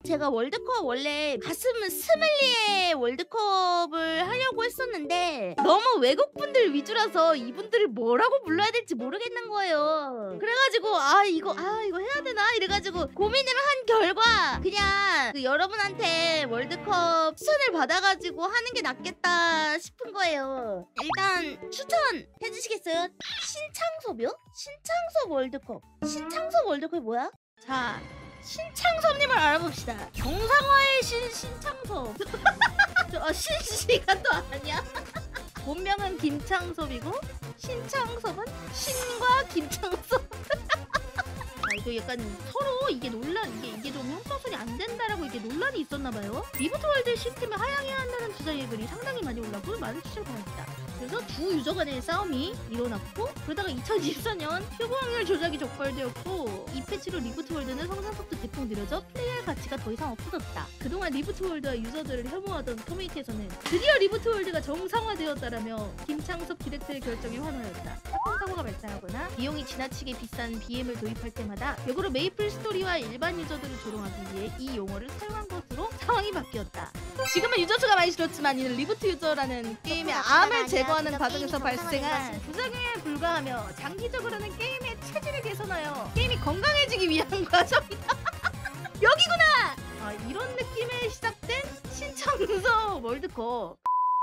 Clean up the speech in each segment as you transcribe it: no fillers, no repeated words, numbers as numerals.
제가 월드컵 원래 가슴 스멜리에 월드컵을 하려고 했었는데 너무 외국분들 위주라서 이분들을 뭐라고 불러야 될지 모르겠는 거예요. 그래가지고 이거 해야 되나 이래가지고 고민을 한 결과 그냥 여러분한테 월드컵 추천을 받아가지고 하는 게 낫겠다 싶은 거예요. 일단 추천해 주시겠어요? 신창섭이요? 신창섭 월드컵. 신창섭 월드컵이 뭐야? 자, 신창섭님을 알아봅시다. 정상화의 신창섭. 신씨가 또 아니야? 본명은 김창섭이고 신창섭은 신과 김창섭. 이거 약간 서로 이게 좀 형평성이 안 된다라고 이게 논란이 있었나봐요. 리부트월드 시스템을 하향해야 한다는 주장의 글이 상당히 많이 올라오고 많은 추천을 받았다. 그래서 두 유저 간의 싸움이 일어났고 그러다가 2024년 표본 확률 조작이 적발되었고 이 패치로 리부트월드는 성장 속도 대폭 느려져 플레이할 가치가 더 이상 없어졌다. 그동안 리부트월드와 유저들을 혐오하던 커뮤니티에서는 드디어 리부트월드가 정상화되었다라며 김창섭 디렉터의 결정에 환호했다. 사건 사고가 발생하거나 비용이 지나치게 비싼 BM을 도입할 때마다 역으로 메이플 스토리와 일반 유저들을 조롱하기 위해 이 용어를 사용한 것으로 상황이 바뀌었다. 지금은 유저 수가 많이 줄었지만 이는 리부트 유저라는 게임의 암을 제거하는 과정에서 발생한 부작용에 불과하며 장기적으로는 게임의 체질을 개선하여 게임이 건강해지기 위한 과정이다. 여기구나! 이런 느낌에 시작된 신창섭 월드컵.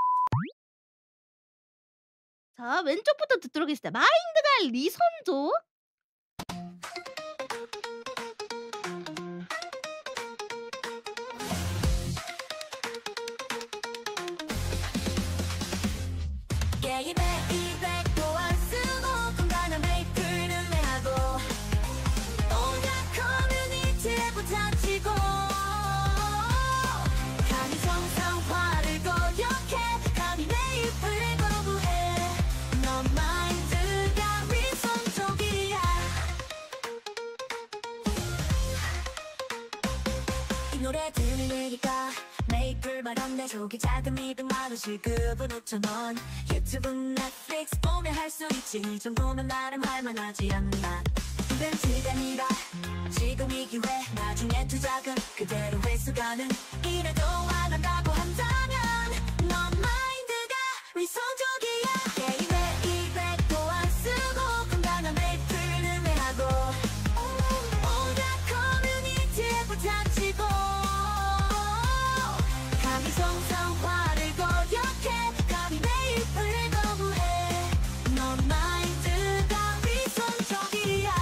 자, 왼쪽부터 듣도록 하겠습니다. 마인드가 리선조. 게임에 200도 안 쓰고 건강한 메이플을 매하고 온갖 커뮤니티에 부딪히고 감히 정상화를 고역해 감히 메이플을 거부해 넌 마인드가 위선적이야. 이 노래 들으니까 메이플 마련내 속에 작은 미드만원 시급은 5,000원 유튜브 넷플릭스 보며 할 수 있지 이 정도면 나름 할만하지 않나. 벤치가 아니라 지금 이 기회 나중에 투자금 그대로 회수 가능 이래도 안 한다고 한다면 넌 마인드가 위선적이야. 게임에 200도 안 쓰고 건강한 메이플을 매하고 온갖 커뮤니티에 부딪히고 감히 정상화를 고역해 감히 메이플을 거부해 넌 마인드가 위선적이야.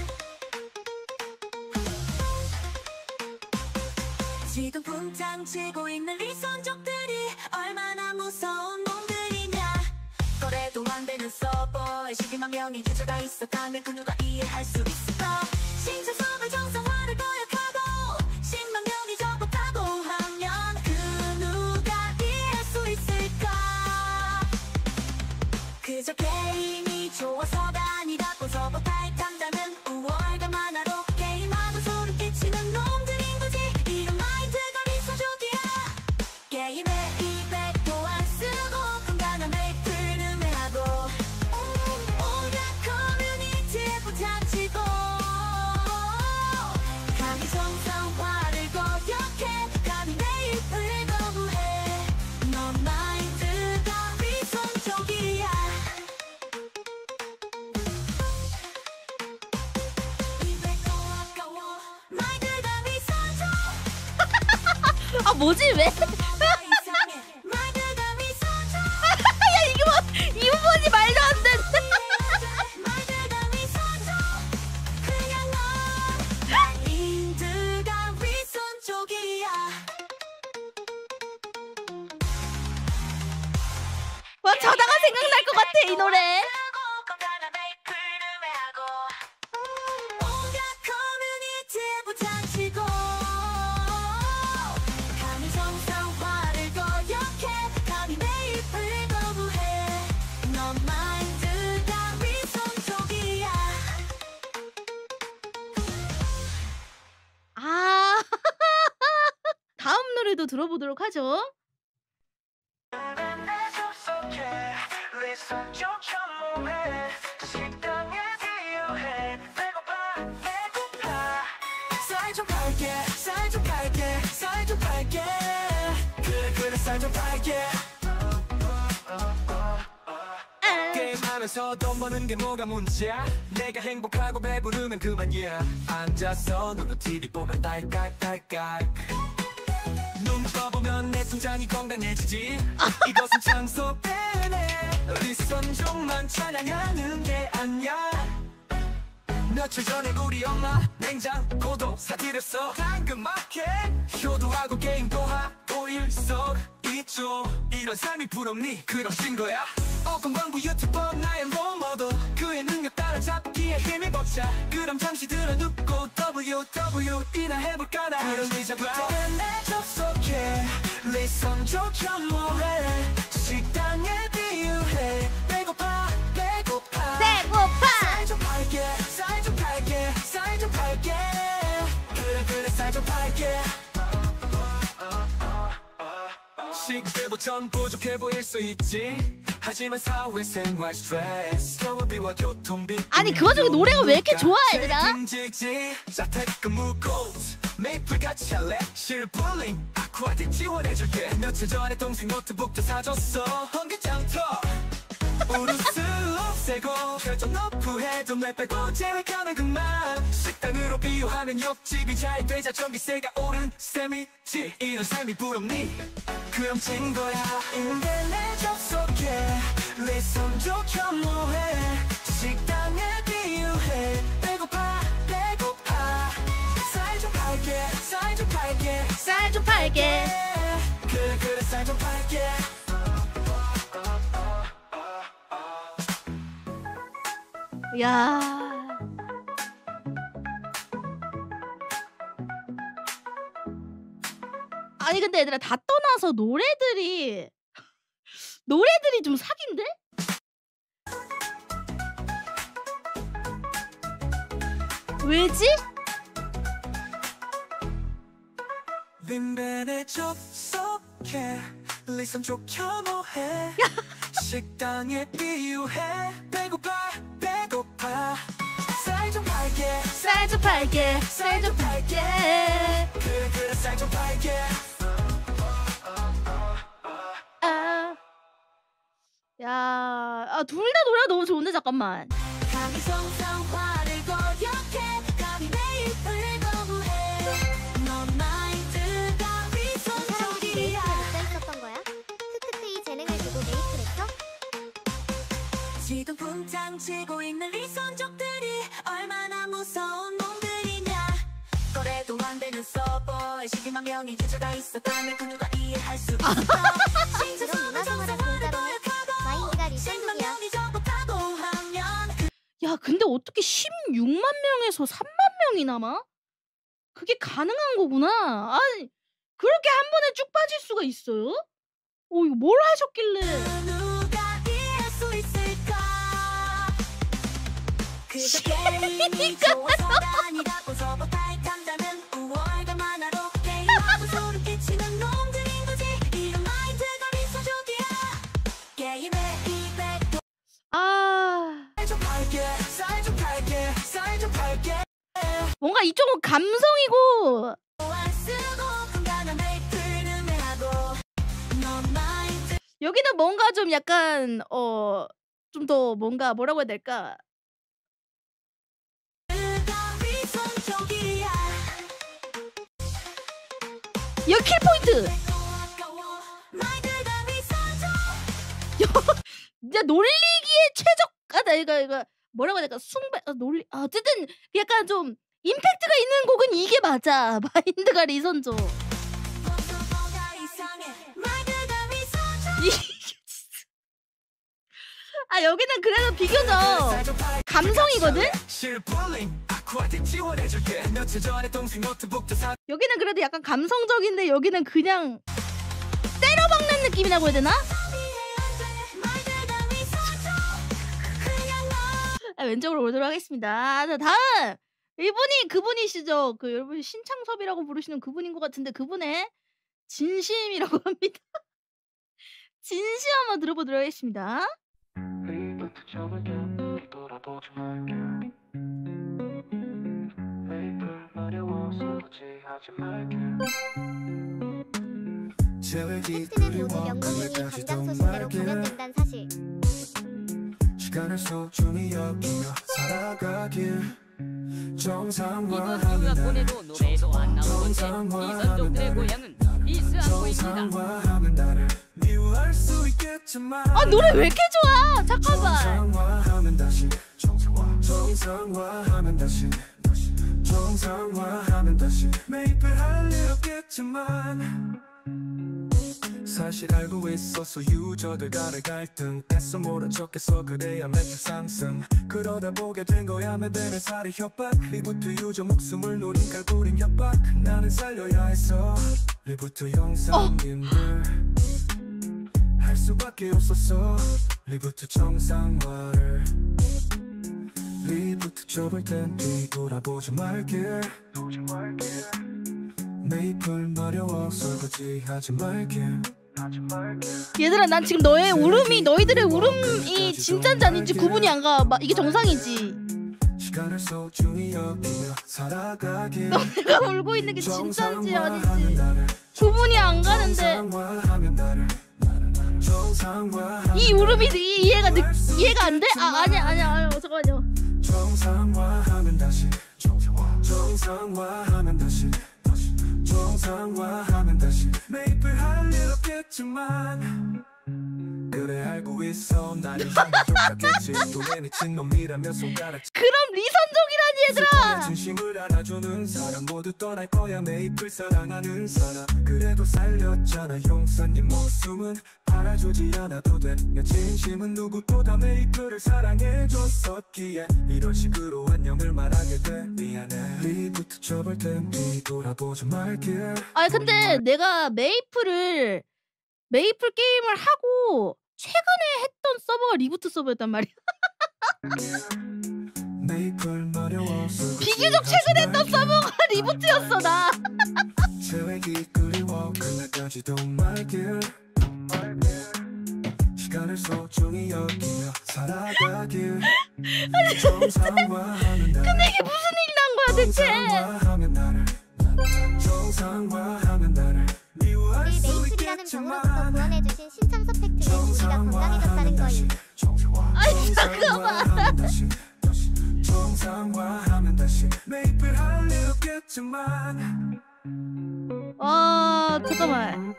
지금 붕장치고 있는 위선적들이 얼마나 무서운 놈들이냐. 거래도 안 되는 서버에 12만 명의 유저가 있었다면 그 누가 이해할 수 있을까. 신창섭의 정상화를 도약하고 10만 명이 접었다고 하면 그 누가 이해할 수 있을까. 그저 게임이 좋아서가 아니라 고서버 타입한다면 우월감 하나로 게임하고 소름 끼치는 놈들인 거지. 이런 마인드가 위선적이야. 게임에 200도 안 쓰고 건강한 메이플을 매하고 온갖 커뮤니티에 부딪히고 감히 정상화를 고역해 감히 메이플을 거부해 넌 마인드가 위선적이야. 200도 아까워 마인드가 위선적. 뭐지 왜? 이상해 마인드가 위선적. 야 이게 뭐 이 부분이 말도 안 돼. 마인드가 위선적. 그냥 넌 마인드가 위선적이야. 와 자다가 생각날 것 같아 이 노래. 건강한 메이플을 매하고 온갖 커뮤니티에 부딪히고 감히 정상화를 고역해 감히 메이플을 거부해 넌 마인드가 위선적이야. 다음 노래도 들어보도록 하죠. 쌀 좀 갈게 좀 밝게 게임하면서 돈 버는 게 뭐가 문제야 내가 행복하고 배부르면 그만이야 앉아서 눈으로 TV 보면 딸깍딸깍 눈 떠보면 내 통장이 건강해지지 이것은 장소 때문에 어디선 좀만 찬양하는 게 아니야 며칠 전에 우리 엄마 냉장고도 사들였어 당근마켓 효도하고 게임도 하고 일석이조 이런 삶이 부럽니 그런 거야 건강부 유튜버 나의 롤모델 그의 능력 따라잡기에 힘이 벅차 그럼 잠시 들어눕고 WWE나 해볼까 나 그런 의자부터 내 접속해 리선 좋게 뭐해 식당에 비유해 배고파 쌀 좀 팔게 쌀 좀 팔게 쌀 좀 팔게 그래 쌀 좀 팔게 식대보 전 부족해 보일 수 있지 하지만 사회생활 스트레스 경비와 교통비 아니 그 와중에 노래가 왜 이렇게 좋아 얘들아? 자택근무 코스 메이플 같이 할래? 실블링 아쿠아틱 지원해줄게 며칠 전에 동생 노트북도 사줬어 헌기장터 우르스 없애고 혈전 너프해도 내 빼고 제외하면 그만 식당으로 비유하면 옆집이 잘 되자 전기세가 오른 셈이지 이런 삶이 부럽니? 그럼 진 거야 인터넷 접속해 리선 좋게 뭐해 식당에 비유해 배고파 쌀 좀 팔게 쌀 좀 팔게 쌀 좀 팔게 그래 쌀 좀 팔게 야 아니 근데 얘들아 다 떠나서 노래들이 좀 사기인데? 왜지? 빈벤에 접속해 리선 좋게 뭐해 식당에 비유해 배고파 쌀 좀 팔게 쌀 좀 팔게 쌀 좀 팔게 그래 쌀 좀 팔게 둘 다 노래가 너무 좋은데 잠깐만 감히 성상화를 거역해 감히 내 입을 거부해 넌 마인드가 위선적이야 있었던 거야? 크크크 이 재능을 두고 메이플 했어? 지금 붕장 치고 있는 위선적들이 얼마나 무서운 놈들이냐 거래도 안 되는 서버에 12만 명이 유저가 있었다면 그 누가 이해할 수 있어 이런 문화생활을 공짜로 마인드가 리선독이야. 야 근데 어떻게 16만 명에서 3만 명이 남아? 그게 가능한 거구나 아니 그렇게 한 번에 쭉 빠질 수가 있어요? 이거 뭘 하셨길래 누가 이해할 수 있을까 그저 게임이 좋아서가 아니라고 서버 타입한다면 우월감 하나로 게임하고 소름 끼치는 놈들인 거지 이런 마인드가 미소적이야 게임에 200 쌀 좀 팔게 쌀 좀 팔게 쌀 좀 팔게 뭔가 이쪽은 감성이고 여기는 뭔가 좀 약간 좀 더 뭔가 뭐라고 해야 될까 여기 킬 포인트 진짜 놀리기에 최적화다 이거 뭐라고 해야 될까 어쨌든 약간 좀 임팩트가 있는 곡은 이게 맞아 마인드가 리선조 여기는 그래도 비교적 감성이거든? 여기는 그래도 약간 감성적인데 여기는 그냥 때려박는 느낌이라고 해야 되나? 왼쪽으로 오도록 하겠습니다. 자 다음 이분이 그분이시죠. 여러분 신창섭이라고 부르시는 그분인 것 같은데 그분의 진심이라고 합니다. 진심 한번 들어보도록 하겠습니다. 팩트는 모두 명령문이 당장 소신대로 가면된다는 사실. 시간을 소중히 여기며 살아가길 정상화하면 이번 보내도 노래도 안 나오는데 이선족들의 고향은 비스한 정상화하면 나를 미워할 수 있겠지만 아 노래 왜 이렇게 좋아? 잠깐만. 정상화하면 다시 정상화하면 다시 정상화하면 다시 메이플 할 일 없겠지만 사실 알고 있었어 유저들 간의 갈등 애써 모른 척해서 그래야 매출 상승 그러다 보게 된 거야 매대는 살이 협박 리부트 유저 목숨을 노린 갈구림 협박 나는 살려야 해서 리부트 영상님들 할 수밖에 없었어 리부트 정상화를 리부트 접을 땐 뒤돌아보지 말길 메이플 마려워 설거지 하지 말길 얘들아 난 지금 너의 울음이 너희들의 울음이 진짜인지 아닌지 구분이 안 가. 이게 정상이지. 시간을 소중히 여기며 살아가길 너네가 울고 있는 게 진짜인지 아닌지 구분이 안 가는데 이 울음이 이해가 안 돼? 아니야 잠깐만요. 정상화하면 다시 정상화하면 다시 정상화하면 다시 메이플 할 일 없겠지만 그래 알고 있어 나를 향해 똑같겠지 돈에 미친 놈이라며 손가락 그럼 리선족이라니 얘들아. 진심을 알아주는 사람 모두 떠날 거야 메이플 사랑하는 사람 그래도 살렸잖아 용사님 목숨은 알아주지 않아도 돼 내 진심은 누구보다 메이플을 사랑해줬었기에 이런 식으로 안녕을 말하게 돼 미안해 리부트 접을 땐 뒤돌아보지 말길 아니 근데 내가 메이플 게임을 하고 최근에 했던 서버가 리부트 서버였단 말이야. 비교적 최근에 했던 서버가 리부트였어 나. 계획이 그리워 그날까지도 말길 시간을 소중히 여기며 살아가길 정상화하면 근데 이게 무슨 일이 난 거야 대체? 정상화하면 나를 미워할 수 메이플이라는 있겠지만 병으로부터 구원해주신 신창섭 팩트는 우리가 건강해졌다는 거임. 아니 잠깐만. 정상화하면 다시 메이플 할 일 없겠지만 잠깐만.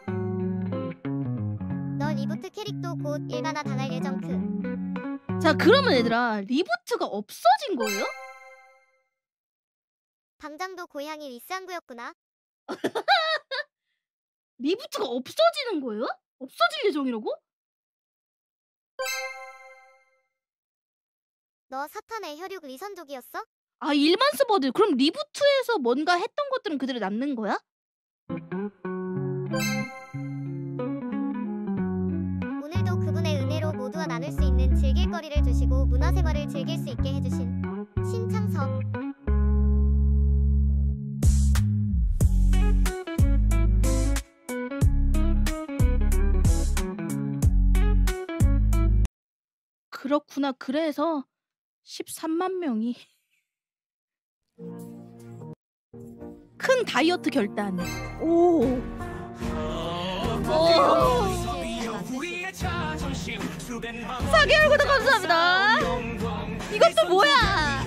너 리부트 캐릭도 곧 일반화 당할 예정 자 그러면 얘들아 리부트가 없어진 거예요? 방장도 고향이 리스항구였구나. 리부트가 없어지는 거예요? 없어질 예정이라고? 너 사탄의 혈육 리선족이었어? 아 일반 서버들 그럼 리부트에서 뭔가 했던 것들은 그대로 남는 거야? 오늘도 그분의 은혜로 모두와 나눌 수 있는 즐길거리를 주시고 문화생활을 즐길 수 있게 해주신 신창섭. 그렇구나. 그래서 13만 명이 큰 다이어트 결단. 오. 4개월 구독 감사합니다. 이것도 뭐야?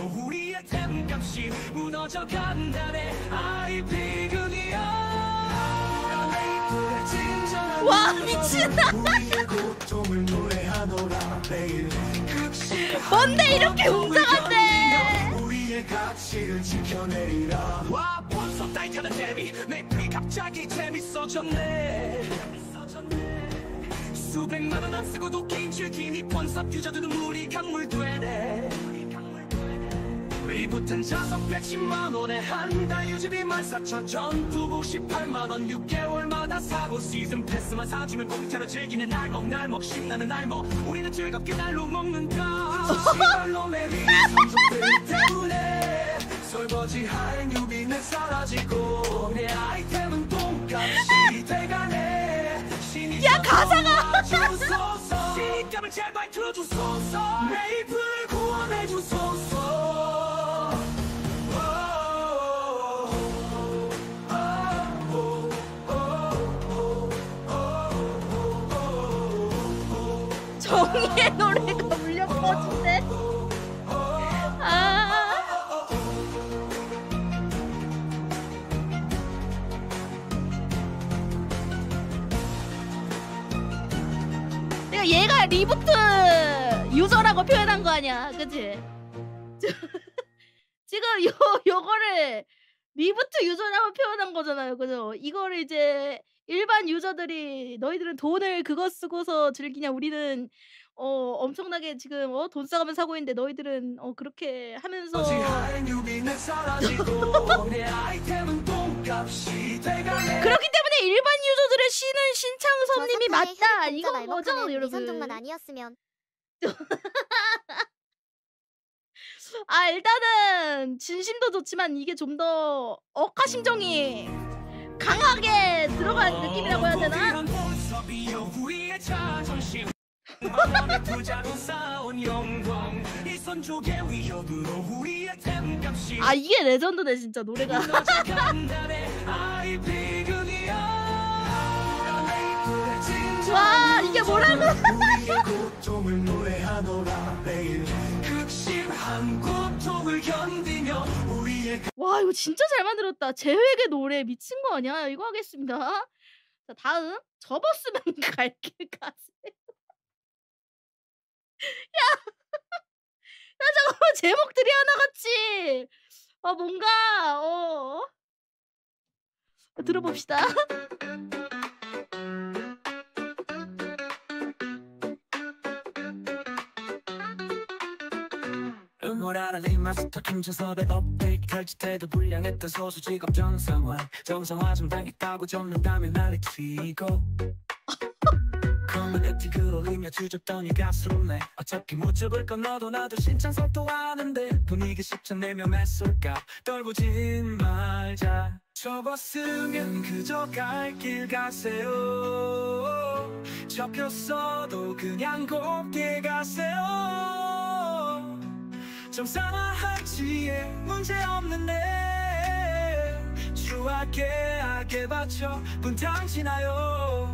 와 미친다. 뭔데 이렇게 웅장한데? 와 벌써 따뜻한 데뷔 내 피 갑자기 재밌어졌네 수백만 원 안 쓰고도 게임 즐기니 번삽 유저들은 물이 강물되네 리부트는 자석 110만 원에 한 달 유지비 14,000 전투복 18만 원 6개월마다 사고 시즌 패스만 사주면 공짜로 즐기는 날먹 신나는 날먹 우리는 즐겁게 날로 먹는다 시발로 내리 선족들 때문에 설거지할 뉴비는 사라지고 내 아이템은 돈값이 돼가네 신이 야 가사가 신감을 제발 틀어주소서 메이플 구원해주소서 정의의 노래가 울려 퍼진대. 아. 내가 얘가 리부트 유저라고 표현한 거 아니야, 그치? 지금 요거를 리부트 유저라고 표현한 거잖아요, 그죠? 이거를 이제 일반 유저들이 너희들은 돈을 그거 쓰고서 즐기냐, 우리는 엄청나게 지금 돈 써가면서 사고 있는데 너희들은 그렇게 하면서 그렇기 때문에 일반 유저들의 신은 신창섭님이 맞다 이건 거죠, 여러분. 정도만 아니었으면. 아, 일단은 진심도 좋지만 이게 좀 더 억하심정이 강하게 들어간 느낌이라고 해야 되나? 아, 이게 레전드네 진짜 노래가. 와, 이게 뭐라고? 와, 이거 진짜 잘 만들었다. 재회의 노래 미친 거 아니야? 이거 하겠습니다. 자, 다음 접었으면 갈 길 가세요. 야, 잠깐만, 제목들이 하나같이 뭔가 들어봅시다. 응원하는 리마스터 김준섭의 업데이트 결집돼도 불량했던 소수 직업 정상화 좀 당했다고 접는다면 난리 튀고 커뮤니티 글 올리며 주접더니 가스롭네 어차피 못 잡을 건 너도 나도 신청서도 아는데 분위기 10천 내며 매솔값 떨구지 말자 접었으면 그저 갈 길 가세요 접혔어도 그냥 곱게 가세요 좀 상하할지에 문제없는데 추하게 하게 받쳐 분탕지나요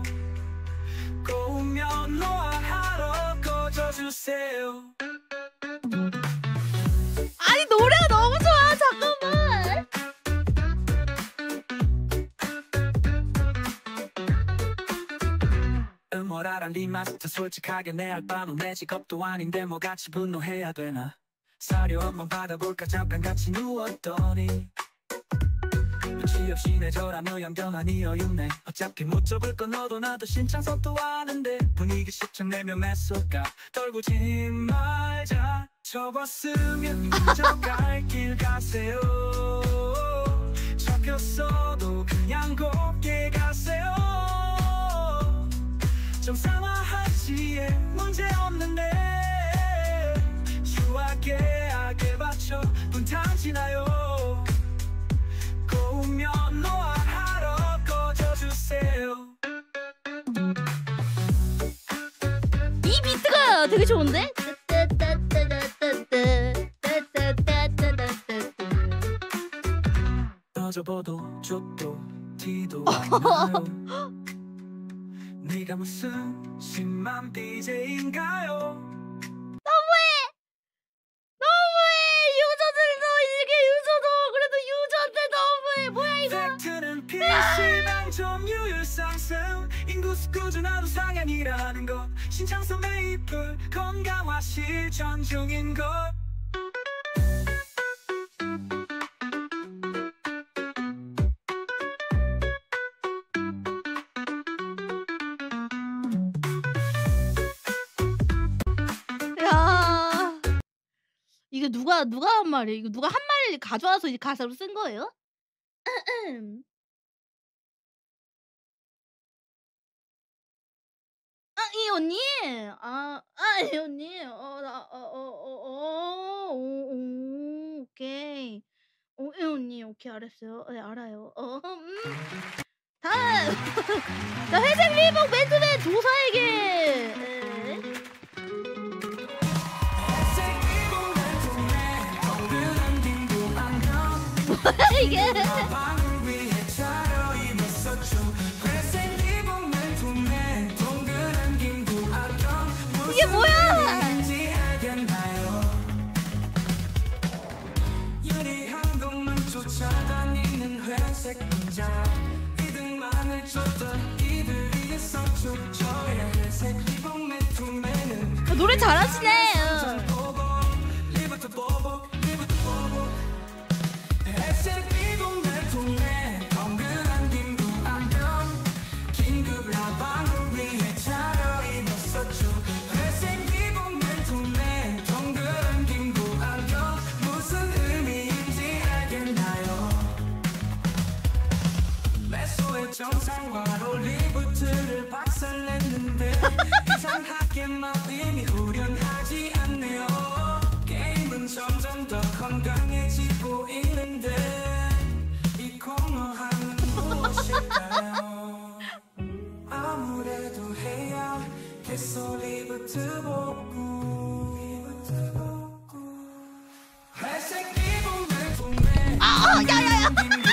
꼬우면 노화하러 꺼져주세요. 아니, 노래가 너무 좋아. 잠깐만. 응원하란 리마스터 솔직하게 내 알바노 내 직업도 아닌데 뭐 같이 분노해야 되나 사료 한번 받아볼까 잠깐 같이 누웠더니 눈치 없이 내절하며 양변하니 어윤네 어차피 못 접을 건 너도 나도 신청서도 아는데 분위기 10천 내면 매솔값 떨구지 말자 접었으면 그저 갈 길 가세요 접혔어도 그냥 곱게 가세요 좀 상하할지에 문제없는데 추하게 하게 받쳐 분탕지나요 꼬우면 노화하러 꺼져주세요. 이 비트가 되게 좋은데? 떠져봐도 족도 티도 안 나요 네가 무슨 심한 BJ인가요? 유저들도 이게 유저도 그래도 유저인데 너무해. 뭐야 이거? 팩트는 PC방 점유율 상승 인구수 꾸준한 우상향이라는 것 신창섭 메이플 건강화 실천 중인 것 야, 이거 누가 한 말이에요? 이거 누가 한 말을 가져와서 이제 가사로 쓴 거예요? 이 언니, 이 언니, 오케이, 이 언니, 오케이, 알았어요, 네, 알아요, 다음, 자, 회색 리복 맨투맨 조사에게, 뭐야 이게? 이게 뭐야? 의미인지 알겠나요? 유리한 것만 쫓아다니는 회색 인자 이득만을 쫓던 이들이 있었죠. 저의 회색 리본 맨투맨은 노래 잘하시네. 리부터 보복 리부터 보복 회색 리본 맨투맨 덩그란 긴구 안경 긴급 라방을 위해 차려입었었죠. 회색 리본 맨투맨 덩그란 긴구 안경 무슨 의미인지 알겠나요? 메소의 정상화로 리부트를 박살냈는데 이상하게 마음이 후련하지 않네요. 게임은 점점 더 건강해지고 있는데 이 공허함은 무엇일까요? 아무래도 해야겠어. 리부트 복구 회색 리본 맨투맨 야야야.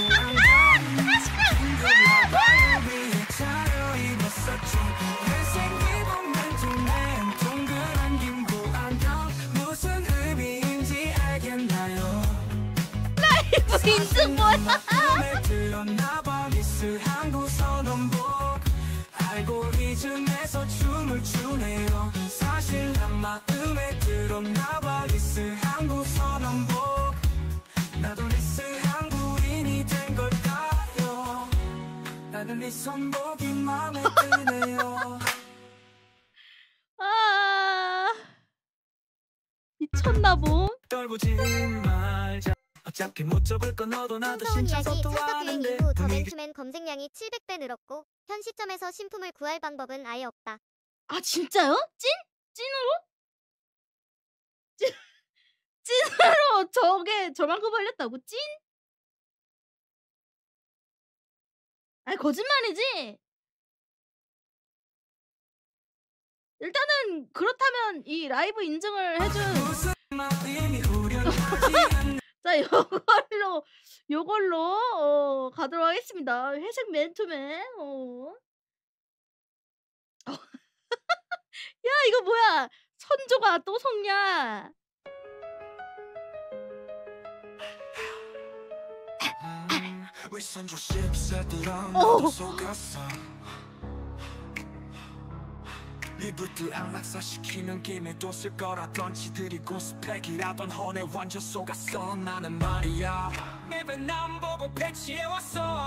라이브 인증 뭐야? 알고리즘에서 춤을 추네요. 사실 난 마음에 들었나봐. 리스 한국 선언복 나도 리스 한국인이 된 걸까요? 나는 이 선복이 마음에 드네요. 아 미쳤나 봄. 떨보지 말자. 어차피 못 접을 건 너도 나도 무서운 이야기 신청서도 찰떡 유행 하는데 이후 더 분위기 맨투맨 검색량이 700배 늘었고 현 시점에서 신품을 구할 방법은 아예 없다. 아 진짜요? 찐으로? 찐으로 저게 저만큼 벌렸다고? 찐? 아니 거짓말이지? 일단은 그렇다면 이 라이브 인증을 해준 마음이 후련하지 않네. 자 요걸로 가도록 하겠습니다. 회색 맨투맨. 야 이거 뭐야? 선조가 또 속냐? 왜 선조 10세들랑 어. 나도 속았어. 리부트 안락사시키는 김에 또 쓸 거라던 지들이 고스펙이라던 헌에 완전 속았어. 나는 말이야 맵에 남 보고 패치해왔어.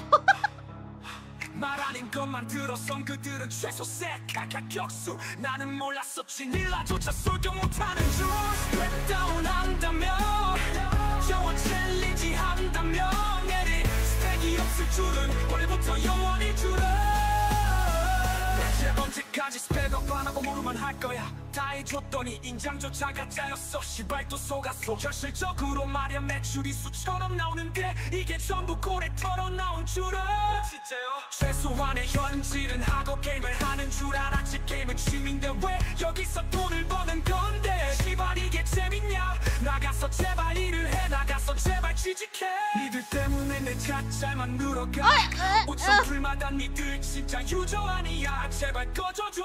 말 아닌 것만 들었던 그들은 최소 색깔 격수. 나는 몰랐었지 닐라조차 소경 못하는 줄. 스펙다운 한다며 영원 챌린지 한다며 내리 스펙이 없을 줄은 원래부터 영원일 줄은. 언제까지 스펙업 안 하고 모르만 할 거야. 다 해줬더니 인장조차 가짜였어. 시발 또 속았어. 현실적으로 말야 매출이 수천억 나오는데 이게 전부 고래 털어 나온 줄은. 진짜요? 최소한의 현질은 하고 게임을 하는 줄 알았지. 게임은 취미인데 왜 여기서 돈을 버는 건데. 시발 이게 재밌냐. 나가서 제발 일을 해. 나가서 제발 취직해. 니들 때문에 내 잣잘만 늘어가. 5천 불마다 니들 진짜 유저 아니야. 제발 꺼져줘.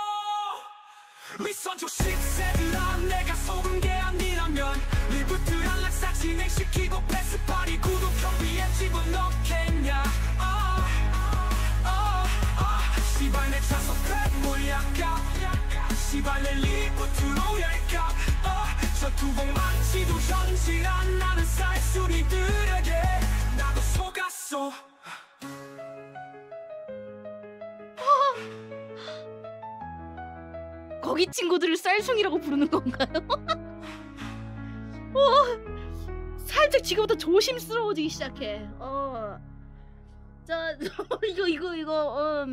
위선조 10세들아 내가 속은 게 아니라면 리부트 안락사 진행시키고 패스파리 구독 경비에 집어넣겠냐. 시발 내 차서 물약가. 시발 내 리부트로 열까. 저 두봉 망치도 현질 안 나는 쌀수리들에게 나도 속았어. 거기 친구들을 쌀숭이라고 부르는 건가요? 살짝 지금부터 조심스러워지기 시작해. 자, 이거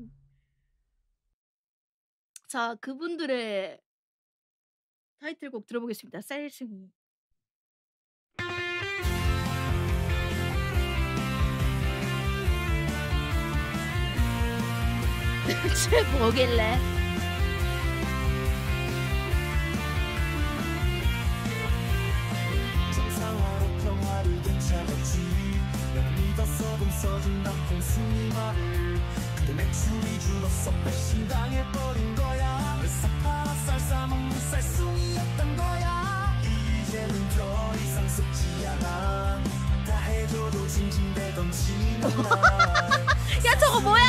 자, 그분들의 타이틀곡 들어보겠습니다. 쌀숭이. 대체 뭐길래? 정상화로 평화를 되찾았지. 난 믿었어 써준 남편승이 말을. 근데 매출이 줄었어. 배신당해버린 거야. 왜 삭발 야 저거 뭐야?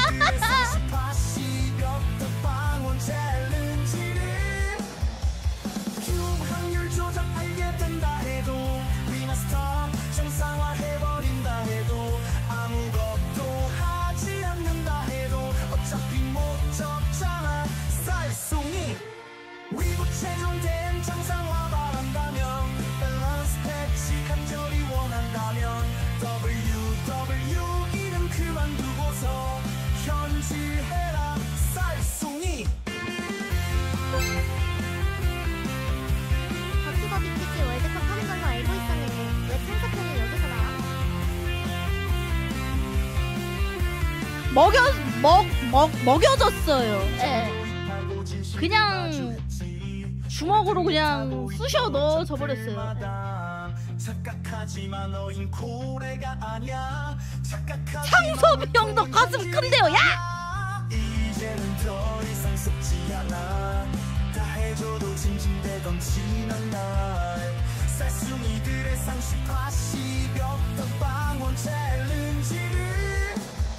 확률 조작 알게 된다 해도 위너스톱 정상화해버린다 해도 아무것도 하지 않는다 해도 어차피 못 적잖아 쌀송이 위부 최종된 정상화 바란다면 밸런스 패치 간절히 원한다면 WW 이름 그만두고서 현지해라 쌀송이 버티버 BTG 월드컵 하는 걸로 알고 있었는데 왜 참석편이 여기서 나와? 먹여졌어요. 예. 그냥 주먹으로 그냥 쑤셔 넣어져 버렸어요. 창섭이 형도 가슴 큰데요. 야! 이제는 더 이상 속지 않아 다 해줘도 징징대던 지난 날 쌀순이들의 상식 파시였던 방원 챌린지를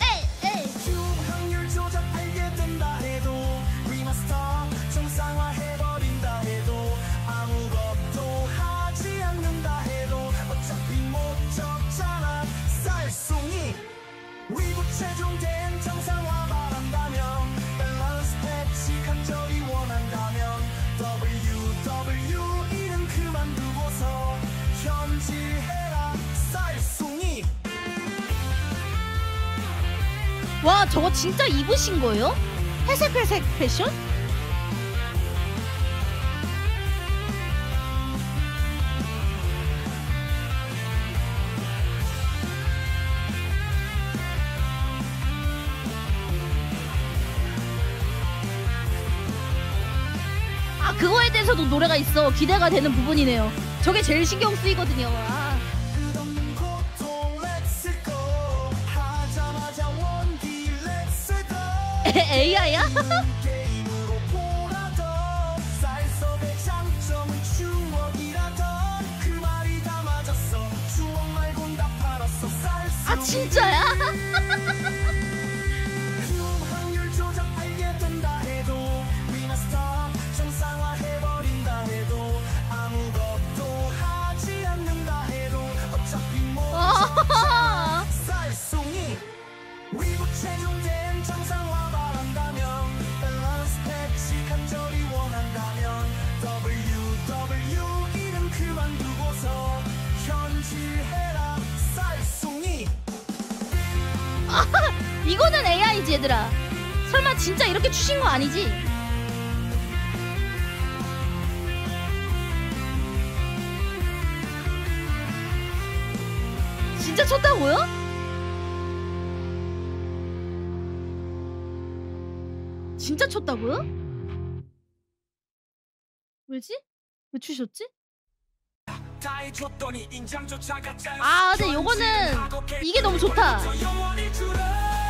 확률 조작 알게 된다 해도 리마스터 정상화해버린다 해도 아무것도 하지 않는다 해도 어차피 못 적잖아 쌀송이 위부 최종된 정상화 바란다면 밸런스 패치 간절히 원한다면 WW 이름 그만두고서 현지해라 쌀송이 와 저거 진짜 입으신 거예요? 회색 패션? 아 그거에 대해서도 노래가 있어. 기대가 되는 부분이네요. 저게 제일 신경 쓰이거든요. 아. 끝없는 고통 Let's go 하자마자 원기 Let's go AI야? 게임으로 보라던 쌀섭의 장점은 추억이라던 그 말이 다 맞았어 추억 말곤 다 팔았어 쌀섭 아 진짜야? 확률 조작 알게 된다 해도 위너스톱 정상화해버린다 해도 아무것도 하지 않는다 해도 어차피 못 아. 쌀송이 위부 최종된 정상화 바란다면 밸런스 패치 간절히 원한다면 WW 이름 그만두고서 현지해라 쌀송이 이거는 AI지 얘들아. 설마 진짜 이렇게 추신 거 아니지? 진짜 쳤다고요? 진짜 쳤다고요? 왜지? 왜 추셨지? 다 해줬더니 인장조차가 짜였어. 아 근데 요거는 이게 너무 좋다. 영원히 줄어.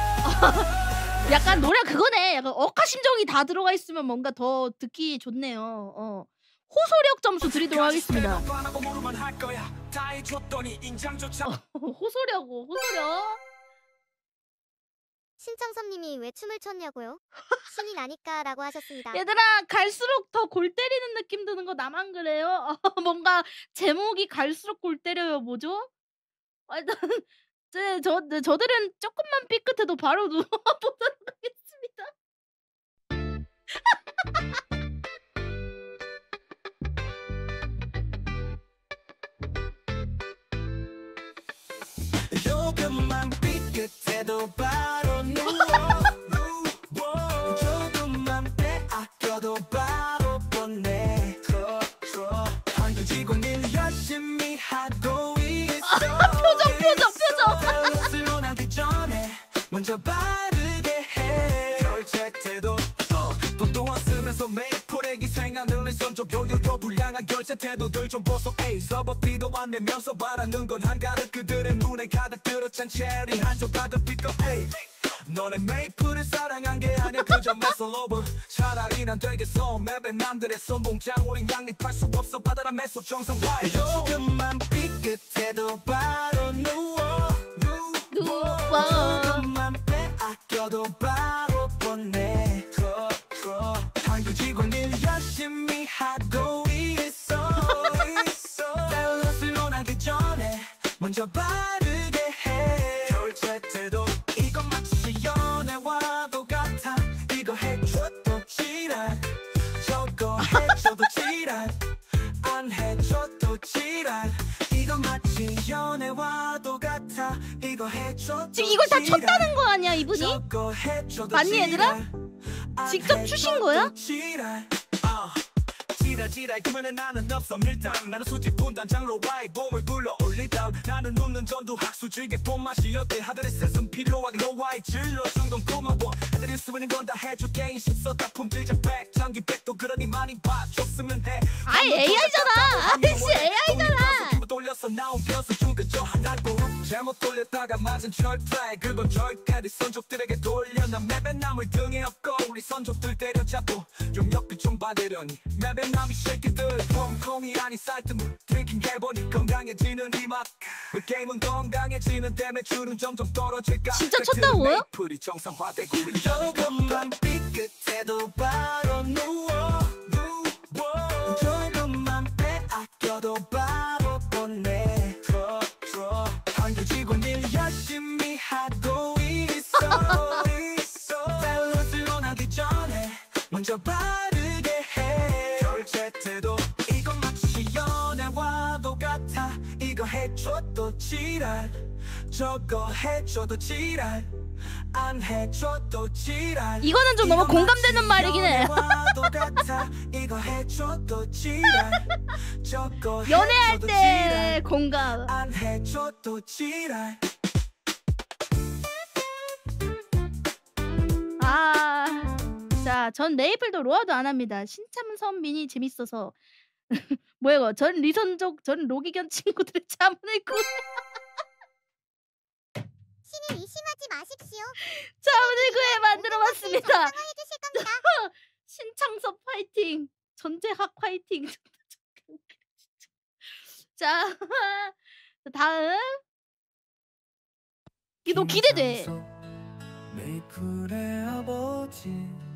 약간 노래 그거네. 약간 억하심정이 다 들어가 있으면 뭔가 더 듣기 좋네요. 호소력 점수 드리도록 하겠습니다. 호소력. 신청섭님이 왜 춤을 췄냐고요? 신이 나니까 라고 하셨습니다. 얘들아 갈수록 더 골 때리는 느낌 드는 거 나만 그래요? 뭔가 제목이 갈수록 골 때려요. 뭐죠? 일단 저들은 조금만 삐끗해도 바로 누워보도록 하겠습니다. 조금만 삐끗해도 바로 누워 조금만 빼앗겨도 바로 보내 한두지고 일 열심히 하고 있어 표정 원하기 전에 먼저 바르게 해 결제 태도 돈도 안 쓰면서 매일 포레기 생활을 선적 요요도 불량한 결제 태도들 좀 보소 에이 서버비도 안 내면서 바라는 건 한가득 그들의 눈에 가득 들어찬 체리 한 쪽 가득 빚고 에이 너네 메이플을 사랑한 게 아니야 그저 메솔 오브 차라리 난 되겠어 맵에 남들의 선봉장 우린 양립할 수 없어 받아라 메소 정상화 조금만 삐끗해도 바로 누워 오빠. 조금만 빼앗겨도 바로 보내. 당구 직원 일 열심히 하고 있어. 밸런스를 논하기 전에 먼저 바르게 해. 결제 때도 이건 마치 연애와도 같아. 이거 해줘도 지랄, 저거 해줘도 지랄, 안 해줘도 지랄. 이건 마치 연애와도 같아. 이거 해줘도 지금 이걸 다 지랄, 쳤다는 거 아니야 이분이? 저거 해줘도 맞니, 얘들아? 지랄, 안 직접 추신 해줘도 거야? 지랄. 지랄 그만해. 나는 없어 밀당. 나는 수직 분단장로 와이 봄을 불러올리다. 나는 웃는 전두학수 즐게 봄맛이 어때. 하늘의 세상 필요하게 로와이 질러 중동 고마워. 애들이 쓰는 건 다 해줄게. 인심 썼다 품질자 백 장기 백도 그러니 많이 봐줬으면 해. 아이 AI잖아. 아이씨 AI잖아. 돌려서 나온 벼슬 죽여줘 하라고. 잘못 돌렸다가 맞은 철퇴. 그건 절대리 선족들에게 돌려. 난 맵에 남을 등에 업고 우리 선족들 때려잡고 용역비 좀 받으려니 맵에 남이 새끼들 콩콩이 아닌 쌀뜨물 드링킹 해보니 건강해지는 이맛. 그 게임은 건강해지는 데면 줄은 점점 떨어질까. 진짜 쳤다고요? 메이플이 정상화되고 조금만 삐끗해도 바로 누워. 조금만 빼앗겨도 바로 보내. 당구 직원 일 열심히 하고 있어. 밸런스를 논하기 전에 먼저 바르게 해. 결제 때도 이건 마치 연애와도 같아. 이거 해줘도 지랄, 저거 해줘도 지랄, 안 해줘도 지랄. 이거는 좀 너무 공감되는 말이긴 해. 이거 해줘도 지랄, 저거 연애할 해줘도 때 지랄, 공감. 안 해줘도 지랄. 아, 자, 전 메이플도 로아도 안 합니다. 신참선민이 재밌어서. 뭐야 이거? 전 리선족, 전 로기견 친구들의 자문을 구. 신을 의심하지 마십시오. 자문을 구해 만들어봤습니다. 정상화해 주실 겁니다. 신창섭 파이팅. 전재학 파이팅. 자, 다음. 이게 너 기대돼. 메이플의 아버지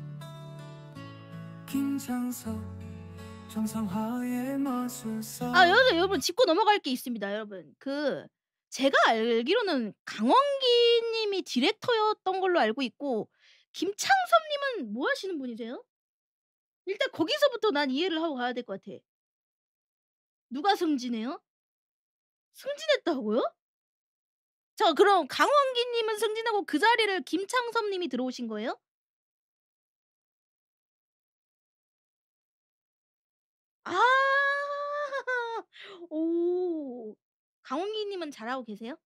김창섭 정상화의 마술사. 아, 여러분 짚고 넘어갈 게 있습니다. 여러분 제가 알기로는 강원기님이 디렉터였던 걸로 알고 있고 김창섭님은 뭐 하시는 분이세요? 일단 거기서부터 난 이해를 하고 가야 될 것 같아. 누가 승진해요? 승진했다고요? 자, 그럼 강원기님은 승진하고 그 자리를 김창섭님이 들어오신 거예요? 아, 오, 강원기님은 잘하고 계세요?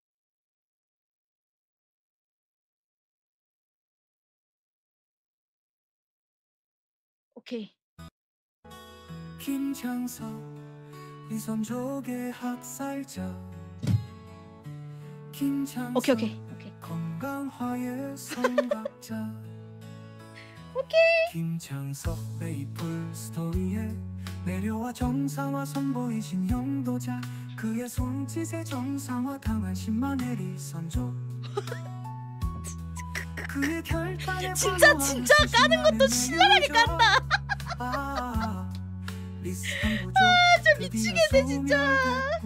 오케이. 김창섭 이선족의 학살자. 김창섭 오케이. 건강화의 선각자. 오케이. 김창섭 메이플 스토리에 내려와 정상화 선보이신 영도자. 그의 손짓에 정상화 당한 10만의 리선족. 그의 결단에 진짜 까는 것도 신랄하게 깐다. 진짜 미치겠네 진짜.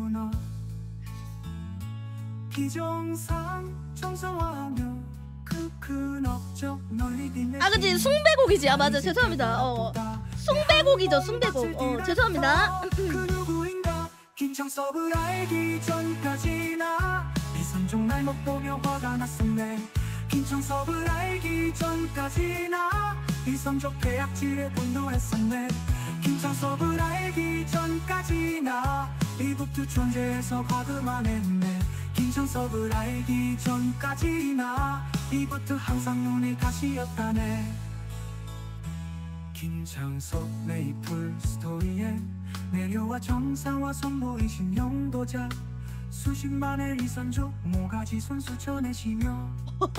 비정상 정상화하며 큰 업적 널리 빛내. 아, 그치, 숭배곡이지. 아, 맞아, 죄송합니다. 숭배곡이죠, 숭배곡. 죄송합니다. 그 누구인가 김창섭을 알기 전까지나 리선족 날 못 보며 화가 났었네. 김창섭을 알기 전까지나 이선족 폐악질에 분노했었네. 김창섭을 알기 전까지나 이북두 존재에서 과그만 했네. 김창섭을 알기 전까지나 이북두 항상 눈이 가시였다네. 김창섭 메이플 스토리에 내려와 정상화 선보이신 영도자. 수십만의 리선족 모가지 손수 전해시며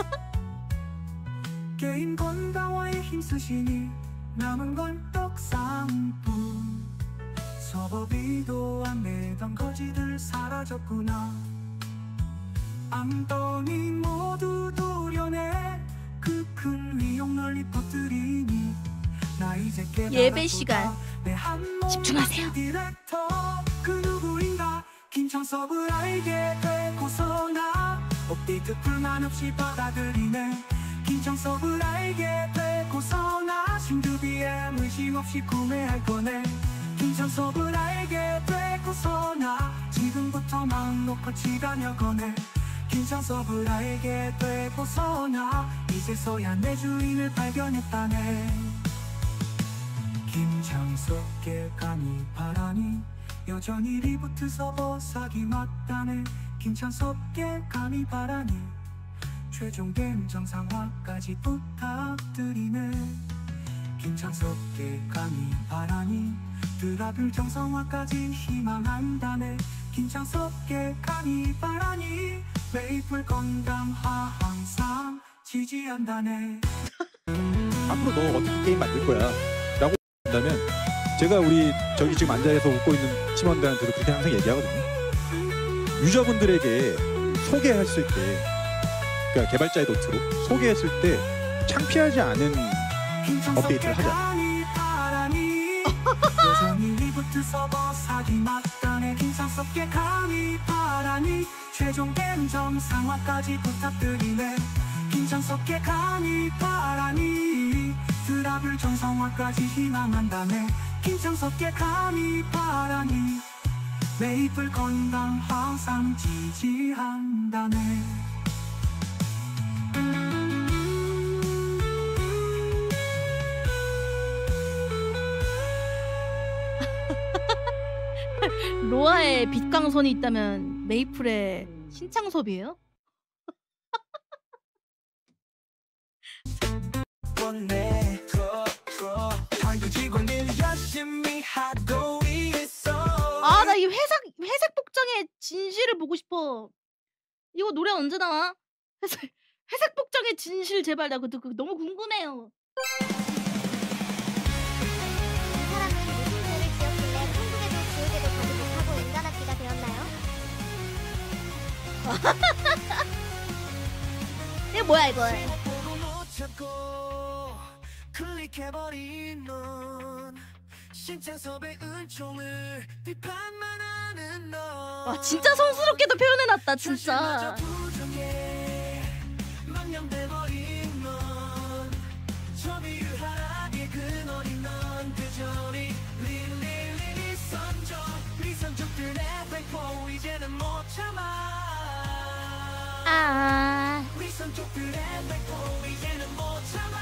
개인 건강화에 힘쓰시니 남은 건 떡상뿐. 서버비도 안 내던 거지들 사라졌구나. 안더니 모두 도려내 그 큰 위용 널리 퍼뜨리니 나 이제 예배 시간. 깨달았도다. 집중하세요. 디렉터 그 누구인가 김창섭을 알게 되고서 나 업데이트 불만 없이 받아들이네. 김창섭을 알게 되고서 나 신규 BM 의심 없이 구매할 거네. 김창섭을 알게 되고서 나 지금부터 마음 놓고 지가며 거네. 김창섭을 알게 되고서 나 이제서야 내 주인을 발견했다네. 김창섭께 감히 바라니 여전히 리부트 서버 사기 맞다네. 김창섭께 감히 바라니 최종 게임 정상화까지 부탁드리네. 김창섭께 감히 바라니 드랍을 정상화까지 희망한다네. 김창섭께 감히 바라니 메이플 건강화 항상 지지한다네. 앞으로 너 어떻게 게임 만들 거야? 라고 한다면 제가 우리 저기 지금 앉아서 웃고 있는 팀원들한테도 그렇게 항상 얘기하거든요. 유저분들에게 소개했을 때, 그러니까 개발자의 노트로 소개했을 때 창피하지 않은 업데이트를 하자. 여전히 리부트 서버 사기 맞다네. 김창섭께 감히 바라니 최종 게임 정상화까지 부탁드리네. 김창섭께 감히 바라니 드랍을 정상화까지 희망한다네. 김창섭께 감히 바라니 메이플 건강 항상 지지한다네. 로아의 빛광선이 있다면 메이플의 신창섭이에요? 아, 나 이 회색 복장의 진실을 보고 싶어. 이거 노래 언제 나와? 회색 복장의 진실 제발. 나 그거 너무 궁금해요. 이 사람은 무슨 죄를 지었길래 한국에도 지옥에도 가지 못하고 인간학기가 되었나요? 이거 뭐야 이거? 클릭해버린 넌 신창섭의 은총을 비판만 하는 너. 와, 진짜 성스럽게도 표현해놨다 진짜. 망령돼버린 넌 점유하게 근원인 넌 그저리 릴릴리 선적 미선족들의 백포 이제는 못 참아. 미선족들의 백포 이제는 못 참아.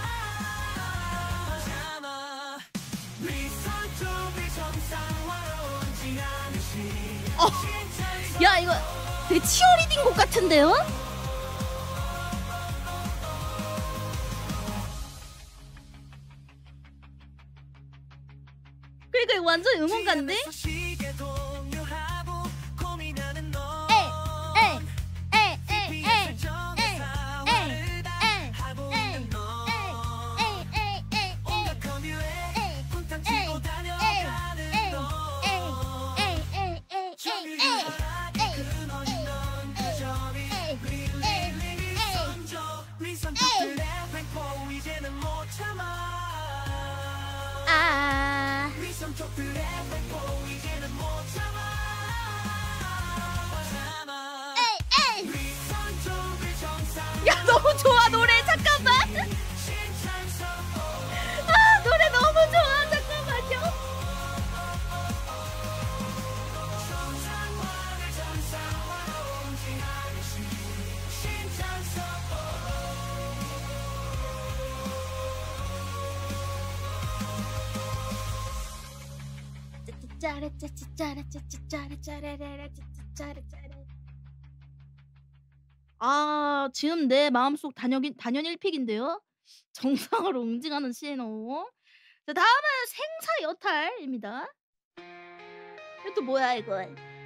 야, 이거 되게 치어리딩 곡 같은데요? 그러니까 이거 완전 응원가인데? 야, 너무 좋아 노래. 잠깐만. 아, 노래 너무 좋아. 잠깐만요. 아, 지금 내 마음속 단연 1픽인데요. 정상으로 응징하는 시에노. 자, 다음은 생사 여탈입니다. 이거 또 뭐야 이거?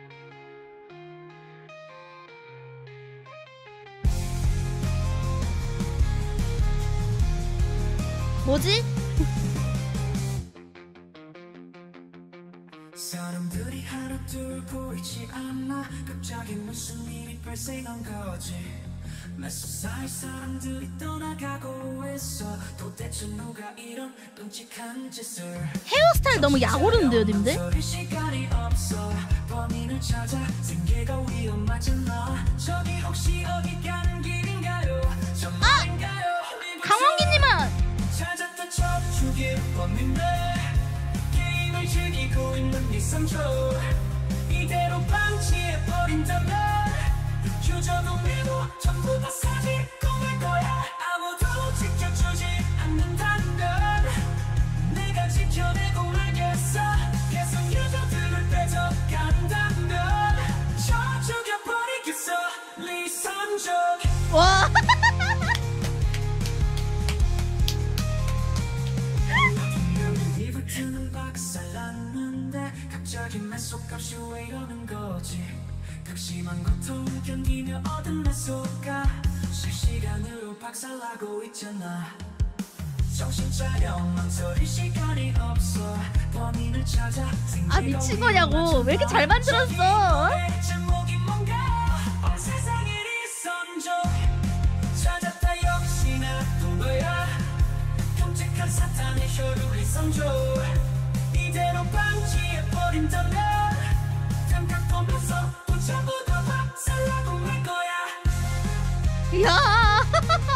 뭐지? 사람들이 하나 둘 보이지 않아 갑자기 무슨 일이 발생한 거지 매수사의 사람들이 떠나가고 있어 도대체 누가 이런 끔찍한 짓을 헤어스타일 너무 약오르는데요 님들? 시간이 없어 범인을 찾아 생계가 위험하잖아 저기 혹시 어디 가는 길인가요 정말인가요 강원기님은 찾았다 쳐 죽일 범인들 게임을 즐기고 있는 이 선조 이대로 방치해버린다면 유저도 내도 전부 다 사질 꺼낼 거야 아무도 지켜주지 않는다는 건 내가 지켜내고 말겠어 계속 유저들을 뺏어간다면 저 죽여버리겠어 리선족 와 이불트는 박살났는데 갑자기 매소값이 왜 이러는 거지 극심한 고통을 견디며 얻은 매소가 실시간으로 박살나고 있잖아 정신 차려 망설일 시간이 없어 범인을 찾아 아 미친 거냐고 왜 이렇게 잘 만들었어 제목이 뭔가 온 세상에 리선족 찾았다 역시나 또 너야 끔찍한 사탄의 혈육 리선족 이대로 방치해버린다면 감각 보면서 또 전부 다 박살나고 말 거야 이야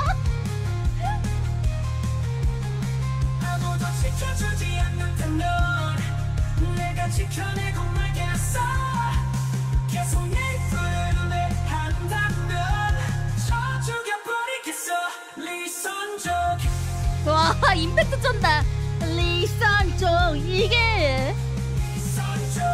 아무도 지켜주지 않는다면 내가 지켜내고 말겠어 계속 내 불을 한다면 저 죽여버리겠어 리선족 와 임팩트 쩐다 리선족 이게 리선족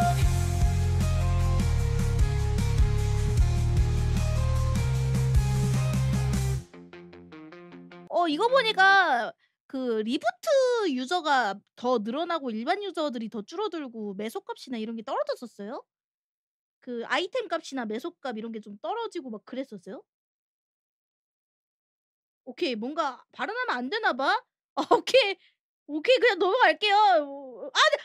이거 보니까 그 리부트 유저가 더 늘어나고 일반 유저들이 더 줄어들고 매소값이나 이런 게 떨어졌었어요? 그 아이템 값이나 매소값 이런 게 좀 떨어지고 막 그랬었어요? 오케이 뭔가 발언하면 안 되나 봐? 오케이 오케이 그냥 넘어갈게요 아 네.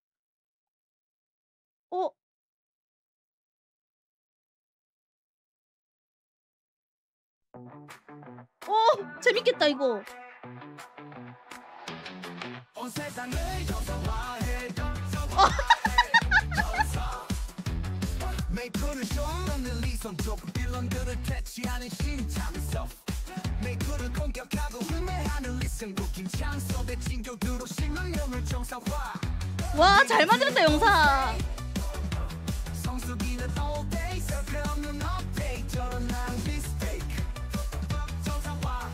재밌겠다 이거 온 세상을 정상화해 메이플을 쫓는 리선족 빌런들을 퇴치하는 신창섭 메이플을 공격하고 흥매하는 리승국 김창섭 의 진교두로 신문령을 정상화 와 잘 만들었다 영상 성수기는 all day 쓸데없는 업데이트 저런 낭비 스테이크 정상화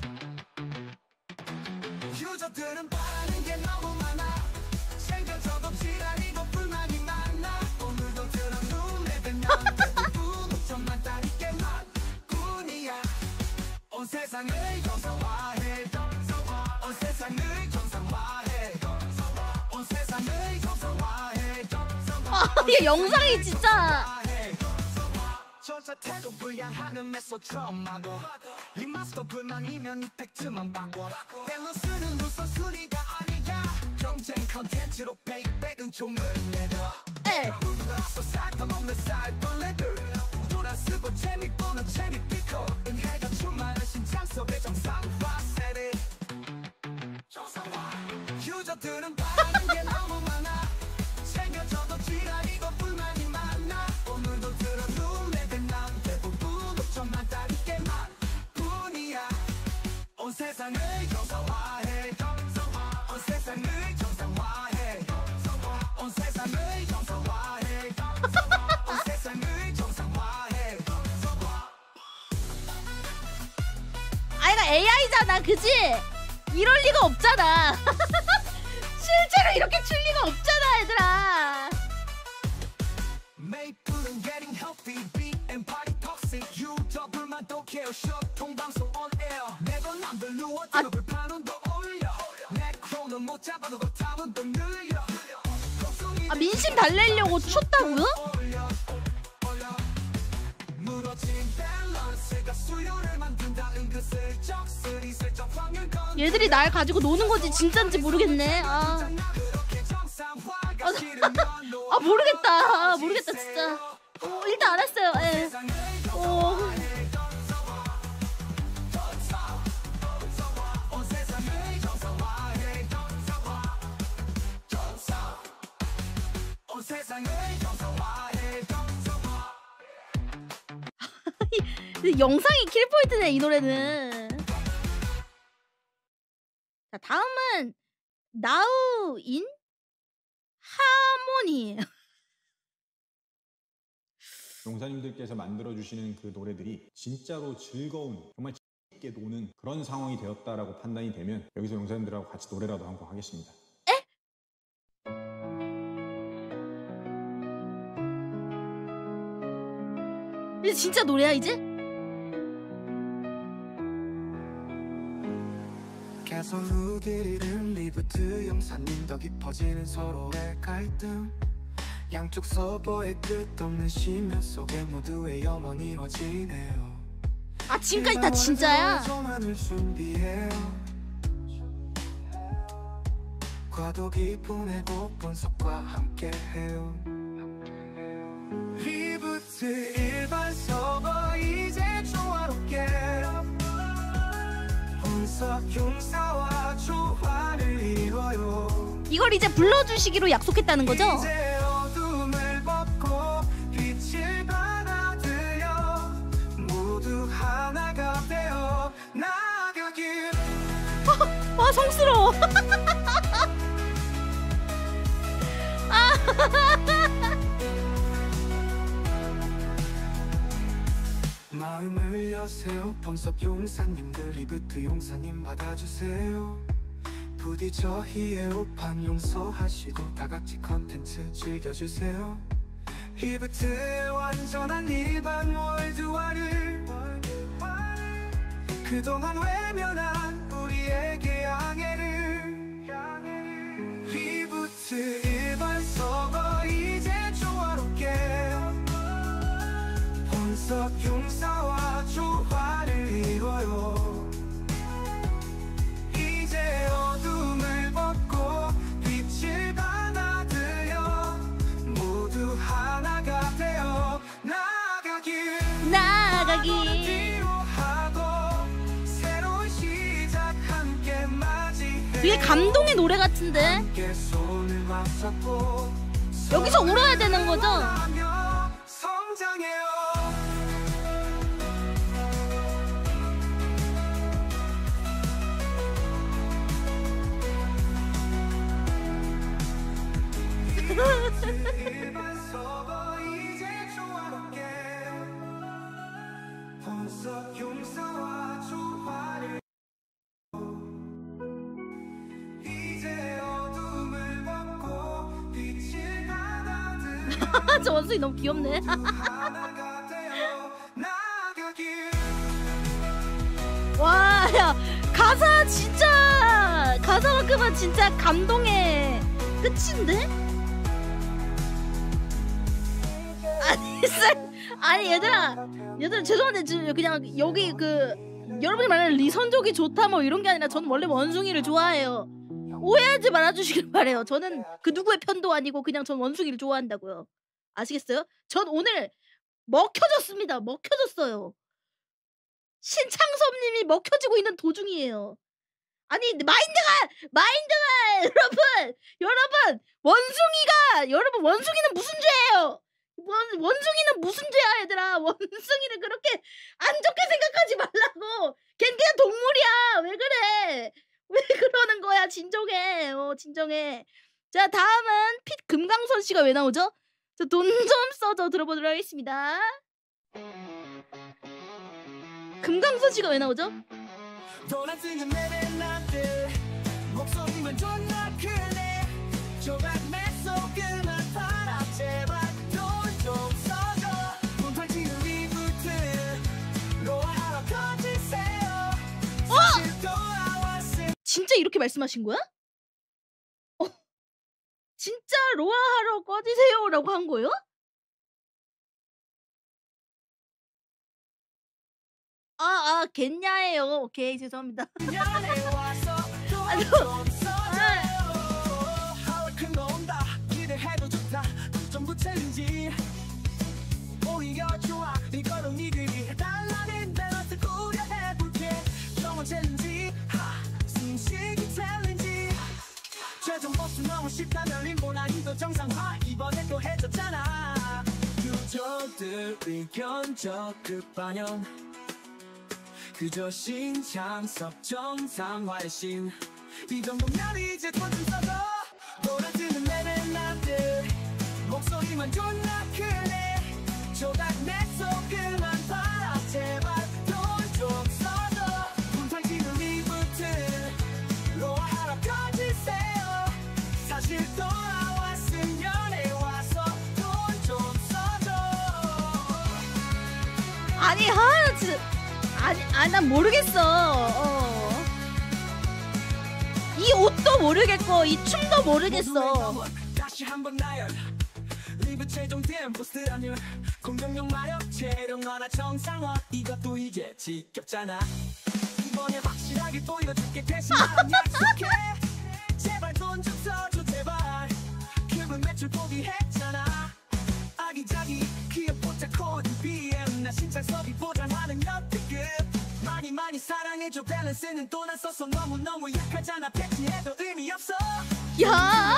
유저들은 바라는 게 너무 많아 챙겨줘도 지랄이고 불만이 많아 오늘도 들어 눈에 뵈면 대부분 5천만 달이게만 뿐이야 온 세상을 정상화해 온 세상을 정상화해 온 세상을 정상화해 이 영상이 진짜 저자 태도 불량하는 메소 처음 하고 리마스터 불만이면 이펙트만 바꿔 밸런스는 우선순위가 아니야 경쟁 컨텐츠로 페이백은 종을 내려 묻어서 살펴먹는 쌀벌레들 돌아쓰고 재밌보는 재밌비코 은혜가 충만한 신창섭의 정상화 세대 유저들은 바라는 게 너무 많아 챙겨줘도 지랄이고 불만이 많아 오늘도 들어 눈에 밴난 대부분 5천만 달이게만 뿐이야 온 세상을 정상화해 온 세상을 정상화해 온 세상을 정상화해 온 세상을 정상화해 아이가 AI잖아 그지? 이럴 리가 없잖아 실제로 이렇게 출 리가 없잖아 얘들아 메이플은 getting healthy beat and body toxic 유저불만 또 케어 쇼통 방송 on air 내가 남들 누워지고 불판은 더 올려 내 크로는 못 잡아도 탑은 더 늘려 아 민심 달래려고 쳤다고요? 무너진 밸런스가 수요를 만든다 은근슬쩍 스리슬쩍 확률 건 얘들이 날 가지고 노는 거지 진짠지 모르겠네 아 모르겠다. 모르겠다 진짜. 일단 알았어요. 예. 영상이 킬포인트네 이 노래는. 자 다음은 Now in Harmony. 용사님들께서 만들어주시는 그 노래들이 진짜로 즐거운, 정말 재밌게 노는 그런 상황이 되었다라고 판단이 되면 여기서 용사님들하고 같이 노래라도 한 곡 하겠습니다. 이제 진짜 노래야 이제? 계속 우리를 리부트 용사님 더 깊어지는 서로의 갈등 양쪽 서버의 끝없는 심연 속에 모두의 염원이 이루어지네요. 아 지금까지 다 진짜야? 과도 깊은 애곡 분석과 함께해요. 리부트 일반 서버 이제 조화롭게 혼석 용사와 조화를 이뤄요. 이걸 이제 불러주시기로 약속했다는 거죠? 이제 어둠을 벗고 빛을 받아들여 모두 하나가 되어 나가길. 와 성스러워. 마음을 여세요. 본섭 용사님들 리부트 용사님 받아주세요. 부디 저희의 오판 용서하시고 다같이 컨텐츠 즐겨주세요. 리부트의 완전한 일반 월드화를 그동안 외면한 우리에게 양해를. 리부트 일반 서버 이제 조화롭게 본섭 용사와 조화를 이뤄요. 이제 어둠을 벗고 빛을 받아들여 모두 하나가 되어 나가길. 새로운 시작 함께 맞이해. 되게 감동의 노래 같은데? 함께 손을 맞잡고 여기서 울어야 되는 거죠? 성장해요. 일반 서버 이제 조화롭게 본섭 용사와 조화를 이제 어둠을 벗고 빛을 받아들여 저 원숭이 너무 귀엽네. 하나가 되어 나가길. 와, 야, 가사 진짜 가사만큼은 진짜 감동의 끝인데? 아니 얘들아 죄송한데 그냥 여기 그 여러분이 말하는 리선족이 좋다 뭐 이런 게 아니라 저는 원래 원숭이를 좋아해요. 오해하지 말아주시길 바래요. 저는 그 누구의 편도 아니고 그냥 전 원숭이를 좋아한다고요. 아시겠어요? 전 오늘 먹혀졌습니다. 먹혀졌어요. 신창섭님이 먹혀지고 있는 도중이에요. 아니 마인드가 여러분 원숭이는 무슨 죄예요? 원숭이는 무슨 죄야 얘들아. 원숭이를 그렇게 안 좋게 생각하지 말라고. 걘 그냥 동물이야. 왜 그래? 왜 그러는 거야? 진정해. 진정해. 자 다음은 금강선 씨가 왜 나오죠? 저 돈 좀 써줘 들어보도록 하겠습니다. 금강선 씨가 왜 나오죠? 돈 안 쓰는 내내 나들 목소리만 존나 크네. 조각 매속은 팔아 제발 돈 좀 써줘. 돈 팔찌는 리부트 로하러 꺼지세요. 진짜 이렇게 말씀하신 거야? 진짜 로아하러 꺼지세요 라고 한 거예요? 겠냐예요. 오케이 죄송합니다. 챌린지 오히려 좋아 이걸로 니들이 해달라는 밸런스 고려해볼게 영어 챌린지 숨쉬기 챌린지 최종 보스 너무 쉽다면 림보 난이도 정상화 이번엔 또 해줬잖아 유저들이 견적 급반영 그저 신창섭 정상화의 신 이 정도면 이제 돈 좀 써도 돌아드는 레벨 남들 목소리만 존나 크네 조각 내 속을만 봐라 제발 돈 좀 써줘 분탕지는 리부트로 하러 꺼지세요 사실 돌아왔으면 해 와서 돈 좀 써줘 아니 나 진짜 난 모르겠어. 이 옷도 모르겠고 이 춤도 모르겠어. 다시 한번 나열 리뷰 최종된 보스라면 공격력 마력 체력 하나 정상화 이것도 이제 지겹잖아 이번에 확실하게 보여줄게 대신 나는 약속해 제발 돈 좀 써줘 제발 큐브 매출 포기했잖아 아기자기 귀엽 포착 코드 BM 나 신창섭이 보장하는 역대급 많이 사랑해줘 밸런스는 돈 안 써서 너무 약하잖아 패치해도 의미 없어 야.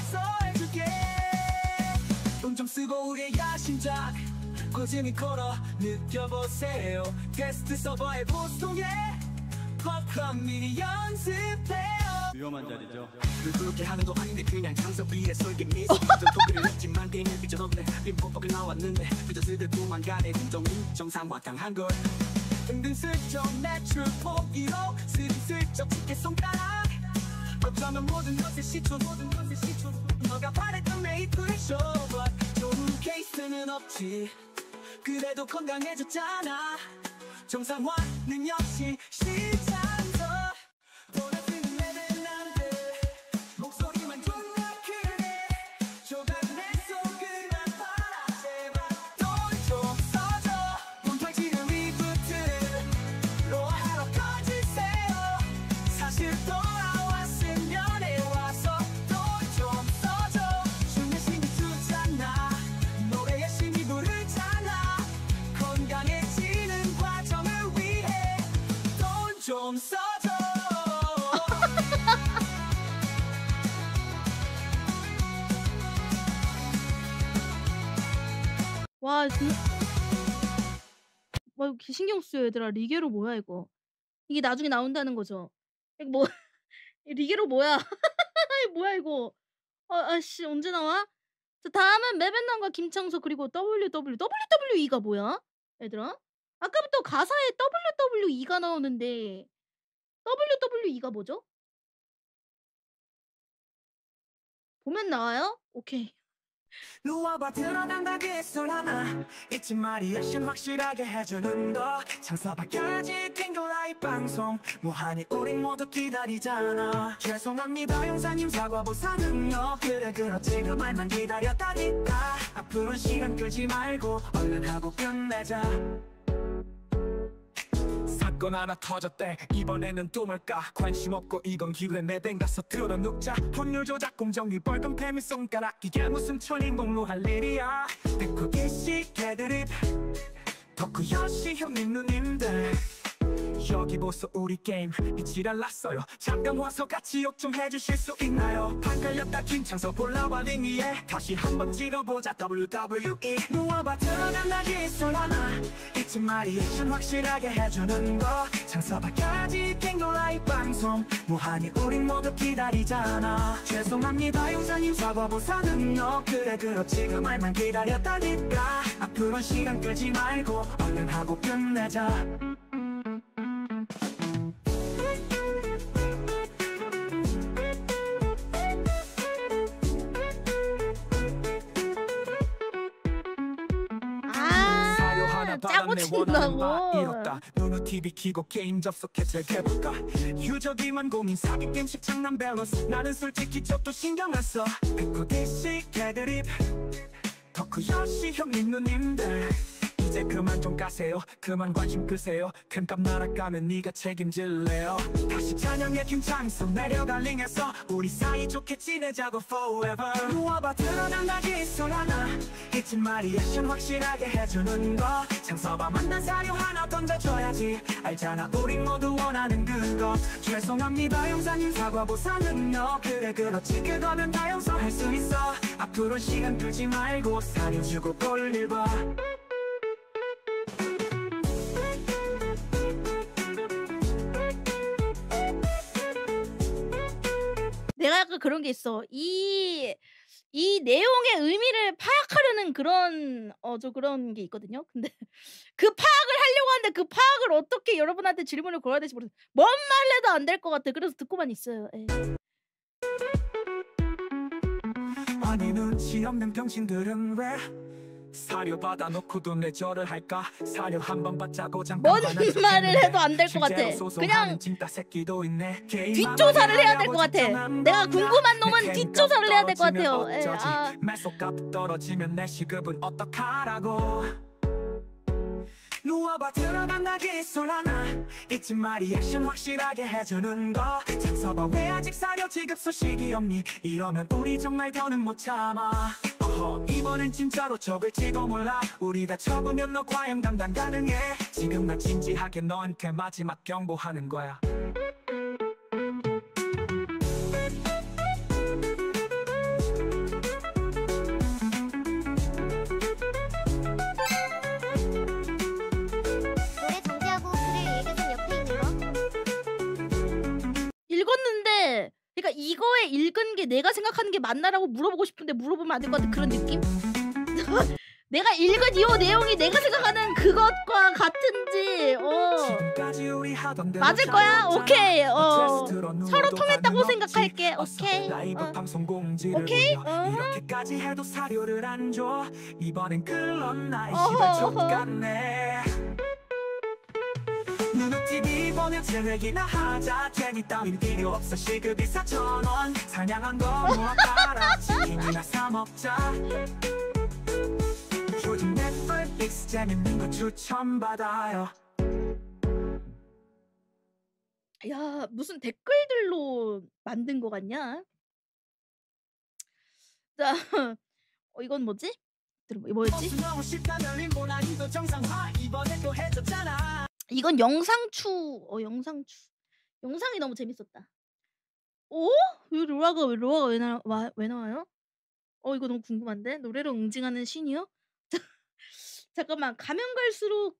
돈 좀 쓰고 우리의 야심작 꾸준히 걸어 느껴보세요 게스트 서버의 보통에 팝콘 미리 연습해요 위험한 자리죠. 그렇게 하는 거 아닌데 그냥 장석 위에 설계 미스 도끼를 했지만 게임을 삐져넣네 림포법이 나왔는데 삐져쓰들 도망가네 등정이 정상화 당한 걸 은근슬쩍 매출 포기로 슬쩍 짙게 손가락 어쩌면 모든 것의 시초 너가 바랬던 메이플 쇼 좋은 케이스는 없지 그래도 건강해졌잖아 정상화는 역시 시장서 돌아드는 레벨 남들 목소리만 존나 크네 조각 내 속을만 봐라 제발 돈 좀 써줘 문탈지는 리부트로 하러 꺼지세요 사실 돌아왔으면 해 와서 돈 좀 써줘 춤의 신이 주잖아 노래의 신이 부르잖아 건강해지는 과정을 위해 돈 좀 써줘 와 진짜. 와 이거 개 신경 쓰여 얘들아. 리게로 뭐야 이거? 이게 나중에 나온다는 거죠? 이거 뭐 리게로 뭐야? 이거 뭐야 이거? 아씨 언제 나와? 자 다음은 메벤남과 김창석 그리고 WWE가 뭐야? 얘들아? 아까부터 가사에 WWE가 나오는데 WWE가 뭐죠? 보면 나와요? 오케이. 누워봐 드러난다 그 술 하나 잊지 말이 액션 확실하게 해주는 거 창서밖까지 핑크라이 방송 무한히 우린 모두 기다리잖아 죄송합니다 용사님 사과 보상은요 그래 그렇지 그 말만 기다렸다니까 앞으로 시간 끌지 말고 얼른 하고 끝내자 사건 하나 터졌대 이번에는 또 뭘까 관심 없고 이건 기회 내뱅 가서 들어눕자 혼율 조작 공정위 벌금 패미 손가락 이게 무슨 천인공무할 일이야 백호기식 개드립 덕후 여시 형님 누님들 여기 보소 우리 게임 이 지랄 났어요 잠깐 와서 같이 욕 좀 해주실 수 있나요 판 깔렸다 김창석 볼라와 링 위에 다시 한번 찍어보자 WWE 누워봐 들어간다 기술 하나 잊지 말이 액션 확실하게 해주는 거 창서밖까지 핑크라이 방송 무한히 우린 모두 기다리잖아 죄송합니다 용사님 사과 보상은요 그래 그렇지 그 말만 기다렸다니까 앞으로 시간 끌지 말고 얼른 하고 끝내자 짜고 친다고. 이렇다 누누 TV 키고 게임 접속해 즐겨볼까 유저기만 고민 사기 게임식 장난 밸런스 나는 솔직히 저도 신경 안 써 백호디식 개드립 덕후 여시 형님 누님들 이제 그만 좀 가세요. 그만 관심 끄세요. 큰값 날아가면 네가 책임질래요. 다시 찬양의 김창선 내려갈 링에서 우리 사이좋게 지내자고 forever. 누워봐 드러난 나기 손 하나 잊지 마 리액션 확실하게 해주는 거. 장서봐 만난 사료 하나 던져줘야지. 알잖아 우리 모두 원하는 그거. 죄송합니다 영사님 사과 보상은요. 그래 그렇지 그거면 다 용서할 수 있어. 앞으로 시간 끌지 말고 사료 주고 볼일 봐. 내가 약간 그런 게 있어. 이 내용의 의미를 파악하려는 그런 그런 게 있거든요. 근데 그 파악을 하려고 하는데 그 파악을 어떻게 여러분한테 질문을 걸어야 될지 모르겠어. 뭔 말 해도 안 될 것 같아. 그래서 듣고만 있어요. 예. 아니 눈치 없는 병신들은 왜 사료 받아놓고도 내 절을 할까? 사료 한번 받자고 잠깐 뭔 말을 해도 안 될 것 같아. 그냥 뒷조사를 해야 될 것 같아. 내가 궁금한 놈은 뒷조사를 해야 될 것 같아요. 예, 아. 매소값 떨어지면 내 시급은 어떡하라고. 누워봐 들어간 나기 손 하나 잊지 마 리액션 확실하게 해주는 거. 장서봐 왜 아직 사료 지급 소식이 없니? 이러면 우리 정말 더는 못 참아. 이번엔 진짜로 적을지도 몰라. 우리 다 적으면 너 과연 감당 가능해? 지금 나 진지하게 너한테 마지막 경고하는 거야. 노래 정지하고 글을 읽으신 옆에 있는 거. 읽었는데 그러니까 이거에 읽은 게 내가 생각하는 게 맞나라고 물어보고 싶은데 물어보면 안 될 것 같은 그런 느낌? 내가 읽은 이 내용이 내가 생각하는 그것과 같은지 맞을 거야? 오케이. 서로 통했다고 생각할게. 오케이. 오케이. 이렇게까지 해도 사료를 안 줘. 이번엔 클럽나 이 시발 족같네. 누누 TV 보면 재내기나 하자. 재미 따윈 필요 없어. 시급이 4,000원. 사냥한 거 모아 팔아. 치킨이나 사 먹자. 요즘 넷플릭스 재밌는 거 추천받아요. 야 무슨 댓글들로 만든 거 같냐? 자 이건 뭐지? 뭐였지? 이건 영상추. 영상이 너무 재밌었다. 오? 왜 로아가 왜 나와요? 이거 너무 궁금한데? 노래로 응징하는 신이요? 잠깐만 가면 갈수록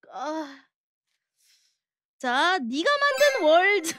자 네가 만든 월드.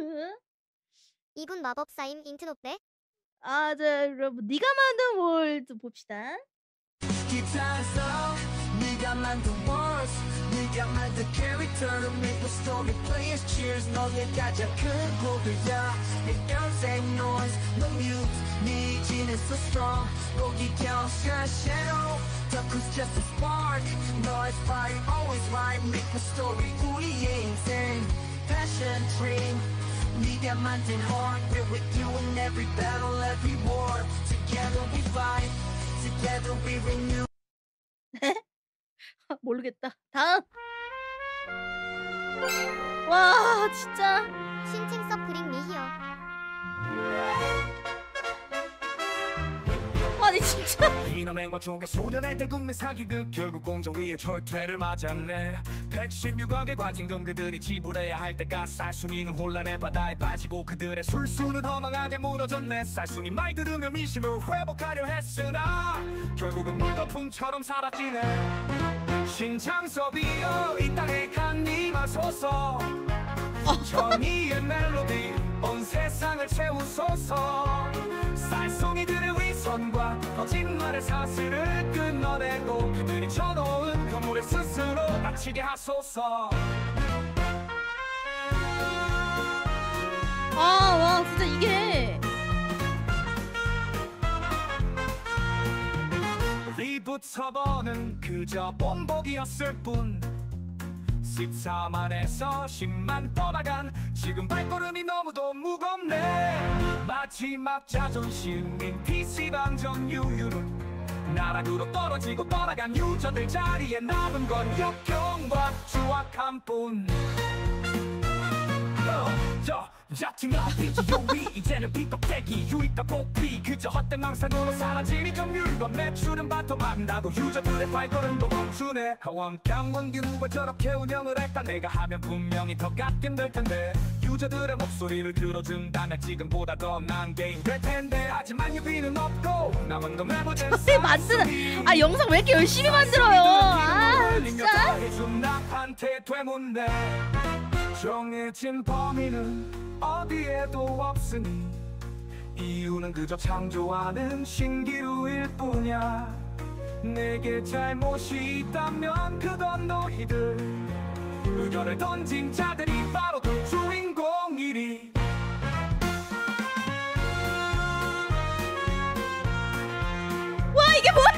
이분 마법사임 인트로때. 자 여러분 네가 만든 월드 봅시다. 기타에서 네가 만든 words 네가 만든 캐릭터를 믿고 스토리 players cheers 너의 가장 큰 고도야. 내 인생 noise no mute 네 의지는 so strong 고기 겨울샷 shadow Dark's just a spark 너의 fire always right make the story 우리의 인생 passion dream 네가 만든 heart we're with you in every battle every war together we fight together we renew. 모르겠다. 다음. 와 진짜. 신칭 서프링 미히어. 아니 진짜. 이놈의 와중에 소련의 대국민 사기극 결국 공정 위에 철퇴를 맞았네. 116억의 과징금 그들이 지불해야 할 때가 쌀순이는 혼란의 바다에 빠지고 그들의 술수는 허망하게 무너졌네. 쌀순이 말 들으며 민심을 회복하려 했으나 결국은 물거품처럼 사라지네. 신창섭이여 이 땅에 강림하소서. 정의의 멜로디 온 세상을 채우소서. 쌀송이들의 위선과 거짓말의 사슬을 끊어내고 그들이 쳐놓은 건물에 스스로 닥치게 하소서. 와 진짜 이게 리부터버는 그저 본보기였을 뿐 14만에서 10만 떠나간 지금 발걸음이 너무도 무겁네. 마지막 자존심인 PC방정 유유는 나락으로 떨어지고 떠나간 유저들 자리에 남은 건 역경과 추악함뿐. 자칭아 비디오위 이제는 비껍데기 유입다 복비 그저 헛된 망상으로 사라지니 점유율과 매출은 반토막 나도 유저들의 발걸음도 멈추네. 원강원규 누가 저렇게 운영을 할까. 내가 하면 분명히 더 깎인 될 텐데 유저들의 목소리를 들어준다면 지금보다 더 나은 게임 될 텐데. 하지만 유비는 없고 남은 건 메모된 저때 만드는 아 영상 왜 이렇게 열심히 만들어요. 아 진짜 해준 나한테 되묻네. 정해진 범위는 어디에도 없으니 이유는 그저 창조하는 신기루일 뿐이야. 내게 잘못이 있다면 그건 너희들 의견을 던진 자들이 바로 그 주인공이리. 와 이게 뭐야.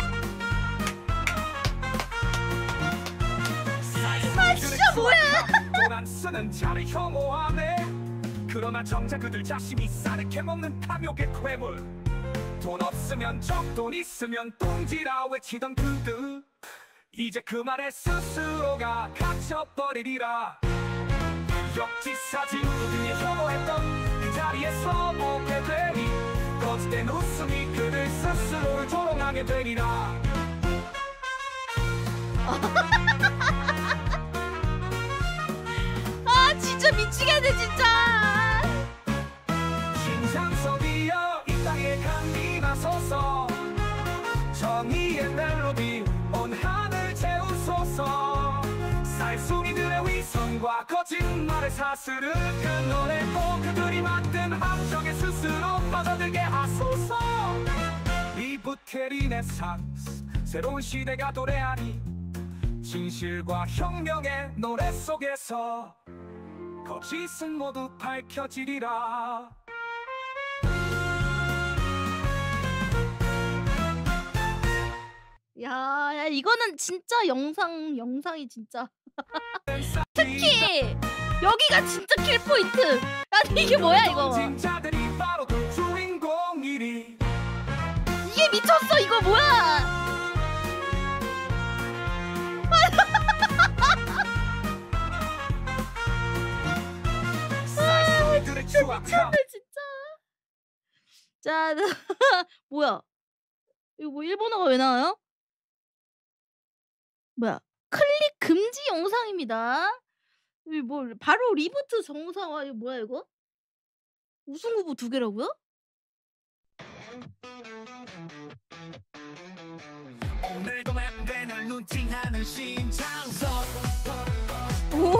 아 진짜 뭐야. 돈 안 쓰는 자를 혐오하네. 그러나 정작 그들 자신이 싸르게 먹는 탐욕의 괴물. 돈 없으면 적, 돈 있으면 똥지라 외치던 그들 이제 그 말에 스스로가 갇혀버리리라. 역지사지 누구든지 혐오했던 그 자리에서 보게 되니 거짓된 웃음이 그들 스스로를 조롱하게 되리라. 아 진짜 미치겠네 진짜. 신상섭이여 이 땅에 강이 나서서 정의의 멜로디 온 하늘 채우소서. 쌀순이들의 위선과 거짓말의 사슬을 끊어내고 그들이 만든 함정에 스스로 빠져들게 하소서. 리부트 리네상스 새로운 시대가 도래하니 진실과 혁명의 노래 속에서 거짓은 모두 밝혀지리라. 야 이거는 진짜 영상이 진짜 특히 여기가 진짜 킬 포인트. 아니 이게 뭐야 이거. 이게 미쳤어 이거 뭐야. 미쳤네 진짜. 자 뭐야 이거 뭐 일본어가 왜 나와요? 뭐야 클릭 금지 영상입니다. 여기 뭐 바로 리부트 정상화. 이거 뭐야 이거? 우승 후보 2개라고요? 오늘도 맵대는 루팅하는 신창섭. 오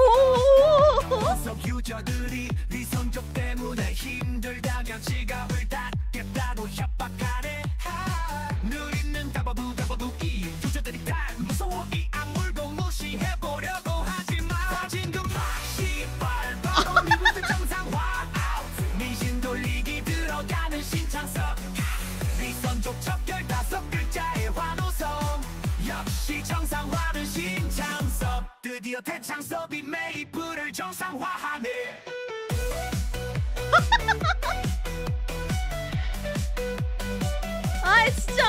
유저들이 위선적 때문에 힘들다며 지갑을 닫겠다고 협박하네. 늘 있는 다바부이 유저들이 다 무서워 이 악물고 무시해보려고 하지마. 가진 그 맛이 발바로 미분들 정상화. 미신 돌리기 들어가는 신창섭. 위선적 척결 5글자의 환호성. 역시 정상화는 신창섭. 드디어 대창섭이 메이플을 정상화하네. 아 진짜.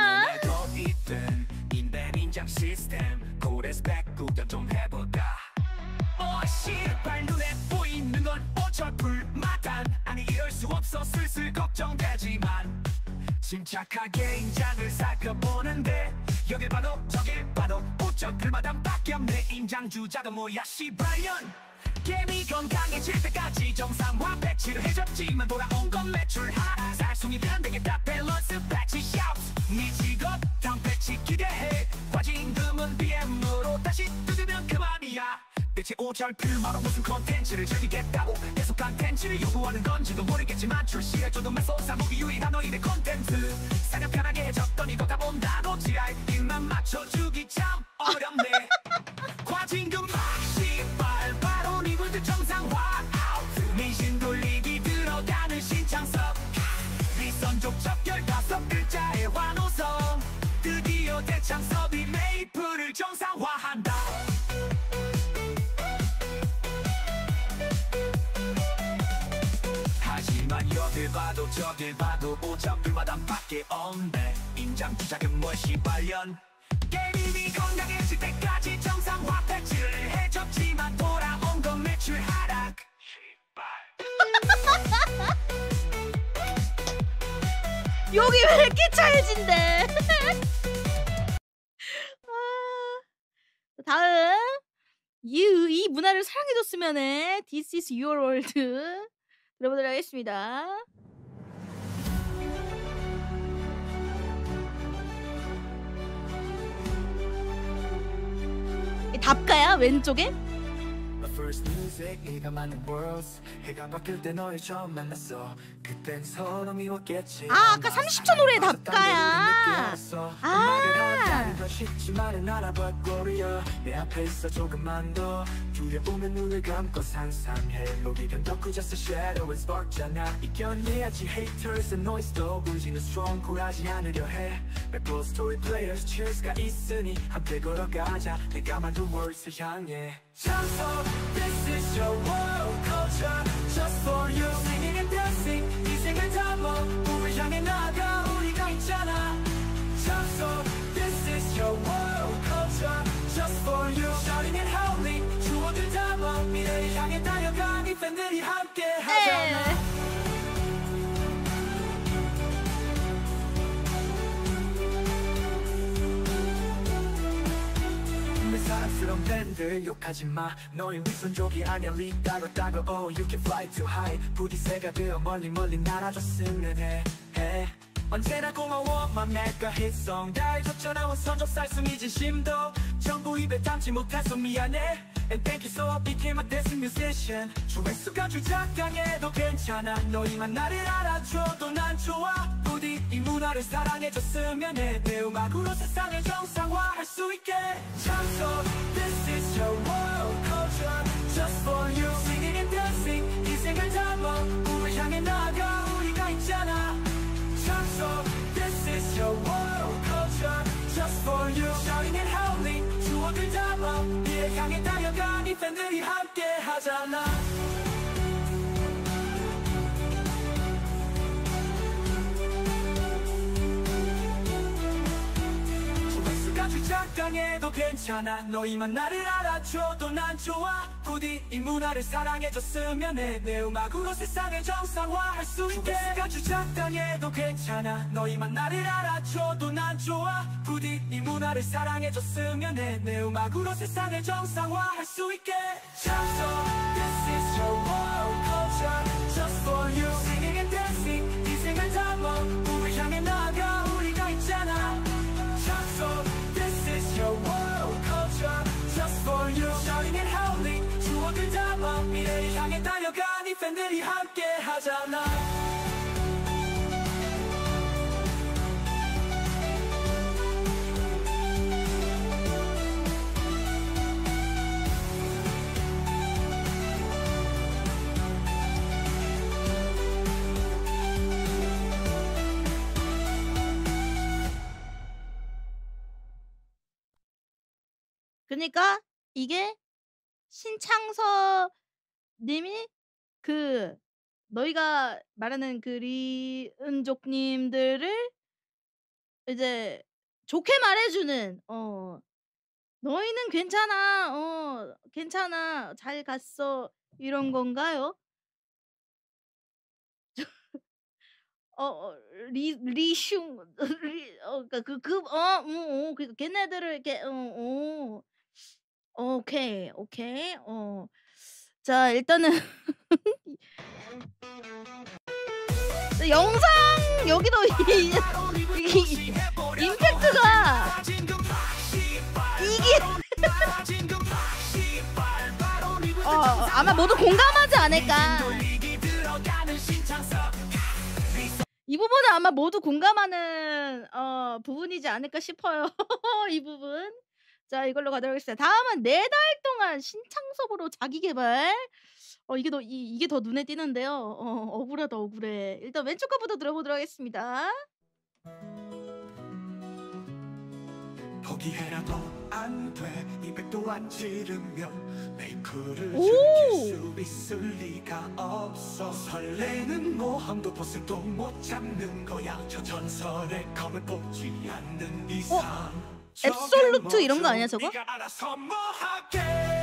인장 시스템 고레스펙 구경 좀 해보자. 시발 눈에 보이는 건 어쩔불마단. 아니 이럴 수 없어 슬슬 걱정되지만 침착하게 인장을 살펴보는데 여길 봐도 저길 봐도 오적들마다 밖에 없네. 인장주자도 뭐야 시발년. 게임이 건강해질 때까지 정상화 배치를 해줬지만 돌아온 건 매출 하락. 쌀송이들 안 되겠다 밸런스 패치 샤우트. 네 직업 다음 패치 기대해. 과징금은 BM으로 다시 뜯으면 그만이야. 대체 오절필마로 무슨 콘텐츠를 즐기겠다고 계속 콘텐츠를 요구하는 건지도 모르겠지만 출시해줘도 매소사 무기 유일한 너희의 콘텐츠. 사냥 편하게 해줬더니 더 다 본다고 지랄. 입만 맞춰주기 참 어렵네. 과징금 시발 바로 니블드 정상화. 미신 돌리기 들어가는 신창섭. 위선족 척결 5글자의 환호성. 드디어 대창섭이 메이플을 정상화한다. 하지만 여길 봐도 저길 봐도 오잡들마다 밖에 없네. 성장 투자금 월 18년 게임이 건강해질 때까지 정상화 패치를 해줬지만 돌아온 건 매출 하락. 여기 왜 이렇게 차해진대? 다음 이 문화를 사랑해줬으면은 This is your world 들어보도록 하겠습니다. 답가야 왼쪽에? First music 네가 만든 worlds 해가 바뀔 때 너를 처음 만났어 그땐 서로 미웠겠지 아 아까 30초 노래 답가야. 더 쉽지만은 알아볼 거리야 내 앞에 있어 조금만 더 두려우면 눈을 감고 상상해 여기는 덕후 just a shadow and spark잖아 이겨내야지 haters and noise도 울지는 strong 굴하지 않으려 해 Rebel story players cheers가 있으니 함께 걸어가자 내가 만든 words을 향해 장소 this is your world culture just for you singing and dancing 인생을 담아 우리 향해 나가 우리가 있잖아 장소 this is your world culture just for you shouting and howling 추억을 담아 미래를 향해 달려간 이 팬들이 함께 하잖아 사랑스러운 밴드 욕하지마 너의 위선족이 아니야 리 따로 oh you can fly too high 부디새가 되어 멀리 날아줬으면 해 언제나 고마워 맘내가 hit송 다 잊었잖아 선접살 숨이 진심도 전부 입에 담지 못해서 미안해 And thank you so became a dancing musician 조회수가 주작당해도 괜찮아 너희만 나를 알아줘도 난 좋아 부디 이 문화를 사랑해줬으면 해 내 음악으로 세상을 정상화할 수 있게 장소 This is your world culture just for you Singing and dancing 인생을 담아 우리 향해 나가 우리가 있잖아 장소 This is your world culture just for you Shouting and howling 추억을 담아 미래 향해 달려간 이 팬들이 함께 하잖아 조회수가 주작당해도 괜찮아 너희만 나를 알아줘도 난 좋아 부디 이 문화를 사랑해줬으면 해 내 음악으로 세상을 정상화할 수 있게 조회수가 주작당해도 괜찮아 너희만 나를 알아줘도 난 좋아 부디 이 문화를 사랑해줬으면 해 내 음악으로 세상을 정상화할 수 있게 장소 This is your world culture just for you Singing and dancing 인생을 담아 우리 향해 나가 우리가 있잖아 장소 This is your world culture just for you Shouting and howling 추억을 담아 미래를 향해 달려간 이 팬들이 함께 하잖아 그러니까 이게 신창서 님이 그 너희가 말하는 그 리은족님들을 이제 좋게 말해주는 너희는 괜찮아 괜찮아 잘 갔어 이런 건가요? 리슝 그러니까 걔네들을 이렇게 오케이 자 일단은 영상 여기도 이 임팩트가 이게 아마 모두 공감하지 않을까. 이 부분은 아마 모두 공감하는 부분이지 않을까 싶어요. 이 부분. 자 이걸로 가도록 하겠습니다. 다음은 4달 동안 신창섭으로 자기개발. 이게 더 눈에 띄는데요. 억울하다 억울해. 일단 왼쪽 거부터 들어보도록 하겠습니다. 포기해라도 안돼 200도 안 지르면 메이크를 오! 즐길 수 있을 리가 없어 설레는 모험도 보스도 못 잡는 거야 저 전설의 검을 뽑지 않는 이상 앱솔루트 이런 거 아니야 저거? 네가 알아서 뭐 하게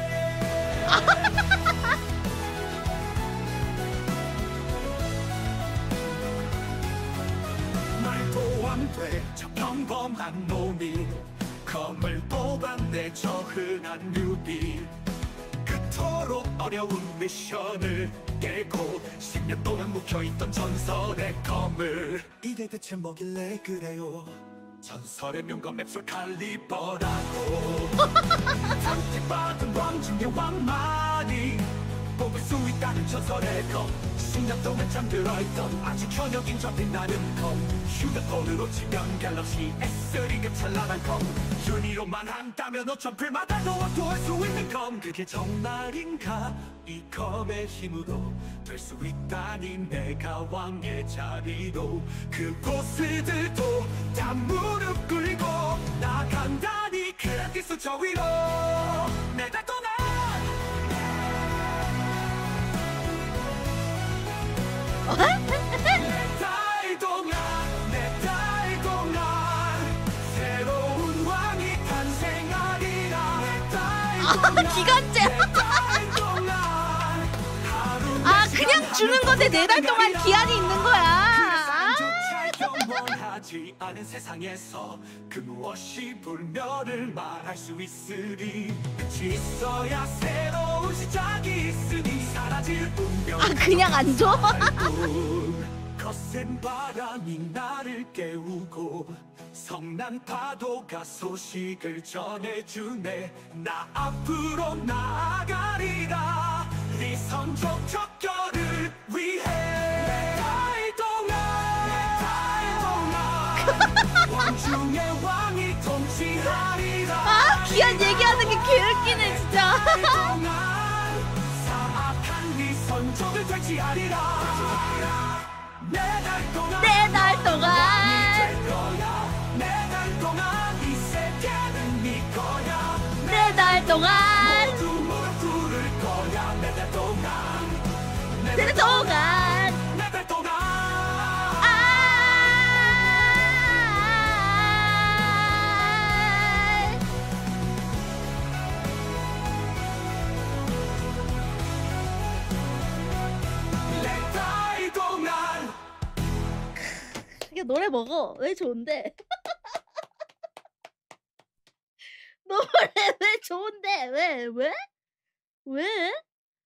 말도 안 돼 저 평범한 놈이 검을 뽑아내 저 흔한 뉴비 그토록 어려운 미션을 깨고 10년 동안 묵혀있던 전설의 검을 이게 대체 뭐길래 그래요 전설의 명검 앱솔 칼리버라고 탐색받은 왕 중에 왕만이 뽑을 수 있다는 전설의 검 10년 동안 잠들어있던 아직 현역인 저 빛나는 검 휴대폰으로 치면 갤럭시 S3급 찬란한 검 윤희로만 한다면 5,000풀마다 놓아도 할 수 있는 검 그게 정말인가 이 검의 힘으로 될 수 있다니 내가 왕의 자리로 그곳들도 다 무릎 꿇고 나간다니 그라티스 저 위로 내달 동안 내 달 동안 새로운 왕이 탄생하리라 기간제. 아 그냥 주는 건데 4달 동안 기한이 있는 거야. 영원하지 않은 세상에서 그 무엇이 불멸을 말할 수 있으리 끝이 있어야 새로운 시작이 있으니 사라질 운명 아 그냥 안 줘? 거센 바람이 나를 깨우고 성난 파도가 소식을 전해주네 나 앞으로 나아가리라 네 선족 척결을 위해 내 달 동안 왕중의 왕이 통치하리라 아 기한 얘기하는 게 개웃기네 진짜. 사악한 네 선족을 퇴치하리라 내 달 동안 네달 동안 내 달 동안 이 세계는 네 거야 4달 동안 모두 무릎 꿇을 거야 내 달 동안 4달 동안 내 달 동안 내 달 동안 이게 노래 먹어. 왜 좋은데? 노래 왜 좋은데? 왜?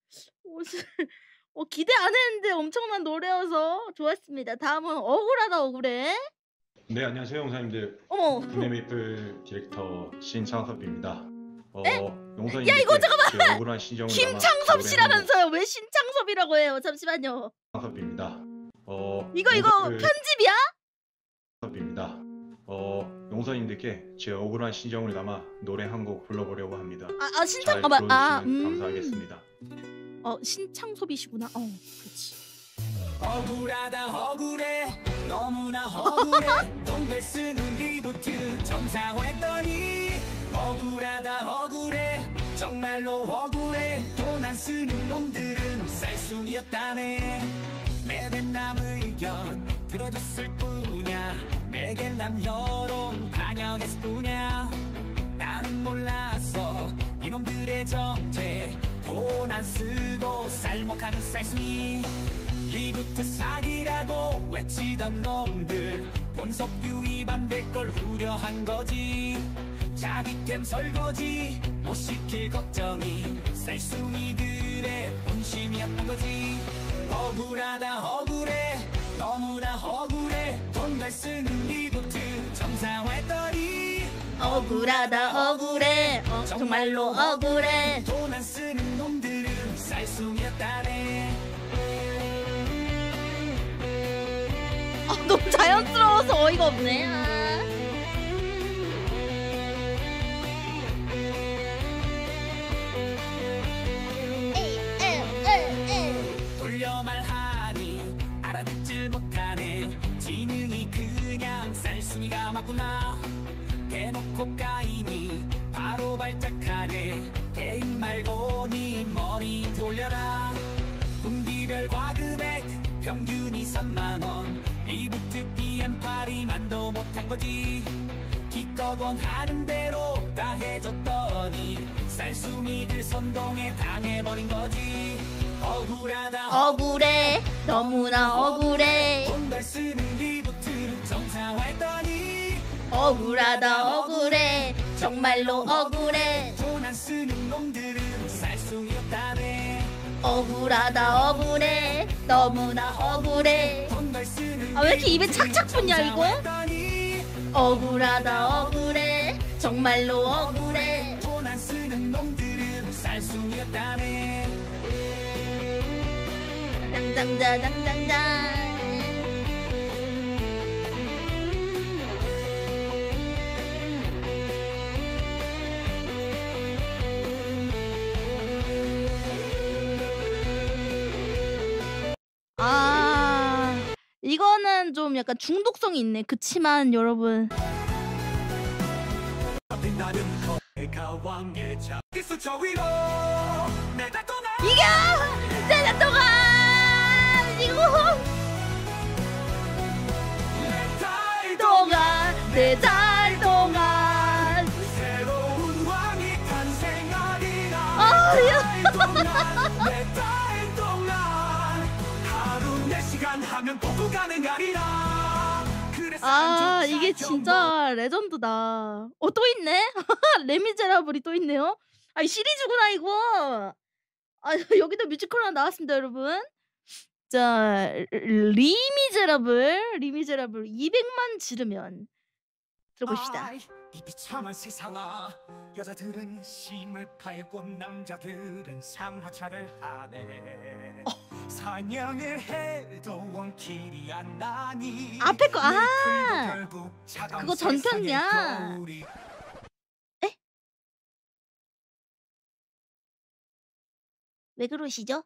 기대 안 했는데 엄청난 노래여서 좋았습니다. 다음은 억울해. 네, 안녕하세요, 용사님들. 어머. 국내메이플 디렉터 신창섭입니다. 용사님들 야, 이거 잠깐만! 억울한 신정을 김창섭 씨라면서요. 왜 신창섭이라고 해요? 잠시만요. 창섭입니다. 이거 편집이야? 창섭입니다. 용사님들께 제 억울한 신정을 담아 노래 한 곡 불러보려고 합니다. 잘 들어주시면 감사하겠습니다. 신창섭이시구나. 그렇지. 억울하다 억울해 너무나 억울해 돈을 쓰는 리부트 정상화했더니 억울하다 억울해 정말로 억울해 돈 안 쓰는 놈들은 쌀순이었다네 내겐 남 의견 들어줬을 뿐이야 내겐 남 여론 반영했을 뿐이야 나는 몰랐어 이놈들의 정체 돈 안 쓰고 쌀먹하는 쌀순이 리부트 사기라고 외치던 놈들 본석유 위반될 걸 우려한 거지 자기템 설거지 못 시킬 걱정이 쌀순이들의 본심이었던 거지 억울하다 억울해 너무나 억울해 돈 잘 쓰는 리부트 정상화했더니 억울하다 억울해. 정말로 억울해. 돈 안 쓰는 놈들은 쌀순이었다네 너무 자연스러워서 어이가 없네. 돌려 말하니 알아듣질 못하네 지능이 그냥 쌀순이가 맞구나 대놓고 까이니 바로 발작하네. 게임 말고 네 머리 돌려라. 분기별과 금액 평균이 3만원. 리부트 PM8이 만도 못한 거지. 기껏 원하는 대로 다 해줬더니 쌀수미들 선동에 당해버린 거지. 억울하다 억울해 너무나 억울해. 돈 잘 쓰는 리부트를 정상화했더니 억울하다 억울해 정말로 억울해. 돈 안 쓰는 놈들은 쌀숭이였다네. 억울하다 억울해 너무나 억울해. 돈 잘 쓰는 아 왜 이렇게 입에 착착 붙냐 이거? 정상화했더니 억울하다 억울해 정말로 억울해. 돈 안 쓰는 놈들은 쌀숭이였다네. 땅땅땅땅땅. 아 이거는 좀 약간 중독성이 있네. 그치만 여러분 나는 내가 왕의 자기수 저 위로 내가 떠나 이겨! 내가 동안 이거 내 달 동안 새로운 왕이 탄생하리라. 내달 동안 하루 4시간 하면 복구 가능하리라. 그래서 아 이게 진짜 레전드다. 또 있네? 레미제라블이 또 있네요. 아 시리즈구나 이거. 아 여기도 뮤지컬 하나 나왔습니다 여러분. 자 리미제라블 200만 지르면 들어봅시다. 이 비참한 세상아. 여자들은 심을 팔고 남자들은 상하차를 하네. 사냥을 해도 원킬이 안 나니. 앞에 거 결국 그거 전편이야. 에? 왜 그러시죠?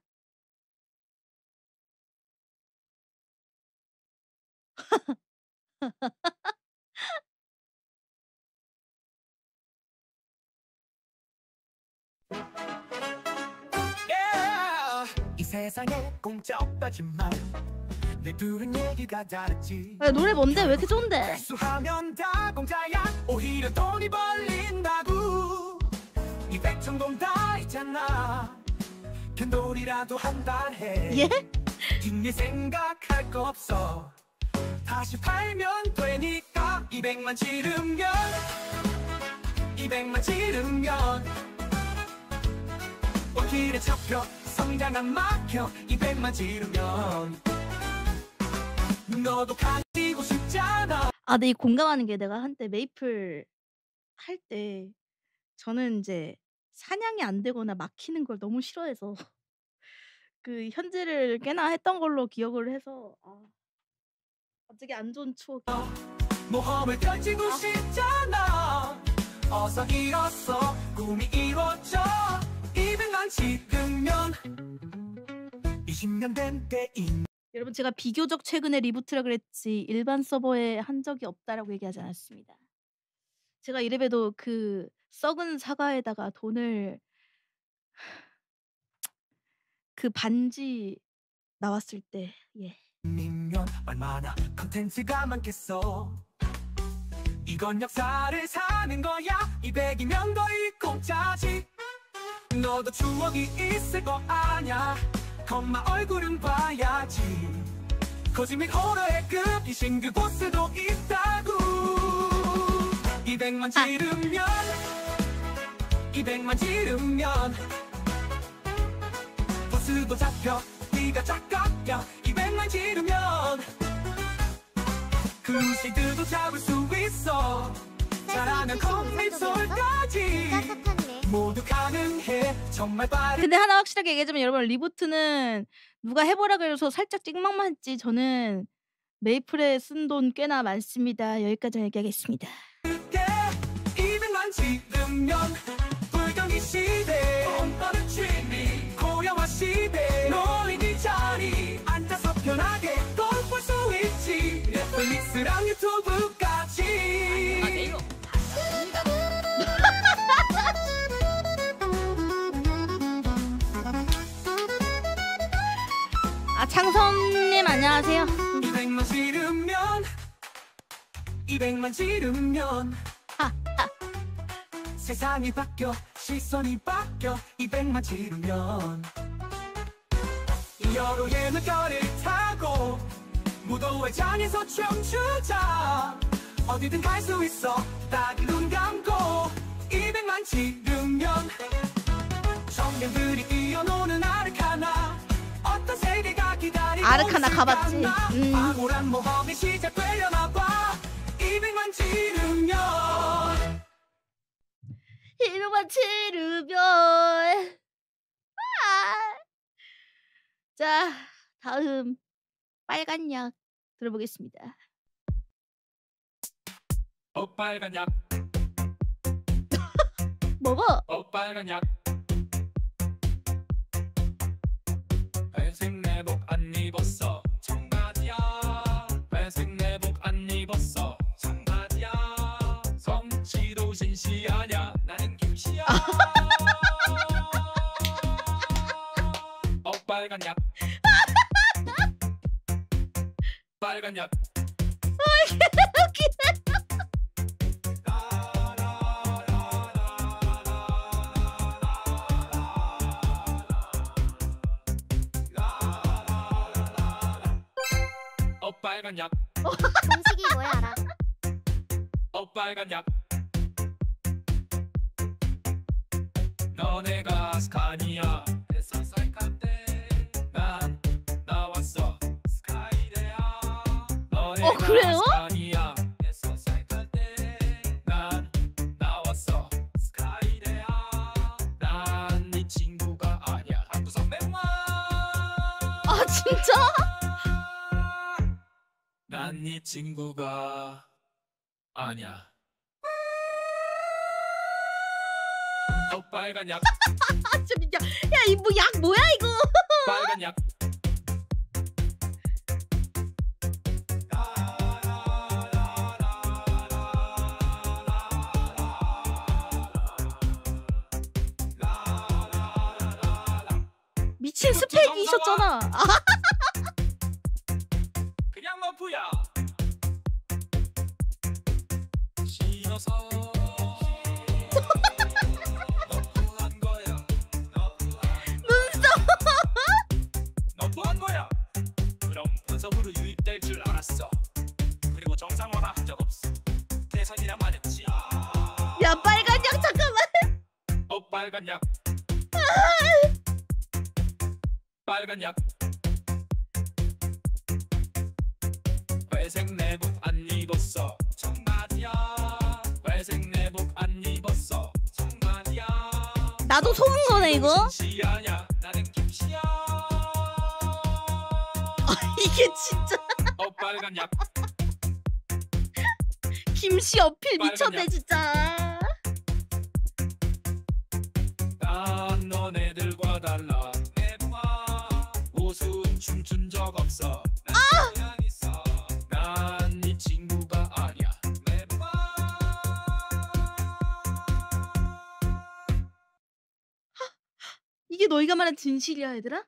이 세상에 공짜 없다지만 내 둘은 얘기가 다르지. 야, 노래 뭔데? 왜 이렇게 좋은데? 수하면 다 공짜야. 오히려 돈이 벌린다고. 이 백천돈 다 있잖아. 편돌이라도 한 달 해. 예? 뒷일 생각할 거 없어. 다시 팔면 되니까. 200만 지르면 200만 지르면 원킬에 잡혀 성장 안 막혀. 200만 지르면 너도 가지고 싶잖아. 아, 근데 이 공감하는 게 내가 한때 메이플 할 때 저는 이제 사냥이 안 되거나 막히는 걸 너무 싫어해서 그 현질을 꽤나 했던 걸로 기억을 해서 갑자기 안 좋은 추억. 모험을 펼치고 싶잖아. 어서 일어서 꿈이 이루어져. 200만 지르면 20년 된 때인. 여러분 제가 비교적 최근에 리부트라 그랬지 일반 서버에 한 적이 없다라고 얘기하지 않았습니다. 제가 이래봬도 그 썩은 사과에다가 돈을 그 반지 나왔을 때 면 얼마나 컨텐츠가 많겠어. 이건 역사를 사는 거야. 200이면 거의 공짜지. 너도 추억이 있을 거 아냐. 겁마 얼굴은 봐야지. 거짓말 호러의 급이신 그 보스도 있다고. 200만 지르면 200만 지르면 보스도 잡혀. 네가 짝깎여. 200만 지르면 글씨들도 잡을 수 있어. 잘하면 컴퓨터까지 모두 가능해. 정말 빠른. 근데 하나 확실하게 얘기하자면 여러분 리부트는 누가 해보라 그래서 살짝 찍먹만 했지 저는 메이플에 쓴 돈 꽤나 많습니다. 여기까지 얘기하겠습니다. 200만 지르면 불경기 시대 뻔뻔한 취미 고령화 시대 너희 네 자리 앉아서 편하게 돈 벌 수 있지. 넷플릭스랑 유튜브까지. 곰곰님 안녕하세요. 200만 지르면 200만 지르면 세상이 바뀌어 시선이 바뀌어 200만 지르면 여로의 물결을 타고 무도회 장에서 춤추자 어디든 갈 수 있어 딱 눈 감고 200만 지르면 청년들이 뛰어노는 아르카나 어떤 세계가 기다리고 아르카나 가봤지. 황홀한 모험이 시작되려나 봐 200만 지르면 200만 지르면 자 다음 빨간 약 들어보겠습니다. 빨간 약 먹어. 빨간 약 회색 내복 안 입었어 청바지야 회색 내복 안 입었어 청바지야 성취도 진시하냐 나는 김씨야 빨간 약 빨간 약 빨간 약 공식이 뭐야 알아? 빨간 약 너네가 스카니아 해서 살칸데 난 나왔어 스카이데야 너네가 그래요? 스카니아 해서 살칸데 난 나왔어 스카이데야 난 네 친구가 아니야 한두 선배와 아 진짜? 난 네 친구가 아니야. 빨간 약 야 이 뭐 약 뭐야 이거? 빨간 약 미친 스펙이셨잖아. 그냥 너프야 신어서 너프한 거야 너프한 거야 그럼 분석으로 유입될 줄 알았어 그리고 정상화가 한 적 없어 대선이란 말 했지 야 빨간 약 잠깐만. 빨간 약 빨간 약 회색 내복 안 입었어 청바지야 회색 내복 안 입었어 청바지야 나도 속은 거네 이거. 김씨야냐 나는 김씨야 이게 진짜 빨간 약 김씨 어필 빨간 미쳤네 약. 진짜. 난 너네들과 달라 내부와 웃음 춤춘 적 없어 난 그냥 있어 난 네 친구가 아니야 내부와 이게 너희가 말한 진실이야 얘들아?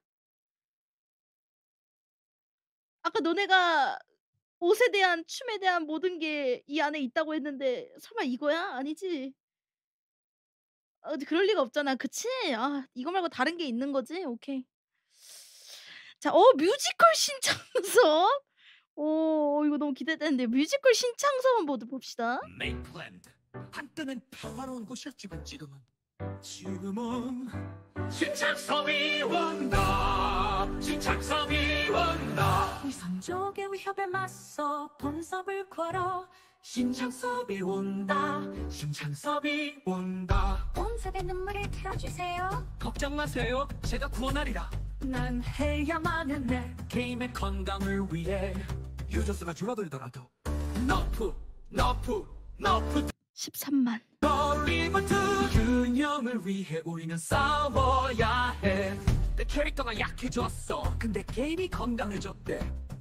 아까 너네가 옷에 대한 춤에 대한 모든 게 이 안에 있다고 했는데 설마 이거야? 아니지? 그럴 리가 없잖아. 그치? 아 이거 말고 다른 게 있는 거지? 오케이. 자, 뮤지컬 신창섭. 이거 너무 기대되는데 뮤지컬 신창섭 한번 봅시다. 메이플랜드 한때는 평화로운 곳이었지만 지금은 신창섭이 온다 신창섭이 온다 위선적의 위협에 맞서 본섭을 걸어 신창섭이 온다 신창섭이 온다 본섭의 눈물을 틀어주세요. 걱정 마세요 제가 구원하리라 난 해야만 했네 게임의 건강을 위해 유저수가 줄어들더라도 너프 13만. 리버트 균형을 위해 우리는 싸워야 해 내 캐릭터가 약해졌어 근데 게임이 건강해졌대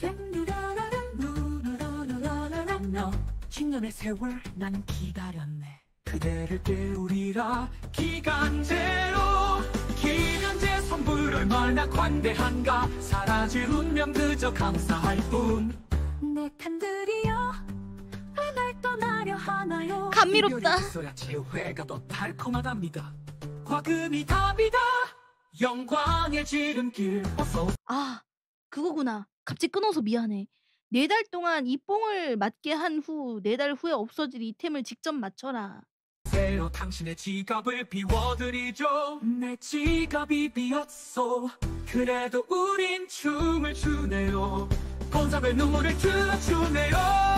10년의 세월 나는 기다렸네 그대를 깨우리라 기간제로 기간제 선물 얼마나 관대한가. 사라질 운명 그저 감사할 뿐. 내 칸들이여 왜 날 떠나려 하나요. 감미롭다. 이별이 있어야 재회가 더 달콤하답니다. 과금이 답이다. 영광의 지름길. 어서 아, 그거구나. 갑자기 끊어서 미안해. 4달 동안 이 뽕을 맞게 한 후 4달 후에 없어질 이템을 직접 맞춰라. 오세요. 당신의 지갑을 비워드리죠. 내 지갑이 비었소. 그래도 우린 춤을 추네요. 본사의 눈물을 틀어주네요.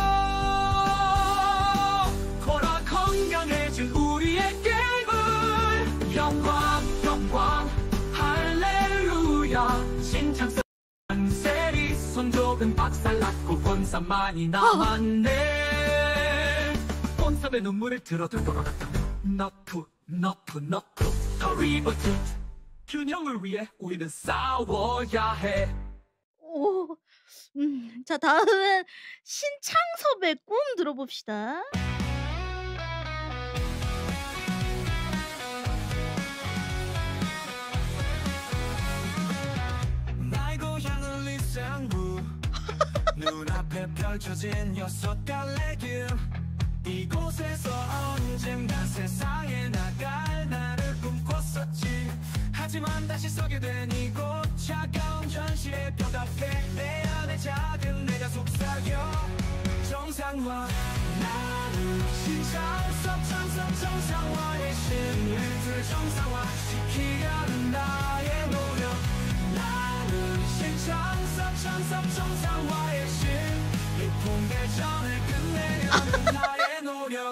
돌아 건강해진 우리의 게임을. 영광 영광 할렐루야. 신창선 세리 손조금 박살났고 본사 많이 남았네. 본사의 눈물을 들어도 너프 더 리버트. 균형을 위해 우리는 싸워야 해. 오, 자 다음은 신창섭의 꿈 들어봅시다. 나의 고향은 리쌍부. 눈앞에 펼쳐진 6갈래 길. 이곳에서 언젠가 세상에 나갈 나를 꿈꿨었지. 하지만 다시 서게 된 이곳. 차가운 현실에 뼈답게 내 안에 작은 내가 속삭여. 정상화 나는 신창섭 정상화의 신을 정상화시키려는 나의 노력. 나는 신창섭 정상화의 신. 이 풍계전을 끝내려는 나의 노력.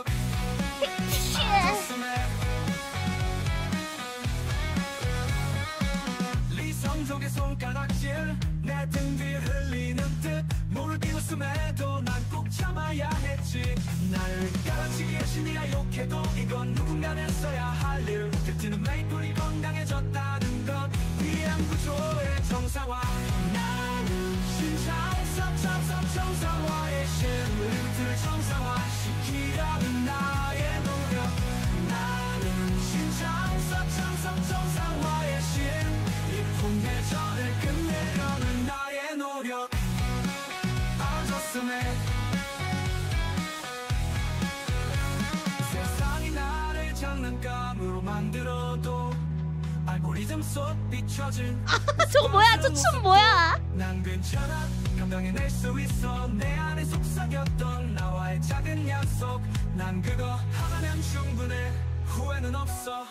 리성족의 손가락질 내 등 뒤에 흘리는 듯. 물을 비웃음에도 난 꼭 참아야 했지. 날 가라치기에 신이라 욕해도 이건 누군가는 써야 할 일. 듣지는 메이플이 건강해졌다는 것. 위안 구조의 정상화. 나는 신창섭 정상화의 신을 정상화시키려는 나의 노력. 나는 신창섭 정상화의 신. 이 풍계전을 끝내려는 나의 노력. 세상이 나를 장난감으로 만들어도 알고리즘 속 비춰진 저거 뭐야? 저 춤 뭐야? 난 괜찮아. 감당해낼 수 있어. 내 안에 속삭였던 나와의 작은 약속. 난 그거 하나면 충분해. 후회는 없어.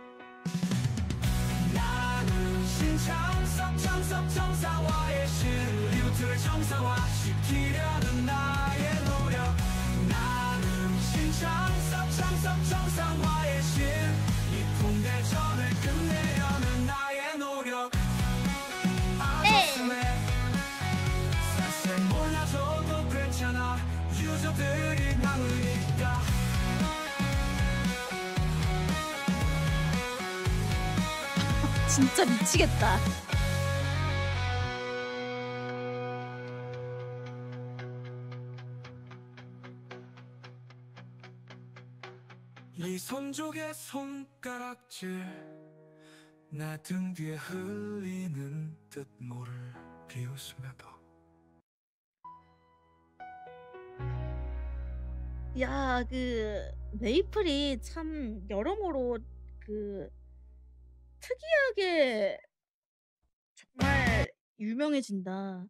나는 신창섭 정상화의 신. 리부트를 정상화시키려는 나의 노력. 나는 신창섭 정상화의 신. 이 풍계전을 끝내려는 나의 노력. 사실 몰라줘도 괜찮아. 유저들이 남으니까. 진짜 미치겠다. 이 손족의 손가락질 나 등 뒤에 흘리는 듯 모를 비웃음에도. 야, 그 메이플이 참 여러모로 그 특이하게 정말 유명해진다.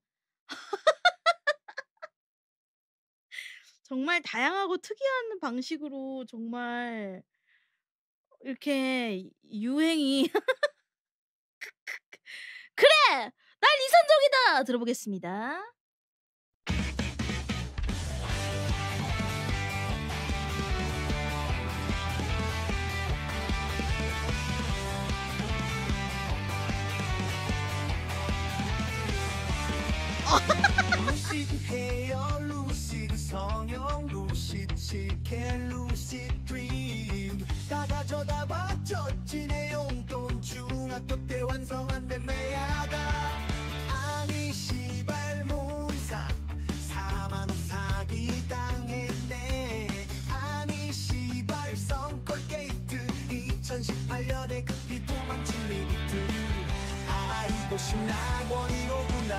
정말 다양하고 특이한 방식으로 정말 이렇게 유행이 그래! 난 이선적이다! 들어보겠습니다. 루시드 헤어, 루시드 성형, 루시드 치킨, 루시드 드림. 다 가져다 바쳤지 내 용돈. 중학교 때 완성 안 된 매야가. 아니 시발 몰사 4만 원 사기 당했네. 아니 시발 성골 게이트 2018년에 급히 도망친 리비트. 낙원이로구나.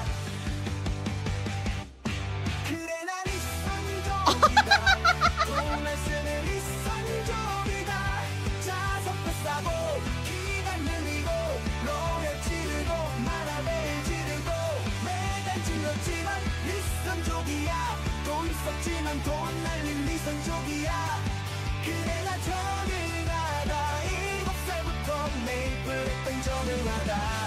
그래 난 이선족이다. 돈을 쓰는 이선족이다. 자석도 싸고 기간 늘리고 노래 지르고 만화를 지르고 매달 질렀지만 이선족이야. 돈 썼지만 돈 날린 이선족이야. 그래 나 저를 가다 7살부터 메이플 땡전을 하다.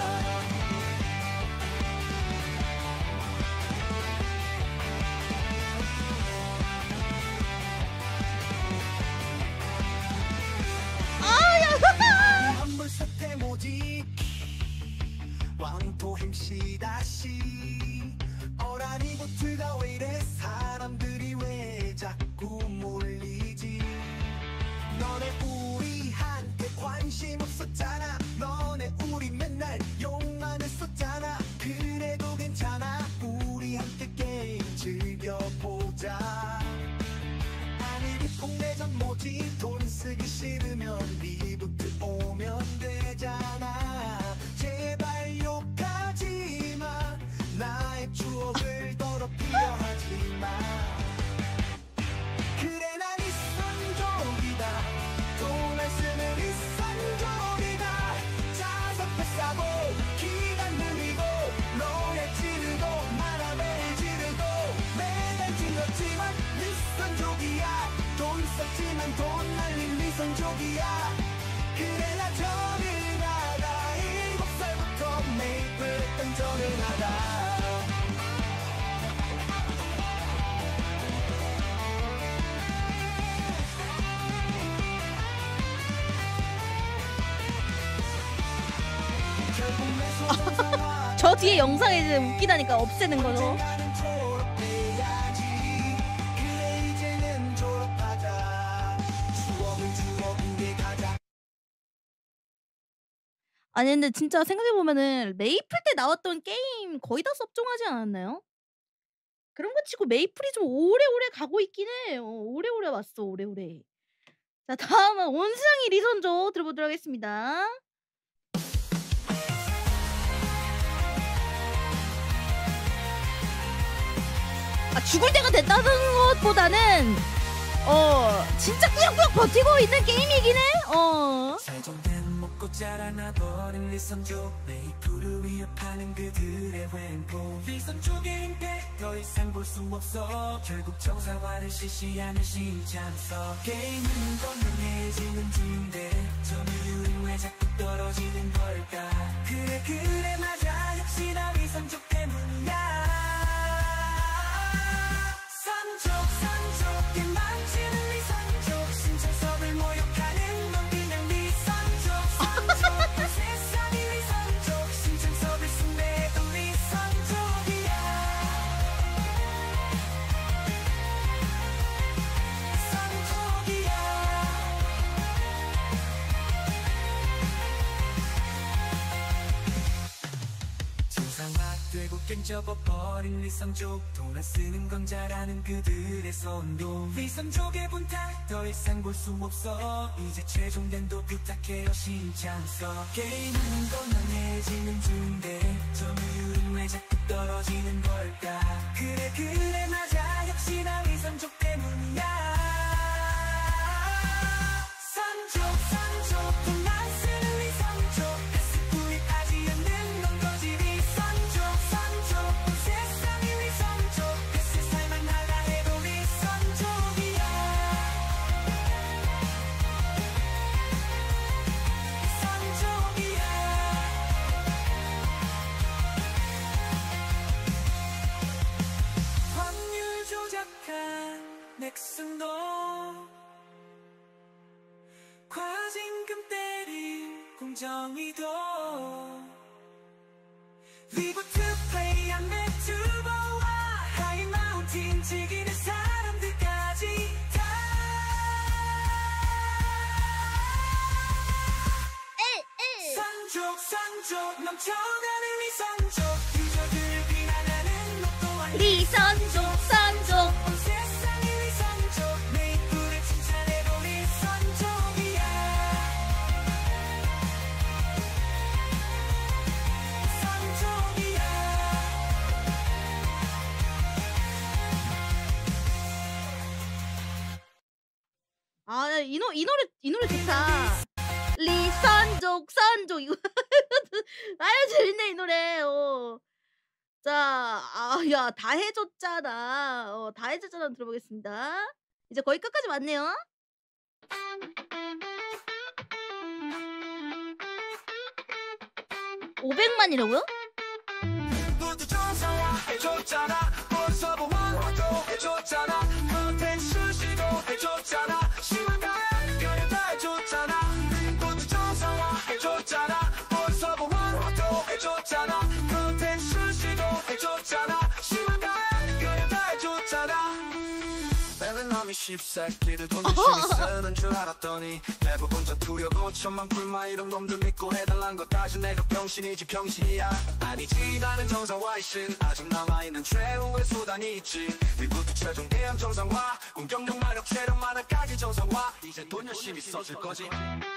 환불 사태 모직 왕토 MC 다시 어라니 보트가 왜 이래 사람들이 왜 자꾸 몰리지. 너네 우리한테 관심 없었잖아. 너네 우리 맨날 욕만 했었잖아. 그래도 괜찮아. 우리한테 게임 즐겨보자. 아니 리폼내전 뭐지. 돈 쓰기 싫으면 리부트 오면 되잖아. 제발 욕하지마. 나의 추억을 더럽히려 하지마. 그래 난 이선족이다. 돈을 쓰는 이선족이다. 자석도 싸고 기간 늘리고 노래 지르고 만화를 지르고 매달 질렀지만 이선족이야. 돈 썼지만 돈 날린 이선족이야. 그래 나 저를 가다 7살부터 메이플 땡전을 하다. 저 뒤에 영상에 이제 웃기다니까 없애는 거죠. 아니 근데 진짜 생각해보면은 메이플 때 나왔던 게임 거의 다 섭종하지 않았나요? 그런 거 치고 메이플이 좀 오래오래 가고 있긴 해. 오래오래 왔어 오래오래. 자 다음은 온수양이 리선조 들어보도록 하겠습니다. 죽을 때가 됐다는 것보다는 진짜 꾸역꾸역 버티고 있는 게임이긴 해. 세종된 먹고 자라나버린 리선족. 메이플을 위협하는 그들의 횡포. 리선족의 임팩 더 이상 볼 수 없어. 결국 정상화를 실시하는 신창서. 게임은 건강해지는 중인데 점유율은 왜 자꾸 떨어지는 걸까. 그래 맞아. 역시나 리선족 때문이야. 선족 개망치는 리선족. 신창섭을 모욕하는 넌 그냥 리선족. 선족 세상이 리선족. 신창섭을 숭배해도 리선족이야. 선족이야. 정상화되고 깽 접어버린 리선족. 돈 안 쓰는 건 잘하는 그들의 선동. 리선족의 분탈 더 이상 볼 수 없어. 이제 최종 된도 부탁해요 신창서. 게임은 건강해지는 중인데 점유율은 왜 자꾸 떨어지는 걸까. 그래 맞아. 역시나 리선족 때문이야. 선족 돈 안 쓰는 리선족. 패스 구입하지 않는 넌 거지 리선족. 세상이 리선족. 패스 살만 하라 해도 리선족이야. 리선족이야. 확률 조작한 넥슨도 과징금 때린 공정이도 리부트 플레이한 맥튜버와 하이마운틴 즐기는 사람들까지 다 선족 넘쳐나는 리선족. 유저들을 비난하는 너 또한 리선족 온 세상이 리선족. 메이플을 칭찬해도 리선족이야. 이 노래 좋다. 리선족 선족 이거 아유 재밌네 이 노래. 자, 야, 다 해줬잖아. 다 해줬잖아. 들어보겠습니다. 이제 거의 끝까지 왔네요. (500만이라고요) 모두 정상화해줬잖아. 벌써 보완도 해줬잖아. 컨텐츠 시도해줬잖아. 시간과 연결 다 해줬잖아. 모두 정상화해줬잖아. 벌써 보완도 해줬잖아. 컨텐츠 시도해줬잖아. 시간과 연결 다 해줬잖아. 빼는 놈이 십새끼들 돈 열심히 쓰는 줄 알았더니 대부분 저투려고 천만 불만 이런 놈들 믿고 해달란 것까지 내가 병신이지 병신이야. 아니지 나는 정상화의 신. 아직 남아있는 최후의 수단이 있지. 리부트 최종 대형 정상화. 공격력 마력 체력 만화까지 정상화. 이제 돈 열심히 써줄 거지.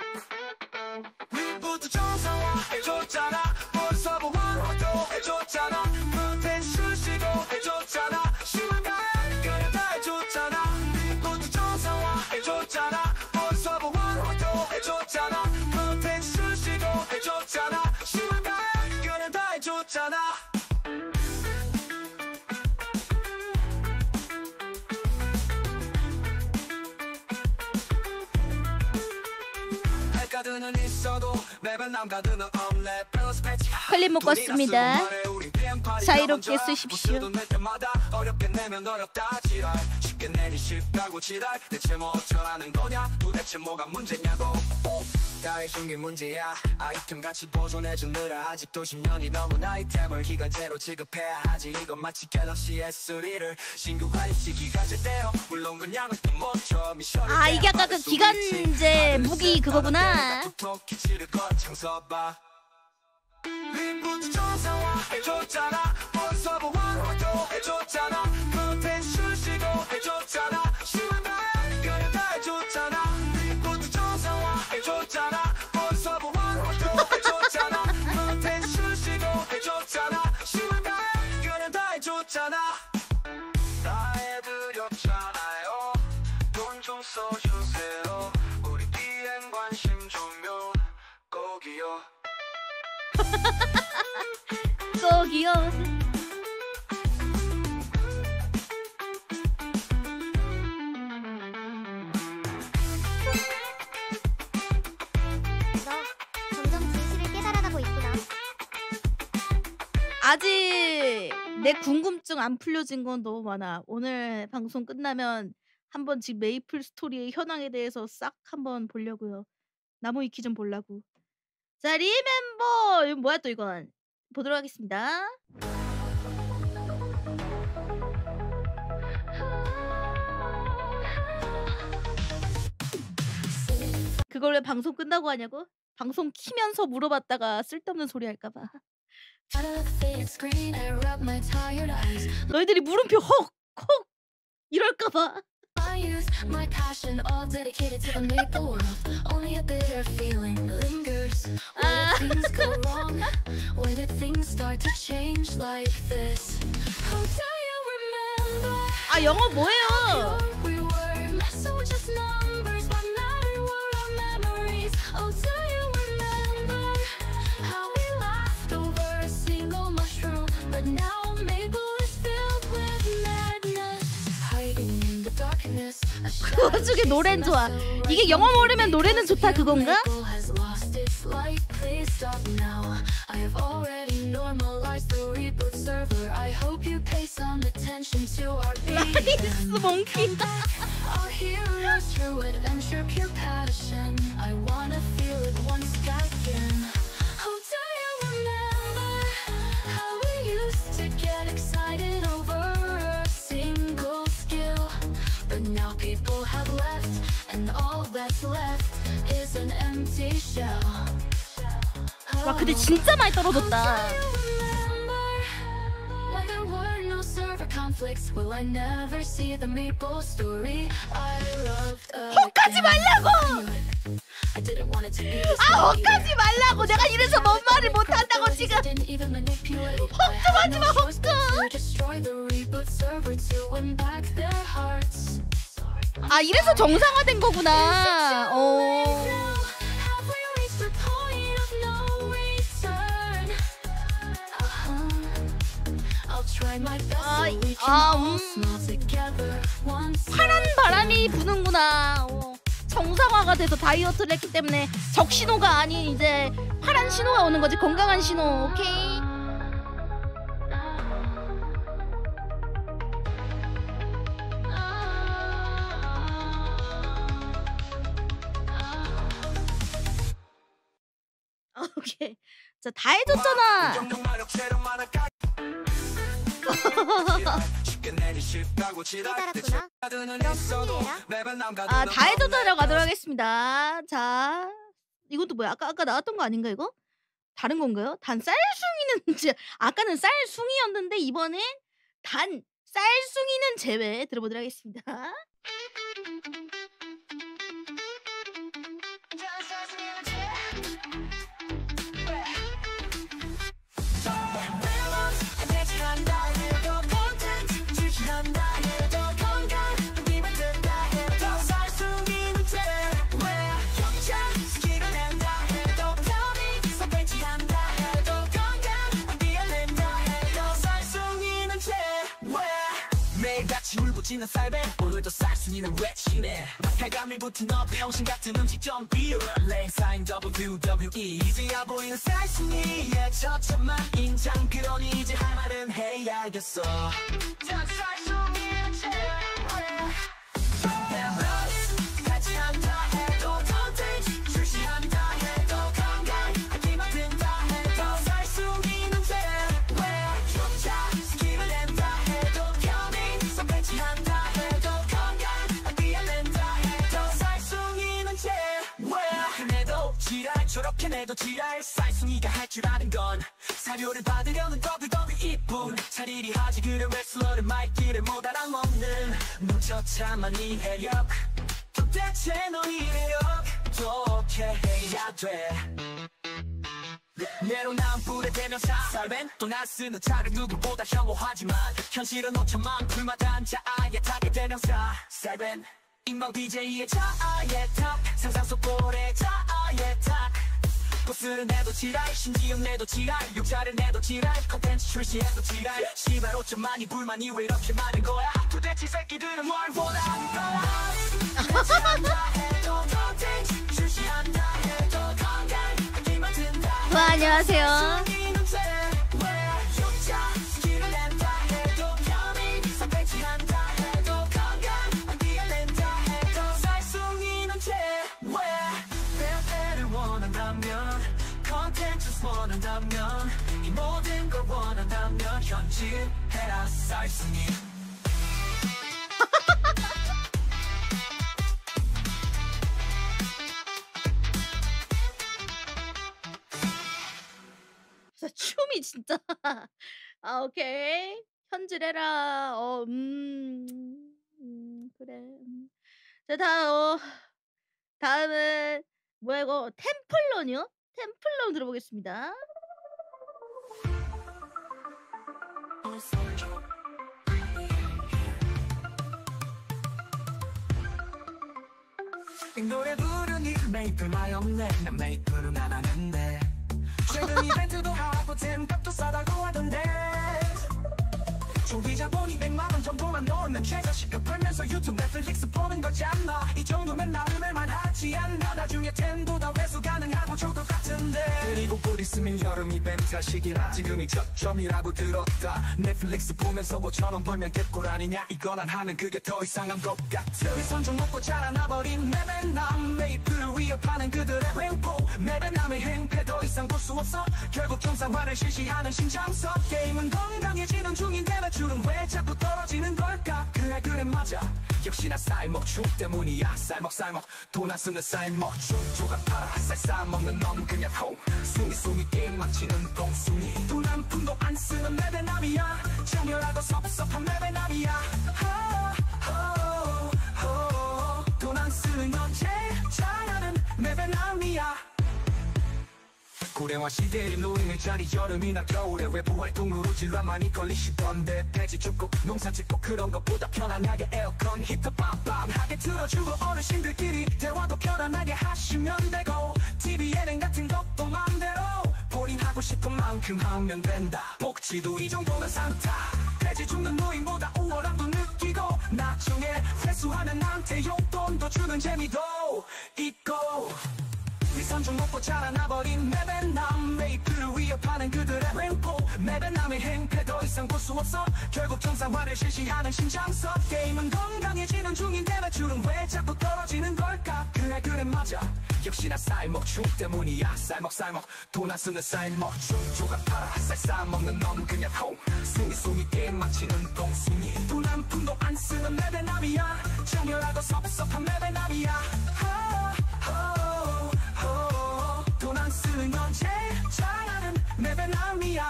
리부트 정상화 해줬잖아. 벌써 보완도 해줬잖아. 컨텐츠 시도해줬잖아. 시간과 연결 다 해줬잖아. 리부트 정상화 해줬잖아. 벌써 보완도 해줬잖아. 컨텐츠 시도해줬잖아. 시간과 연결 다 해줬잖아. 가드는 있어도 매번 남가드는 없네. 클립 묶었습니다. 자유롭게 쓰십시오. 어렵게 내면 어렵다 지랄. 쉽게 내니 쉽다고 지랄. 대체 뭐 어쩌라는 거냐. 도대체 뭐가 문제냐고. 다의 중긴 문제야. 아이템 같이 보존해주느라 아직도 10년이 넘은 아이템을 기간제로 지급해야 하지. 이건 마치 갤럭시 S3를 신규화의 시기가 제대로. 물론 그냥은 또 멈춰. 아 이게 아까 그 기간제 무기 그거구나. 리부트 정상화해줬잖아. 벌써 보완도 해줬잖아. 컨텐츠 시도해줬잖아. 시간과 연결 다 해줬잖아. 리부트 정상화해줬잖아. 벌써 보완도 해줬잖아. 컨텐츠 시도해줬잖아. 시간과 연결 다 해줬잖아. 다 해드렸잖아요. 돈 좀 써주세요. 우리 비행 관심 좀요. 꼭이요. 꼭이요. 너 점점 진실을 깨달아가고 있구나. 아직 내 궁금증 안 풀려진 건 너무 많아. 오늘 방송 끝나면 한번 지금 메이플 스토리의 현황에 대해서 싹 한번 보려고요. 나무 위키 좀 보려고. 자, 리멤버 이거 뭐야 또 이건. 보도록 하겠습니다. 그걸 왜 방송 끝나고 하냐고? 방송 키면서 물어봤다가 쓸데없는 소리 할까봐. 너희들이 물음표 헉! 헉! 이럴까봐. My youth, my passion, all dedicated to the maple world. Only a bitter feeling lingers. When did things go wrong? When did things start to change like this? Oh, do you remember? 아 영어 뭐예요? how pure we were? So just numbers, what matter were our memories. Oh, do you remember how we laughed over a single mushroom? But now maple is filled with madness. Hiding in the darkness. 그 와중에 노래는 좋아. 이게 영어 모르면 노래는 좋다 그건가? Has lost its light. Please stop now. I have already normalized the reboot server. I hope you pay some attention to our 나이스 몽키. Our heroes, true adventure, pure passion. I wanna feel it once again. Oh, do you remember how we used to get excited over a single skill? But now people have left, and all that's left is an empty shell. 와 근데 진짜 많이 떨어졌다. Like there were no server conflicts. Will I never see the maple story I loved again? 혹하지 말라고! I didn't want it to be this 아 way. 혹하지 말라고. 내가 이래서 뭔 말을 못한다고 지금. Didn't even manipulate. 혹 좀 하지 마 To destroy the reboot server to win back their hearts. 아 이래서 정상화된 거구나. Have we reached the point of no return? I'll try my best so we can all smile together once. 파란 바람이 부는구나. 정상화가 돼서 다이어트를 했기 때문에 적신호가 아닌 이제 파란 신호가 오는 거지. 건강한 신호. 오케이. 오케이. 자, 다 해줬잖아. 깨달았구나. 그럼 승리해라. 아, 다 해줬잖아 가도록 하겠습니다. 자, 이것도 뭐야? 아까 나왔던 거 아닌가 이거? 다른 건가요? 단 쌀숭이는 아까는 쌀숭이였는데 이번엔 단 쌀숭이는 제외 들어보도록 하겠습니다. 매일같이 울부짖는 쌀배 오늘도 쌀순이는 외치네 해감이 붙은 너 병신 같은 음식점 비율 레인사인 WWE 이제야 보이는 쌀순이의 처참한 인장 그러니 이제 할 말은 해야겠어 쌀순이는 최고야 같이 한다 해도 컨텐츠 출시한다 해도 건강 하기만 된다 해도 쌀순이는 최고야 쫓아 스킬을 낸다 해도 배치한다 해도 건강 뛰어낸다 해도 쌀숭이는 최고야 내도 지랄 저렇게 내도 지랄 쌀숭이가 할 줄 아는 건 사료를 받으려는 더블더블 이뿐 차라리 하지 그래 웨슬러를 말귀를 못 알아먹는 무처참한 이해력 도대체 너희 이해력 어떻게 해야 돼 내로남 불의 대명사 쌀벤 또 나 쓰는 차를 누구보다 혐오하지만 현실은 5천만 불마다 앉아 아예 타게 대명사 쌀벤 인방 DJ의 자아의 탑 상상 속 볼의 자아의 탑 보스를 내도 지랄 심지어 내도 지랄 육자를 내도 지랄 컨텐츠 출시해도 지랄 시발 5천만이 불만이 왜 이렇게 많은 거야 도대체 새끼들은 뭘 원하는 거야 배치한다 해도 컨텐츠 출시한다 해도 건강 하기만 된다 안녕하세요. 원한다면 이 모든 걸 원한다면 현질해라 쌀순이 춤이 진짜 아 오케이 현질해라 그래 자 다음은 뭐야 이거 템플런이요? 템플런 들어보겠습니다. 이 노래 부르니 메이플 많이 없네 난 메이플은 안 하는데 최근 이벤트도 하고 템값도 싸다고 하던데 소비자 보니 100만원 정도만 넣으면 최저시급 벌면서 유튜브 넷플릭스 보는 거잖아 이 정도면 나름을 만하지 않나 나중에 템보다 회수 가능하고 좋을 것 같은데 그리고 곧 있으면 여름 이벤트 시기라 지금이 저점이라고 들었다 넷플릭스 보면서 5천원 벌면 개꿀 아니냐 이건 안 하는 그게 더 이상한 것 같아 위선종 먹고 자라나버린 메베남 메이플을 위협하는 그들의 횡포 메베남의 행패 더 이상 볼 수 없어 결국 정상화를 실시하는 신장석 게임은 건강해지는 중인데 매출은 왜 자꾸 떨어지는 걸까 그래 맞아 역시나 쌀먹충 때문이야 쌀먹 돈 안 쓰는 쌀먹충 조각 팔아 쌀 싸먹는 넌 그냥 숭이 게임 망치는 똥숭이 돈 한 푼도 안 쓰는 메베남이야 장렬하고 섭섭한 메베남이야 돈 안 쓰는 건 제일 잘하는 메베남이야 고령화 시대의 노인의 자리 여름이나 겨울에 외부 활동으로 질환 많이 걸리시던데 돼지 줍고 농사 짓고 그런 것보다 편안하게 에어컨 히터 빵빵하게 틀어주고 어르신들끼리 대화도 편안하게 하시면 되고 TV 예능 같은 것도 맘대로 본인 하고 싶은 만큼 하면 된다. 복지도 이 정도면 산타. 돼지 줍는 노인보다 우월함도 느끼고 나중에 회수하는 나한테 용돈도 주는 재미도 있고 위선좀 먹고 자라나버린 매벤남 메이플을 위협하는 그들의 횡포 매벤남의 행패 더 이상 볼 수 없어 결국 정상화를 실시하는 신장석 게임은 건강해지는 중인데 매출은 왜 자꾸 떨어지는 걸까 그래 맞아 역시나 쌀먹충 때문이야 쌀먹 돈 안 쓰는 쌀먹충 조각 팔아 쌀 싸먹는 놈 그냥 통 승리 게임 망치는 똥숭이 돈 한 푼도 안 쓰는 매벤남이야 정렬하고 섭섭한 매벤남이야 돈 안 쓰는 건 제일 잘하는 매벤남이야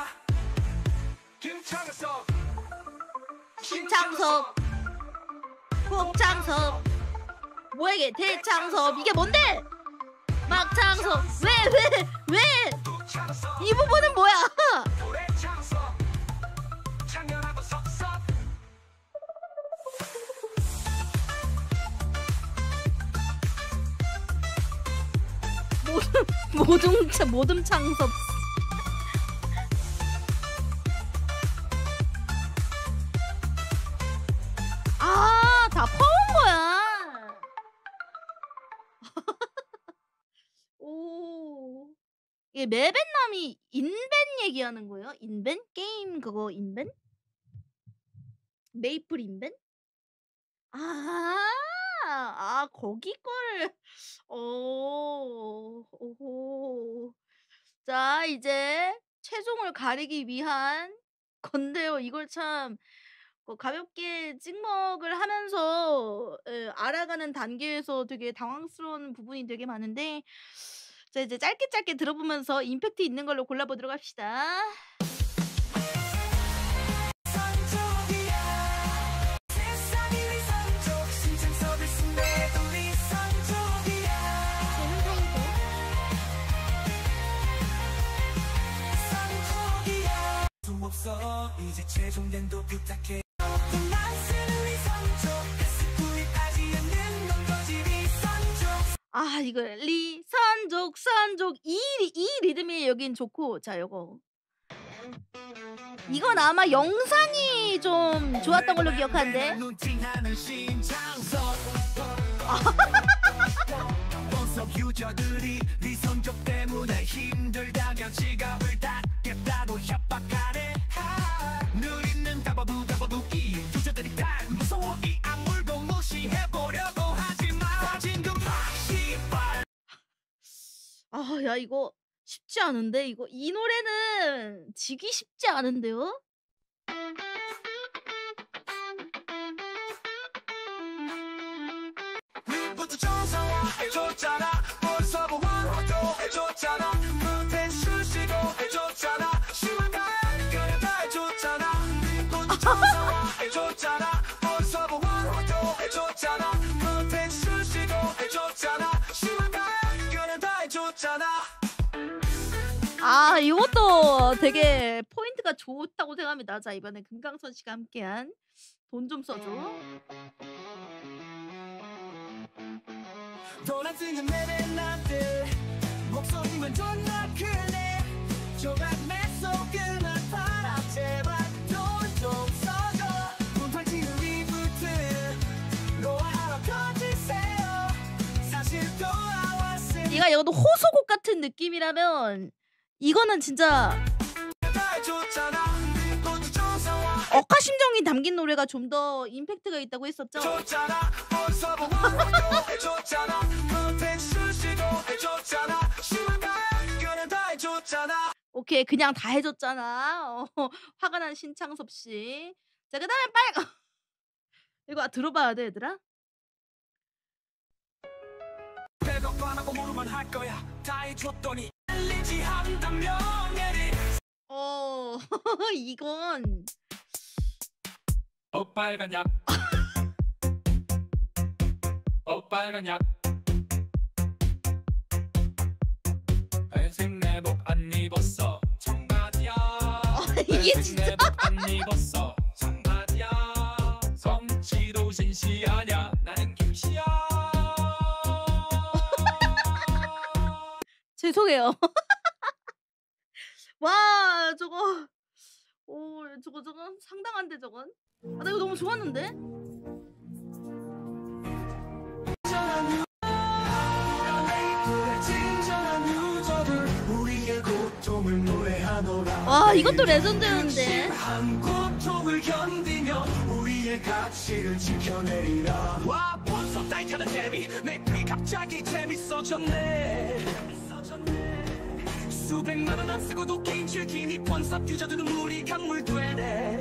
김창석 신창섭 국창섭 뭐에게 대창섭 이게 뭔데? 막창섭 왜? 이 부분은 뭐야? 모둠 창섭 다 퍼온 거야. 오 이게 매벤남이 인벤 얘기하는 거예요? 인벤? 게임 그거 인벤? 메이플 인벤? 거기 걸. 오호. 자, 이제 최종을 가리기 위한 건데요. 이걸 참 가볍게 찍먹을 하면서 알아가는 단계에서 되게 당황스러운 부분이 되게 많은데 자, 이제 짧게 들어보면서 임팩트 있는 걸로 골라보도록 합시다. 없어 이제 최종된도 부탁해 이거 선족 이 리듬이 여긴 좋고 자 요거 이건 아마 영상이 좀 좋았던 걸로 기억하는데 유저들이 네 성적 때문에 힘들다면 지갑을 닫겠다고 협박하네 누리는 다바부기 유저들이 다 무서워 이 악물고 무시해보려고 하지마 진금 씨발 야 이거 쉽지 않은데 이 노래는 지기 쉽지 않은데요? 해줬잖아 벌써 보완도 해줬잖아 무대 수시도 해줬잖아 심한가 그래 다 해줬잖아 또 청소와 해줬잖아 벌써 보완도 해줬잖아 무대 수시도 해줬잖아 심한가 그래 다 해줬잖아 이것도 되게 포인트가 좋다고 생각합니다. 자 이번에 금강선 씨가 함께한 돈 좀 써줘. 돈 안 쓰는 매벤남들 목소리만 존나 크네 조각 내 속음을 팔아 제발 돈 좀 써줘 돈 펼치는 리부트 노하러 커지세요 사실 돌아왔으니 네가 이것도 호소곡 같은 느낌이라면 이거는 진짜 억하심정이 담긴 노래가 좀 더 임팩트가 있다고 했었죠? 오케이 그냥 다 해줬잖아. 화가 난 신창섭 씨. 자 그 다음에 이거 들어봐야 돼 얘들아. 이건 빨간 약 빨간 약 아직 내복 안 입었어 청바지야 이게 진짜 안 입었어 청바지야 성취도 진시하냐 나는 김씨야 죄송해요. 와 저거 오 저건 상당한데 저건. 아 나 이거 너무 좋았는데. 와 이것도 레전드였는데. 고통을 견디며 우리의 가치를 지켜내리라 와 벌써 따뜻한 재미 내 피 갑자기 재밌어졌네 수백만 원 안 쓰고도 게임 즐기니 번삽 유저들은 우리 강물 되네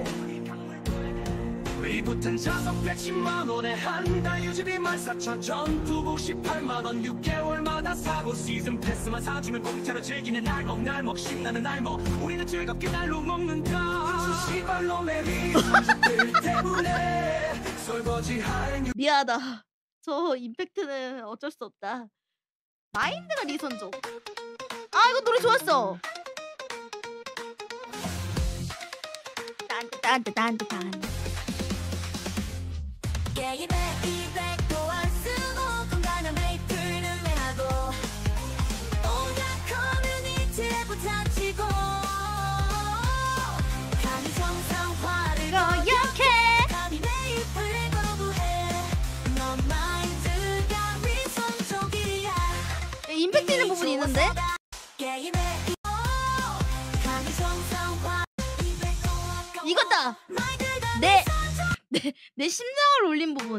리부튼 자석 110만 원에 한 달 유지비 14,000 전투복 18만 원 6개월마다 사고 시즌 패스만 사주면 공짜로 즐기는 날먹 신나는 날먹 우리는 즐겁게 날로 먹는다 시발로 내리 선수들 때문에 설거지할 미안하다. 저 임팩트는 어쩔 수 없다. 마인드가 리선족. 아 이거 노래 좋았어. 딴딴딴딴딴. 게임에 200도 안 쓰고 건강한 메이플을 매하고 온갖 커뮤니티에 부딪히고 감히 정상화를 고약해. 감히 메이플을 거부해 넌 마인드가 위선적이야 임팩트 있는 부분이 있는데. 게임에 감히 정상화 이거다. 마인드가 내 심장을 울린 부분.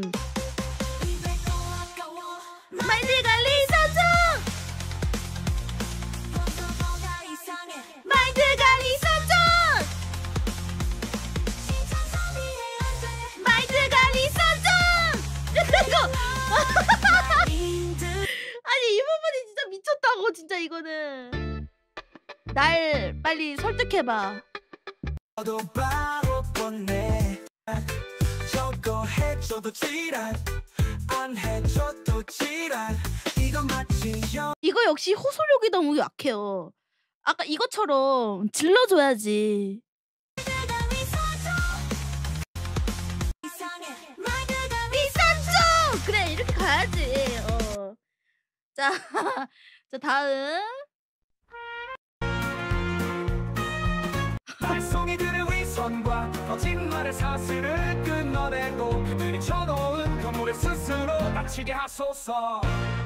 마인드가 리선족. 마인드가 리선족. 마인드가 리선족. 이거. 아니 이 부분이 진짜 미쳤다고 진짜 이거는. 날 빨리 설득해봐. 너도 바로 뻔해 저거 해줘도 지랄 안 해줘도 지랄 이거 마치 이거 역시 호소력이 너무 약해요. 아까 이것처럼 질러줘야지. 리선족! 그래 이렇게 가야지. 자, 자 다음. 발송이들의 위선과 거짓말의 사슬을 끊어내고 그들이 쳐놓은 건물에 스스로 다치게 하소서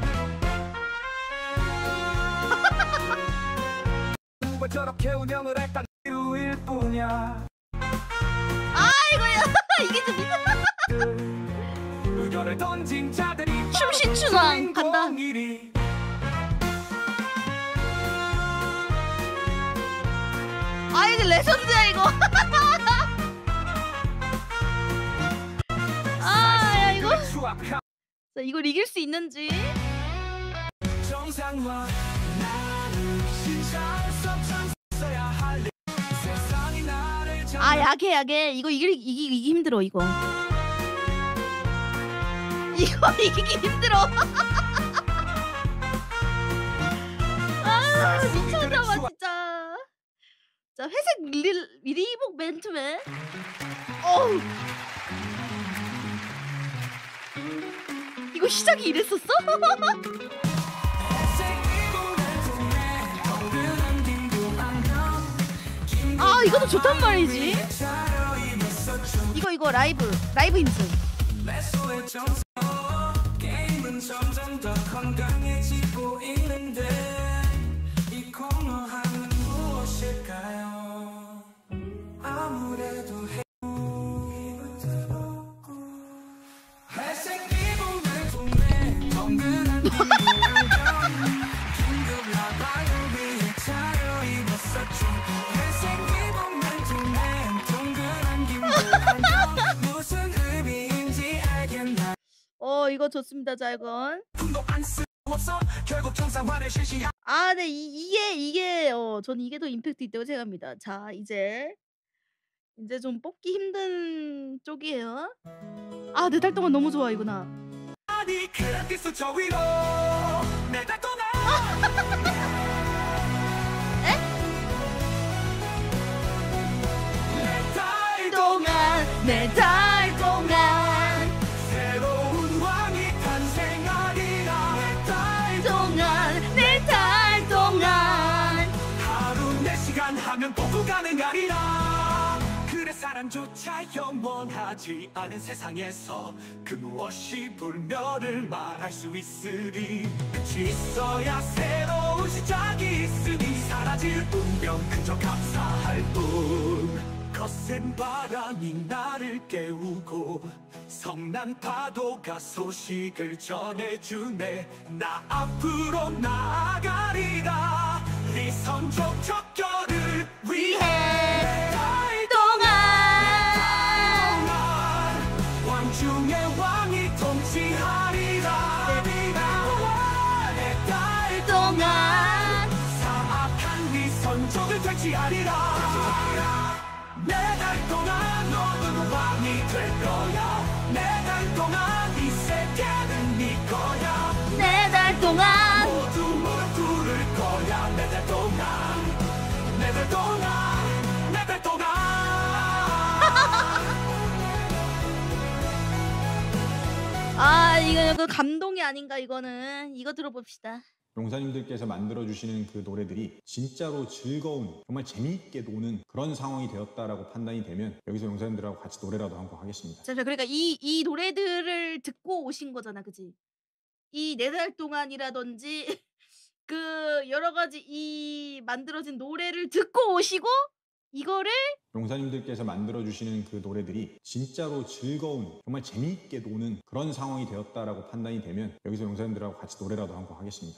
왜 저렇게 운영을 했단 이유일 뿐이야 아이고야 이게 좀 의견을 던진 자들이 춤신춘왕 간다. 주인공이리. 아 이거 레전드야 이거. 아야 이거. 자 이걸 이길 수 있는지. 정상화 나는 신사에서 참써야 할 세상이 나를 아 약해 이거 이기기 힘들어 이거. 이거 이기기 힘들어. 아 미쳤나봐 진짜. 자 회색 리복 맨투맨. 어우. 이거 시작이 이랬었어? 아 이것도 좋단 말이지. 이거 라이브 인증. 게임은 점점 더 건강해지고 있는데 이 공허함은 무엇일까요? 아무래도 회색 리본을 통해 덩그란 긴급 라방을 위해 차려입었었죠. 회색 리본을 통해 덩그란 긴급 무슨 의미인지 알겠나. 이거 좋습니다. 자 이건. 돈도 안 쓰고서 결국 정상화를 실시한. 아, 네 이게 전 이게 더 임팩트 있다고 생각합니다. 자 이제 좀 뽑기 힘든 쪽이에요. 아, 내 달 동안 너무 좋아 이구나. 아니 그런 기수 저 위로 내 달 동안 네 달 동안 새로운 왕이 탄생하리라. 네 달 동안 하루 4시간 하면 복구 가능하리라. 그래 사랑조차 영원하지 않은 세상에서 그 무엇이 불멸을 말할 수 있으리. 끝이 있어야 새로운 시작이 있으니 사라질 운명 그저 감사할 뿐. 거센 바람이 나를 깨우고 성난 파도가 소식을 전해주네. 나 앞으로 나아가리라. 네 선족 척결을 위해 달 동안 왕중의 왕이 통치하리라. 내 달 동안 사악한 네 선족을 퇴치하리라. 내 달 동안 너는 왕이 될 거야. 내 달 동안 이 세계는 네 거야. 네 달 동안 모두 무릎 꿇을 거야. 내 달 동안 내 달 동안 내 달 동안 아 이거 감동이 아닌가. 이거는 이거 들어봅시다. 용사님들께서 만들어주시는 그 노래들이 진짜로 즐거운, 정말 재미있게 노는 그런 상황이 되었다라고 판단이 되면 여기서 용사님들하고 같이 노래라도 한 곡 하겠습니다. 자, 그러니까 이 노래들을 듣고 오신 거잖아, 그지? 이 4달 동안이라든지 그 여러 가지 이 만들어진 노래를 듣고 오시고 이거를 용사님들께서 만들어주시는 그 노래들이 진짜로 즐거운, 정말 재미있게 노는 그런 상황이 되었다라고 판단이 되면 여기서 용사님들하고 같이 노래라도 한 곡 하겠습니다.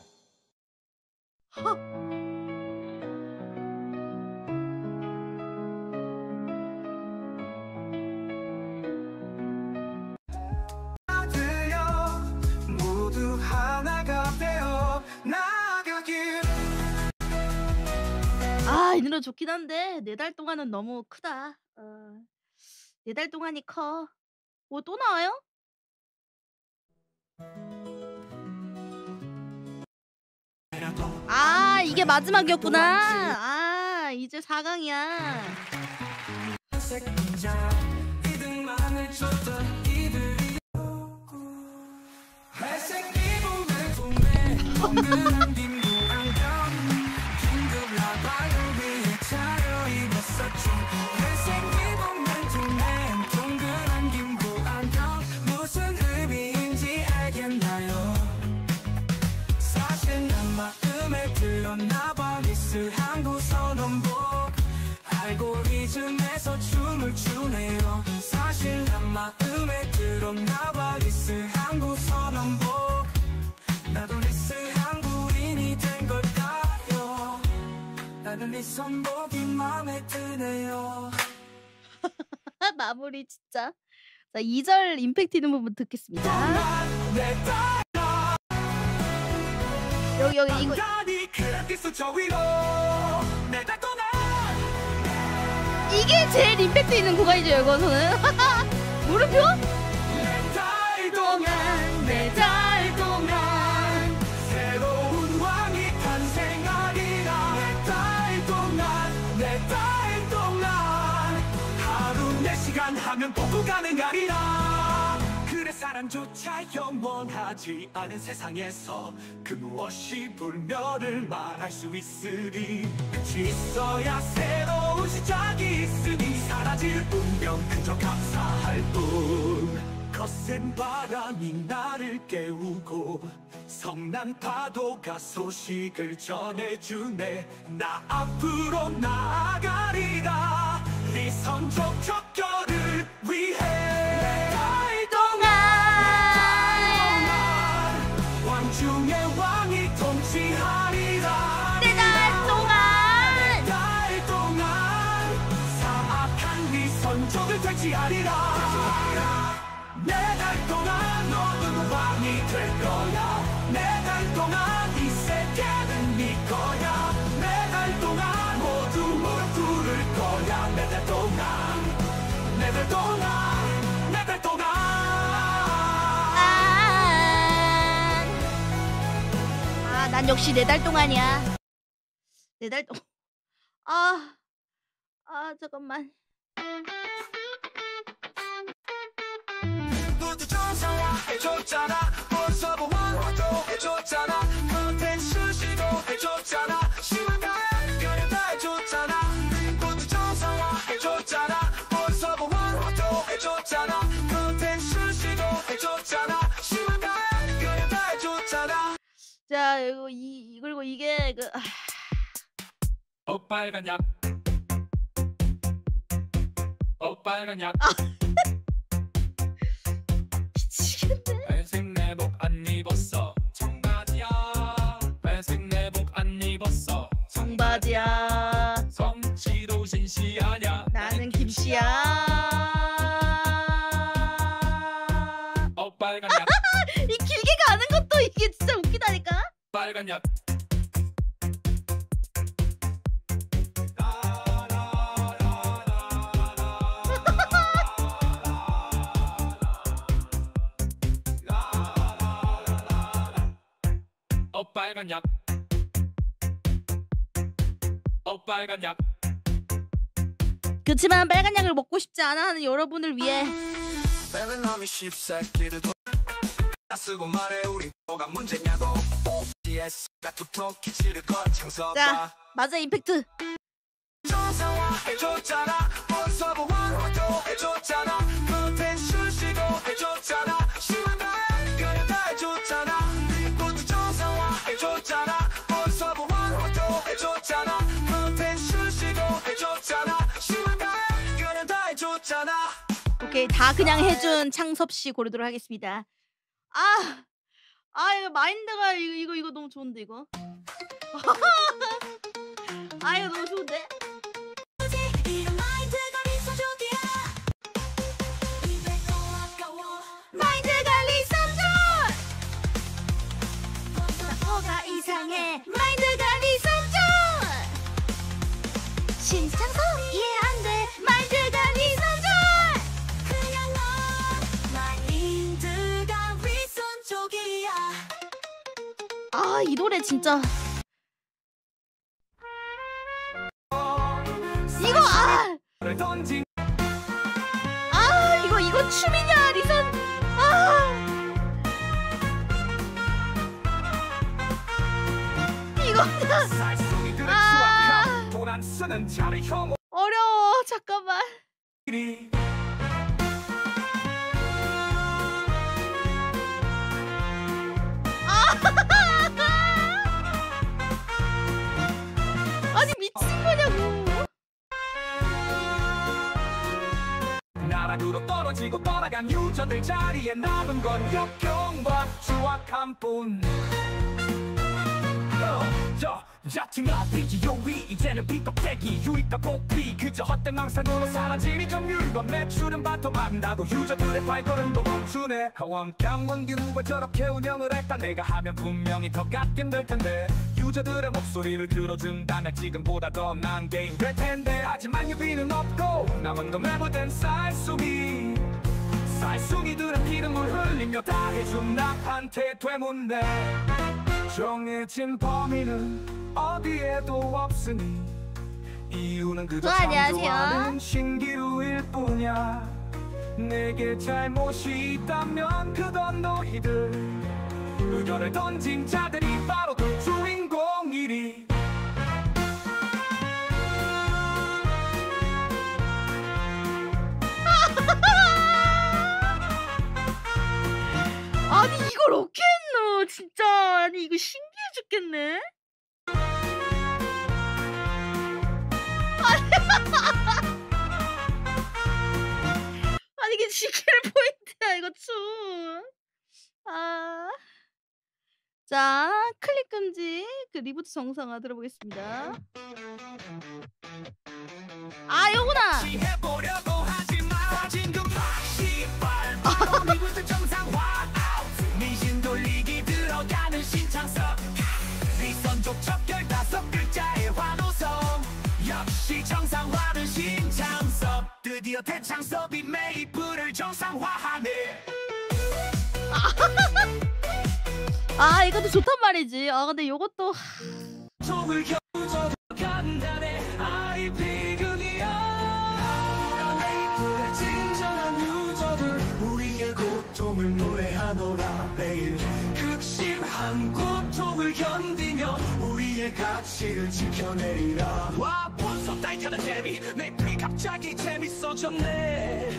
되어 모두 하나가 되어 나가길. 아, 이 노래 좋긴 한데 4달 동안은 너무 크다. 4달 동안이 커. 뭐 또 나와요? 아, 이게 마지막이었구나. 아, 이제 4강이야. 이들만을 줬던 이들이 회색 기분을 품에 엉근한 빈부 안경 긴급 라바를 위해 차려입었었지. 회색 기분을 품에 동그란 긴부 안경 무슨 의미인지 알겠나요? 사실 난 마음에 들었나봐. 미스 한국 선언복 알고리즘에서 춤을 추네요. 사실 난 마음에 들었나봐. 리스 한국 선언복 나도 리스 한국인이 된 걸까요? 나는 리 선복이 마음에 드네요. 마무리 진짜. 자, 2절 임팩트 있는 부분 듣겠습니다. 여기 이거 이게 제일 임팩트 있는 구간이죠, 이거는. 물음표? 네 달 동안 새로운 왕이 탄생하리라. 내 달 동안 하루 4시간 하면 복구 가능하리라. 그래 사랑조차 영원하지 않은 세상에서 그 무엇이 불멸을 말할 수 있으리. 끝이 있어야 새로운 시작이 있으니 사라질 운명 그저 감사할 뿐. 거센 바람이 나를 깨우고 성난 파도가 소식을 전해주네. 나 앞으로 나아가리라. 네 선족 척결을 위해 달 동안 왕중의 왕이 통치하리라. 네 달 동안 달 동안 사악한 네 선족을 퇴치하리라. 내 달 동안 너는 왕이 될 거야. 내 달 동안 이 세계는 네 거야. 내 달 동안 모두 무릎 꿇을 거야. 내 달 동안 내 달 동안 내 달 동안 난 역시 4달 동안이야. 4달 동안. 잠깐만. 해줬잖아 벌써 보완도 해줬잖아 컨텐츠 시도해줬잖아 심한가에 그래 다 해줬잖아 리포트 정상화해줬잖아 벌써 보완도 해줬잖아 컨텐츠 시도해줬잖아 심한가에 그래 다 해줬잖아. 자 그리고 이게 그 빨간 약 빨간 약 미치겠네. 회색 내복 안 입었어 청바지야 회색 내복 안 입었어 청바지야 성취도 신시하냐 나는 김씨야. 빨간 약 이 길게 가는 것도 이게 진짜 웃기다니까. 빨간 약 빨간 약 빨간 약 그치만 빨간 약을 먹고 싶지 않아 하는 여러분을 위해 빨간 놈이 십새끼들 쓰고 말해 우리 뭐가 문제냐고 DS가 툭툭히 지를 거창서 자 맞아 임팩트. 정상화해줬잖아 벌써 보완도 해줬잖아 컨텐츠 시도해줬잖아 심한가에 그래 다 해줬잖아 리포트 정상화해줬잖아 벌써 보완도 해줬잖아 컨텐츠 시도해줬잖아 심한가에 그래 다 해줬잖아. 오케이 다 그냥 해준 창섭씨 고르도록 하겠습니다. 이거 마인드가 이거 너무 좋은데 이거. 이거 너무 좋은데. 이런 마인드가 리서족이야 입에 또 아까워 마인드가 리선전. 뭐가 이상해. 마인드가 리선전. 신창섭 이해 안 돼. 마인드가 리선전. 그냥 너 마인드가 리선족이야 이 노래 진짜 이거 던진 이거 춤이냐 리선. 이거 살숑이들의 추악함 돈 안 쓰는 자리 혐오 어려워. 잠깐만. 일이 아니 미친 거냐고. 나락으로 떨어지고 떠나간 유저들 자리에 남은 건 역경과 추악함뿐. 얕은 RPG 요위 이제는 비껍데기 유익과 복비 그저 헛된 망상으로 사라지니 점유율과 매출은 반토막 나도 유저들의 발걸음도 멈추네. 원평원기 누가 저렇게 운영을 할까 내가 하면 분명히 더 깎인 될 텐데 유저들의 목소리를 들어준다면 지금보다 더 나은 게임 될 텐데 하지만 유비는 없고 남은 건 매몰된 쌀송이 쌀송이들은 기름을 흘리며 다 해준 나한테 되묻네. 정해진 범위는 어디에도 없으니 이유는 그저 안녕하세요. 창조하는 신기루일 뿐이야. 내게 잘못이 있다면 그건 너희들 의견을 던진 자들이 바로 그 주인공이리. 아니 이걸 어떻게 했노 진짜. 아니 이거 신기해 죽겠네. 아니 이게 지킬 포인트야 이거 춤. 자 클릭 금지 그 리부트 정상화 들어보겠습니다. 요거나. 해보려고 하지 마 진급막 시발 리부트 정상화 미신 돌리기 들어가는 신창섭 리선족 척결 5글자의 환호성 역시 정상화는 신창섭 드디어 대창섭이 메이플을 정상화하네. 이것도 좋단 말이지. 근데 요것도 총을 겨우져 간단해 아이피그니야. 메이플의 진정한 유저들 우리의 고통을 노래하는 나눠라 매일 극심한 고통을 견디며 우리의 가치를 지켜내리라. 와 벌써 따뜻한 재미 내 피 갑자기 재밌어졌네.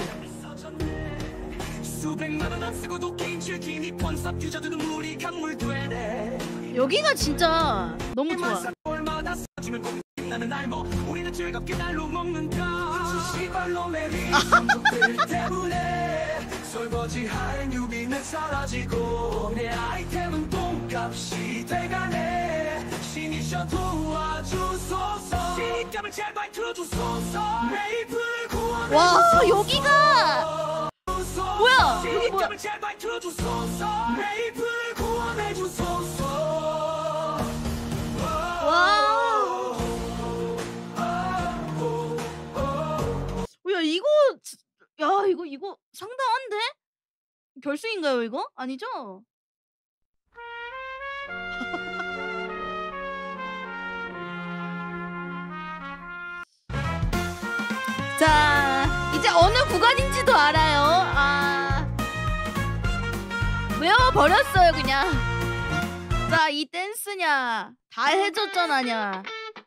수백만원 안 쓰고도 게임 즐기니 번삽 유저들은 우리 강물 되네. 여기가 진짜 너무 좋아. 얼마나 싸지면 나는 알모 우리는 즐겁게 날로 먹는다. 시발로 내리 선족들 때문에 설거지할 유비는 사라지고 내 아이템은 똥값이 돼가네. 신이셔 도와주소서. 신입감을 제발 틀어주소서. 메이플 구원해 와 여기가 뭐야 여기 뭐야. 제발 틀어주소서. 메이플 구원해 주소서. 와. 야 이거 야 이거 상당한데? 결승인가요 이거? 아니죠? 자 이제 어느 구간인지도 알아요. 아 외워버렸어요 그냥. 자 이 댄스냐 다 해줬잖아냐.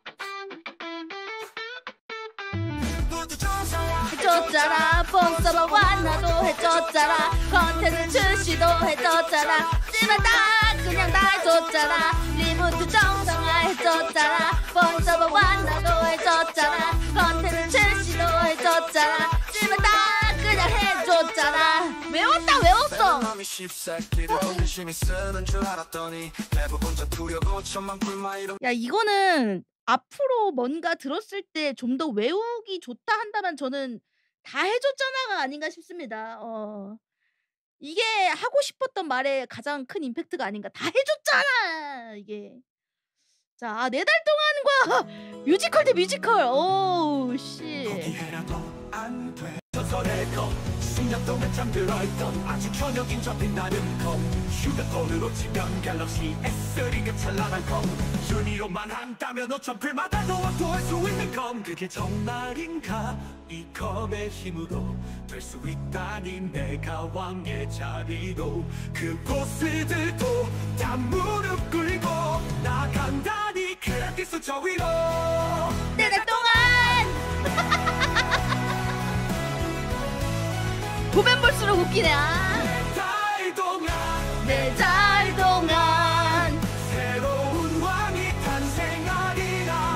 해줬잖아. 폰서버와 나도 해줬잖아. 컨텐츠 출시도 해줬잖아. 하지만 다 그냥 다 해줬잖아. 리부트 정상화 해줬잖아. 폰서버와 나도 해줬잖아. 컨텐츠 출시도 해줬잖아. 하지만 다 그냥 해줬잖아. 외웠다 외웠어. 야 이거는 앞으로 뭔가 들었을 때 좀 더 외우기 좋다 한다면 저는 다 해줬잖아가 아닌가 싶습니다. 이게 하고 싶었던 말의 가장 큰 임팩트가 아닌가. 다 해줬잖아 이게. 자 4달 동안과 뮤지컬 대 뮤지컬. 오우 씨. 수년 동안 잠들어있던 아직 현역인 저 빛나는 컴. 휴대폰으로 치면 갤럭시 S3가 찬란한 컴. 순위로만 한다면 5,000불마다 너와도 할 수 있는 컴. 그게 정말인가. 이 컴의 힘으로 될 수 있다니. 내가 왕의 자리로 그 보스들도 다 무릎 꿇고 나간다니. 크레딧 저 위로 4달 동안 보면 볼수록 웃기네. 달 동안 4달 동안 새로운 왕이 탄생하리라.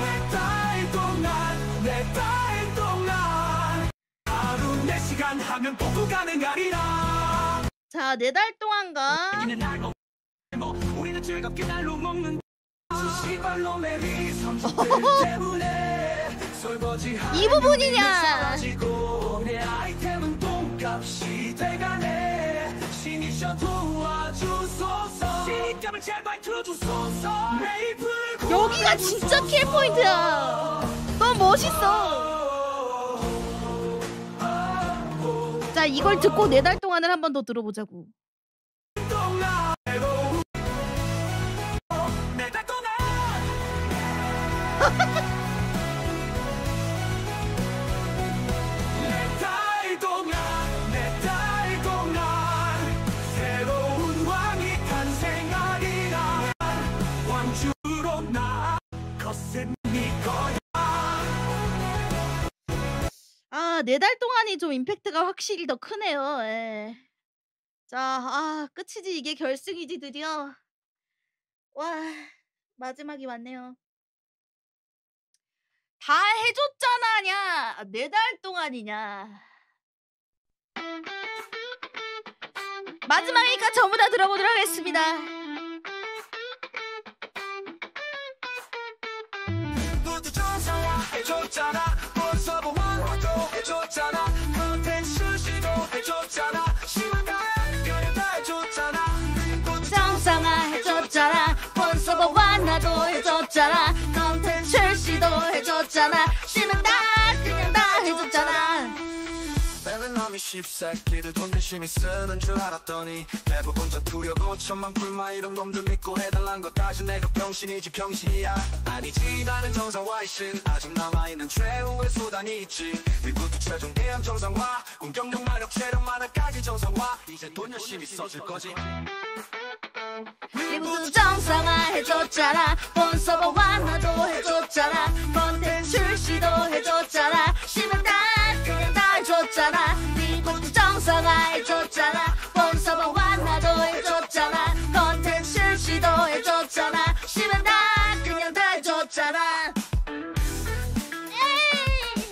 내 달 동안 하루 4시간 하면 복구 가능하리라. 자 4달 동안가 우리는 즐겁게 날로 먹는 시발로 내리 선수들 때문에 설거지할 이 부분이냐. 사라지고 내 아이템은 똥값이 돼가네. 신이셔 도와주소서. 신입감을 제발 틀어주소서. 메이플 여기가 진짜 킬 포인트야. 너무 멋있어. 자 이걸 듣고 4달 동안을 한 번 더 들어보자고. 내달 동안 내 달 동안 새로운 왕이 탄생하리라. 왕주로 나 거센 거야. 아 4달 동안이 좀 임팩트가 확실히 더 크네요. 예. 자 끝이지. 이게 결승이지 드디어. 와 마지막이 왔네요. 다 해줬잖아냐 4달 동안이냐. 마지막이니까 전부 다 들어보도록 하겠습니다. 모두 조사야 해줬잖아. 본서버만 해줬잖아. 컨텐츠 시도 해줬잖아. 심한가 다 해줬잖아. 정상화 해줬잖아. 폰서버와 나도 해줬잖아. 컨텐츠 출시도 해줬잖아. 심은 다 그냥 다 해줬잖아. 빼는 놈이 씹새끼들 돈 열심히 쓰는 줄 알았더니 대부분 다 두려고 1,000만 불만 이런 놈들 믿고 해달란 거 다시 내가 병신이지 병신이야. 아니지 나는 정상화의 신. 아직 남아있는 최후의 수단이 있지. 리부트 최종 대한 정상화. 공격력 마력 체력 만화 까기 정상화. 이 이제 돈 열심히 써줄 거지. 리부도 정상화해줬잖아. 본 서버 완화도 해줬잖아. 컨텐츠 출시도 해줬잖아. 시면 다 그냥 다 해줬잖아. 리부도 정상화해줬잖아. 본 서버 완화도 해줬잖아. 컨텐츠 출시도 해줬잖아. 시면 다 그냥 다 해줬잖아. 에이.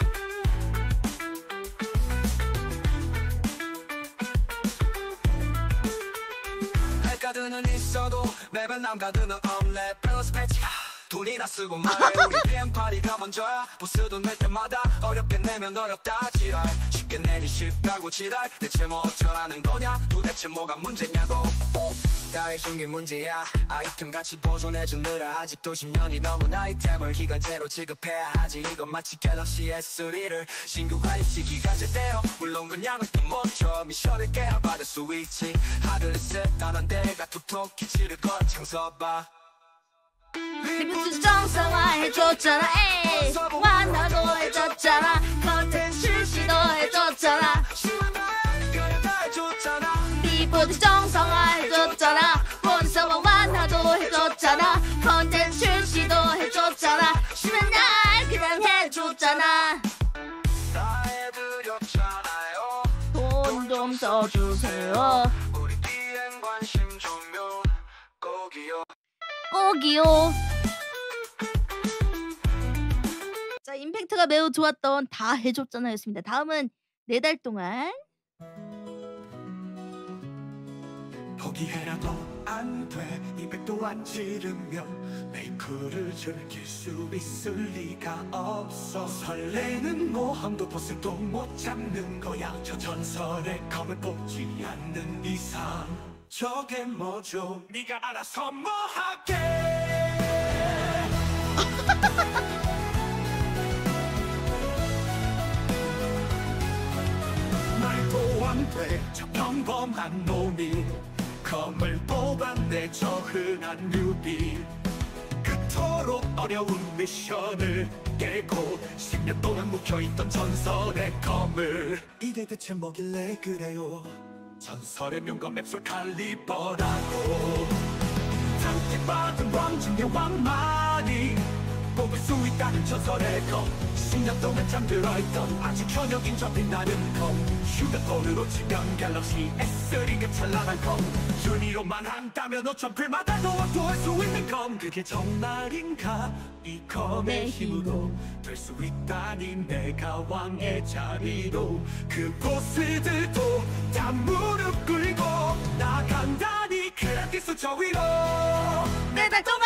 카드는 있어도 매번 남가드는 없네. 플러스 패치 돈이나 쓰고 말해. 우리 BM8이가 먼저야. 보스도 낼 때마다 어렵게 내면 어렵다 지랄. 쉽게 내니 쉽다고 지랄. 대체 뭐 어쩌라는 거냐. 도대체 뭐가 문제냐고. 다 해준 게 문제야. 아이템 같이 보존해주느라 아직도 10년이 넘은 아이템을 기간제로 지급해야 하지. 이건 마치 갤럭시 S3를 신규화입 시기가 제대로. 물론 그냥은 또 멈춰. 미션을 깨야 받을 수 있지. 하늘을 쓱다는 데가 톡톡히 지를 거창 서봐. 리부트 정상화해줬잖아. 에이. 완화도 해줬잖아. 컨텐츠 출시도 해줬잖아. 리부트 정상화해줬잖아. 본서버 완화도 해줬잖아. 컨텐츠 출시도 해줬잖아. 쉬면 날 그냥 해줬잖아. 다 해드렸잖아요. 돈 좀 써주세요. 우리 뒤엔 관심 주면 꼭이요. 꼭이요. 자, 임팩트가 매우 좋았던 다 해줬잖아였습니다. 다음은 4달 동안 포기해라도 안돼. 200도 안 지르면 메이크를 즐길 수 있을 리가 없어. 설레는 모험도 보스도 못 잡는 거야. 저 전설의 검을 뽑지 않는 이상. 저게 뭐죠? 네가 알아서 뭐 하게. 말도 안 돼. 저 평범한 놈이 검을 뽑아내. 저 흔한 뉴비. 그토록 어려운 미션을 깨고 10년 동안 묵혀있던 전설의 검을. 이게 대체 뭐길래 그래요. 전설의 명검 앱솔 칼리버라고. 상징받은 왕중의 왕만이 뽑을 수 있다는 전설의 검. 10년 동안 잠들어있던 아직 현역인 저 빛나는 검. 휴대폰으로 치면 갤럭시 S3가 찬란한 검. 준이로만 한다면 5,000풀마다 도와할 수 있는 검. 그게 정말인가. 이 검의 힘으로 될 수 있다니. 내가 왕의 자리로. 그 보스들도 다 무릎 꿇고 나간다니. 그라티스 저 위로. 4달 동안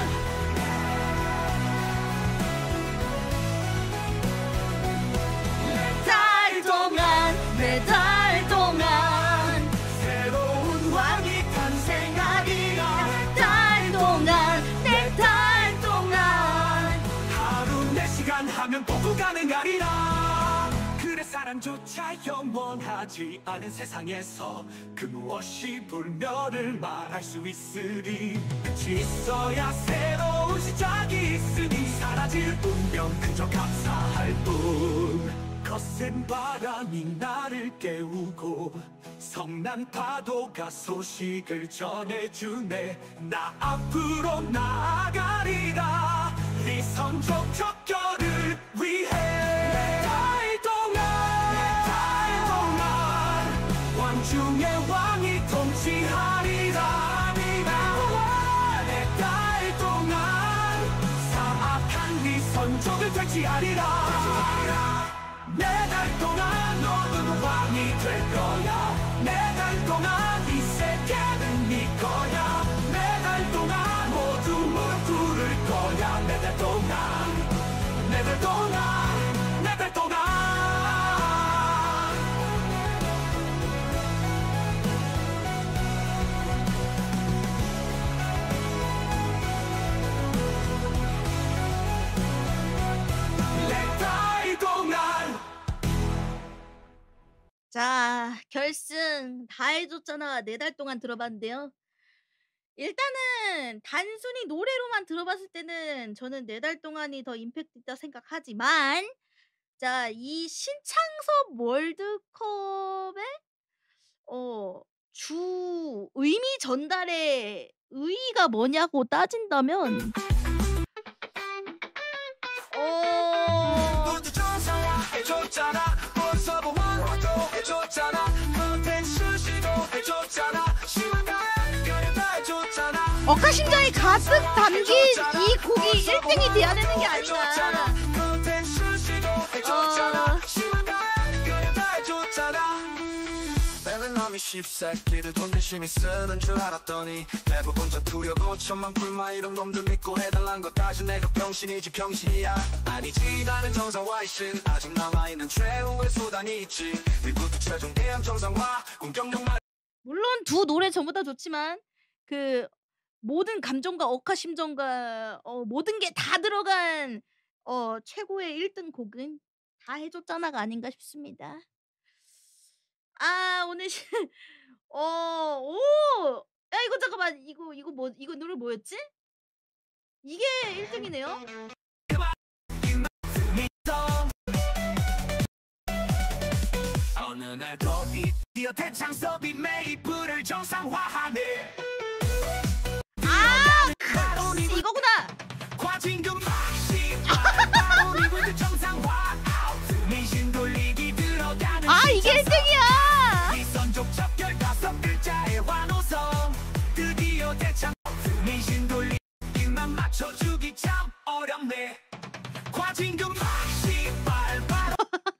매달 동안 새로운 왕이 탄생하리라. 달 동안 4달 동안 하루 4시간 하면 복구 가능하리라. 그래 사랑조차 영원하지 않은 세상에서 그 무엇이 불멸을 말할 수 있으리. 끝이 있어야 새로운 시작이 있으니 사라질 운명 그저 감사할 뿐. 거센 바람이 나를 깨우고 성난 파도가 소식을 전해주네. 나 앞으로 나아가리라. 네 선족 척결을 위해. 내 달 동안 왕중의 왕이 통치하리라. 내 달 동안 사악한 네 선족을 되치하리라. 4달 동안 너는 왕이 될 거야. 4달 동안 이 세계는 네 거야. 4달 동안 모두 무릎 꿇을 거야. 4달 동안 4달 동안 4달 동안. 자, 결승 다 해줬잖아. 4달 동안 들어봤는데요. 일단은 단순히 노래로만 들어봤을 때는 저는 4달 동안이 더 임팩트 있다 생각하지만, 자, 이 신창섭 월드컵에 주 의미 전달의 의의가 뭐냐고 따진다면 모두 정상화 해줬잖아 벌써 보완도 해줬잖아 컨텐츠 시도해줬잖아 심한가에 연애 다 해줬잖아 억하심장이 가득 담긴 이 곡이 1등이 돼야 되는 게 아닌가. 컨텐츠 시도해줬잖아 심한가에 연애 다 해줬잖아 빼는 놈이 십새끼들 돈 대신에 쓰는 줄 알았더니 대부분 저투려고 천만 불만 이런 놈들 믿고 해달란 것까지 내가 병신이지 병신이야 아니지 나는 정상화의 신 아직 남아있는 최후의 수단이 있지 리부트 최종 대한 정상화 공격력 말 물론 두 노래 전부 다 좋지만 그 모든 감정과 억하심정과 모든 게 다 들어간 최고의 1등 곡은 다 해줬잖아가 아닌가 싶습니다. 아 오늘 오! 야 이거 잠깐만 이거 노래 뭐였지? 이게 1등이네요. 어느 날도 드디어 대창섭이 메이플을 정상화하네 아 이거구나. 과징금 막시 바로 리부트 정상화 민신 돌리기 들어가는 아 이게 1등이야. 이선족 첩결 5글자의 환호성 드디어 대창 민신 돌리기만 맞춰주기 참 어렵네 과징금 막시 바로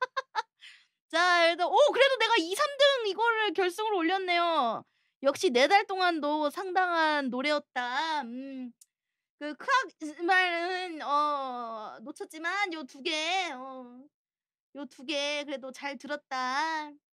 자 일단 그래도 내가 2, 3등 이거를 결승으로 올렸네요. 역시 4달 동안도 상당한 노래였다. 그 크악말은 놓쳤지만 요 두 개 그래도 잘 들었다.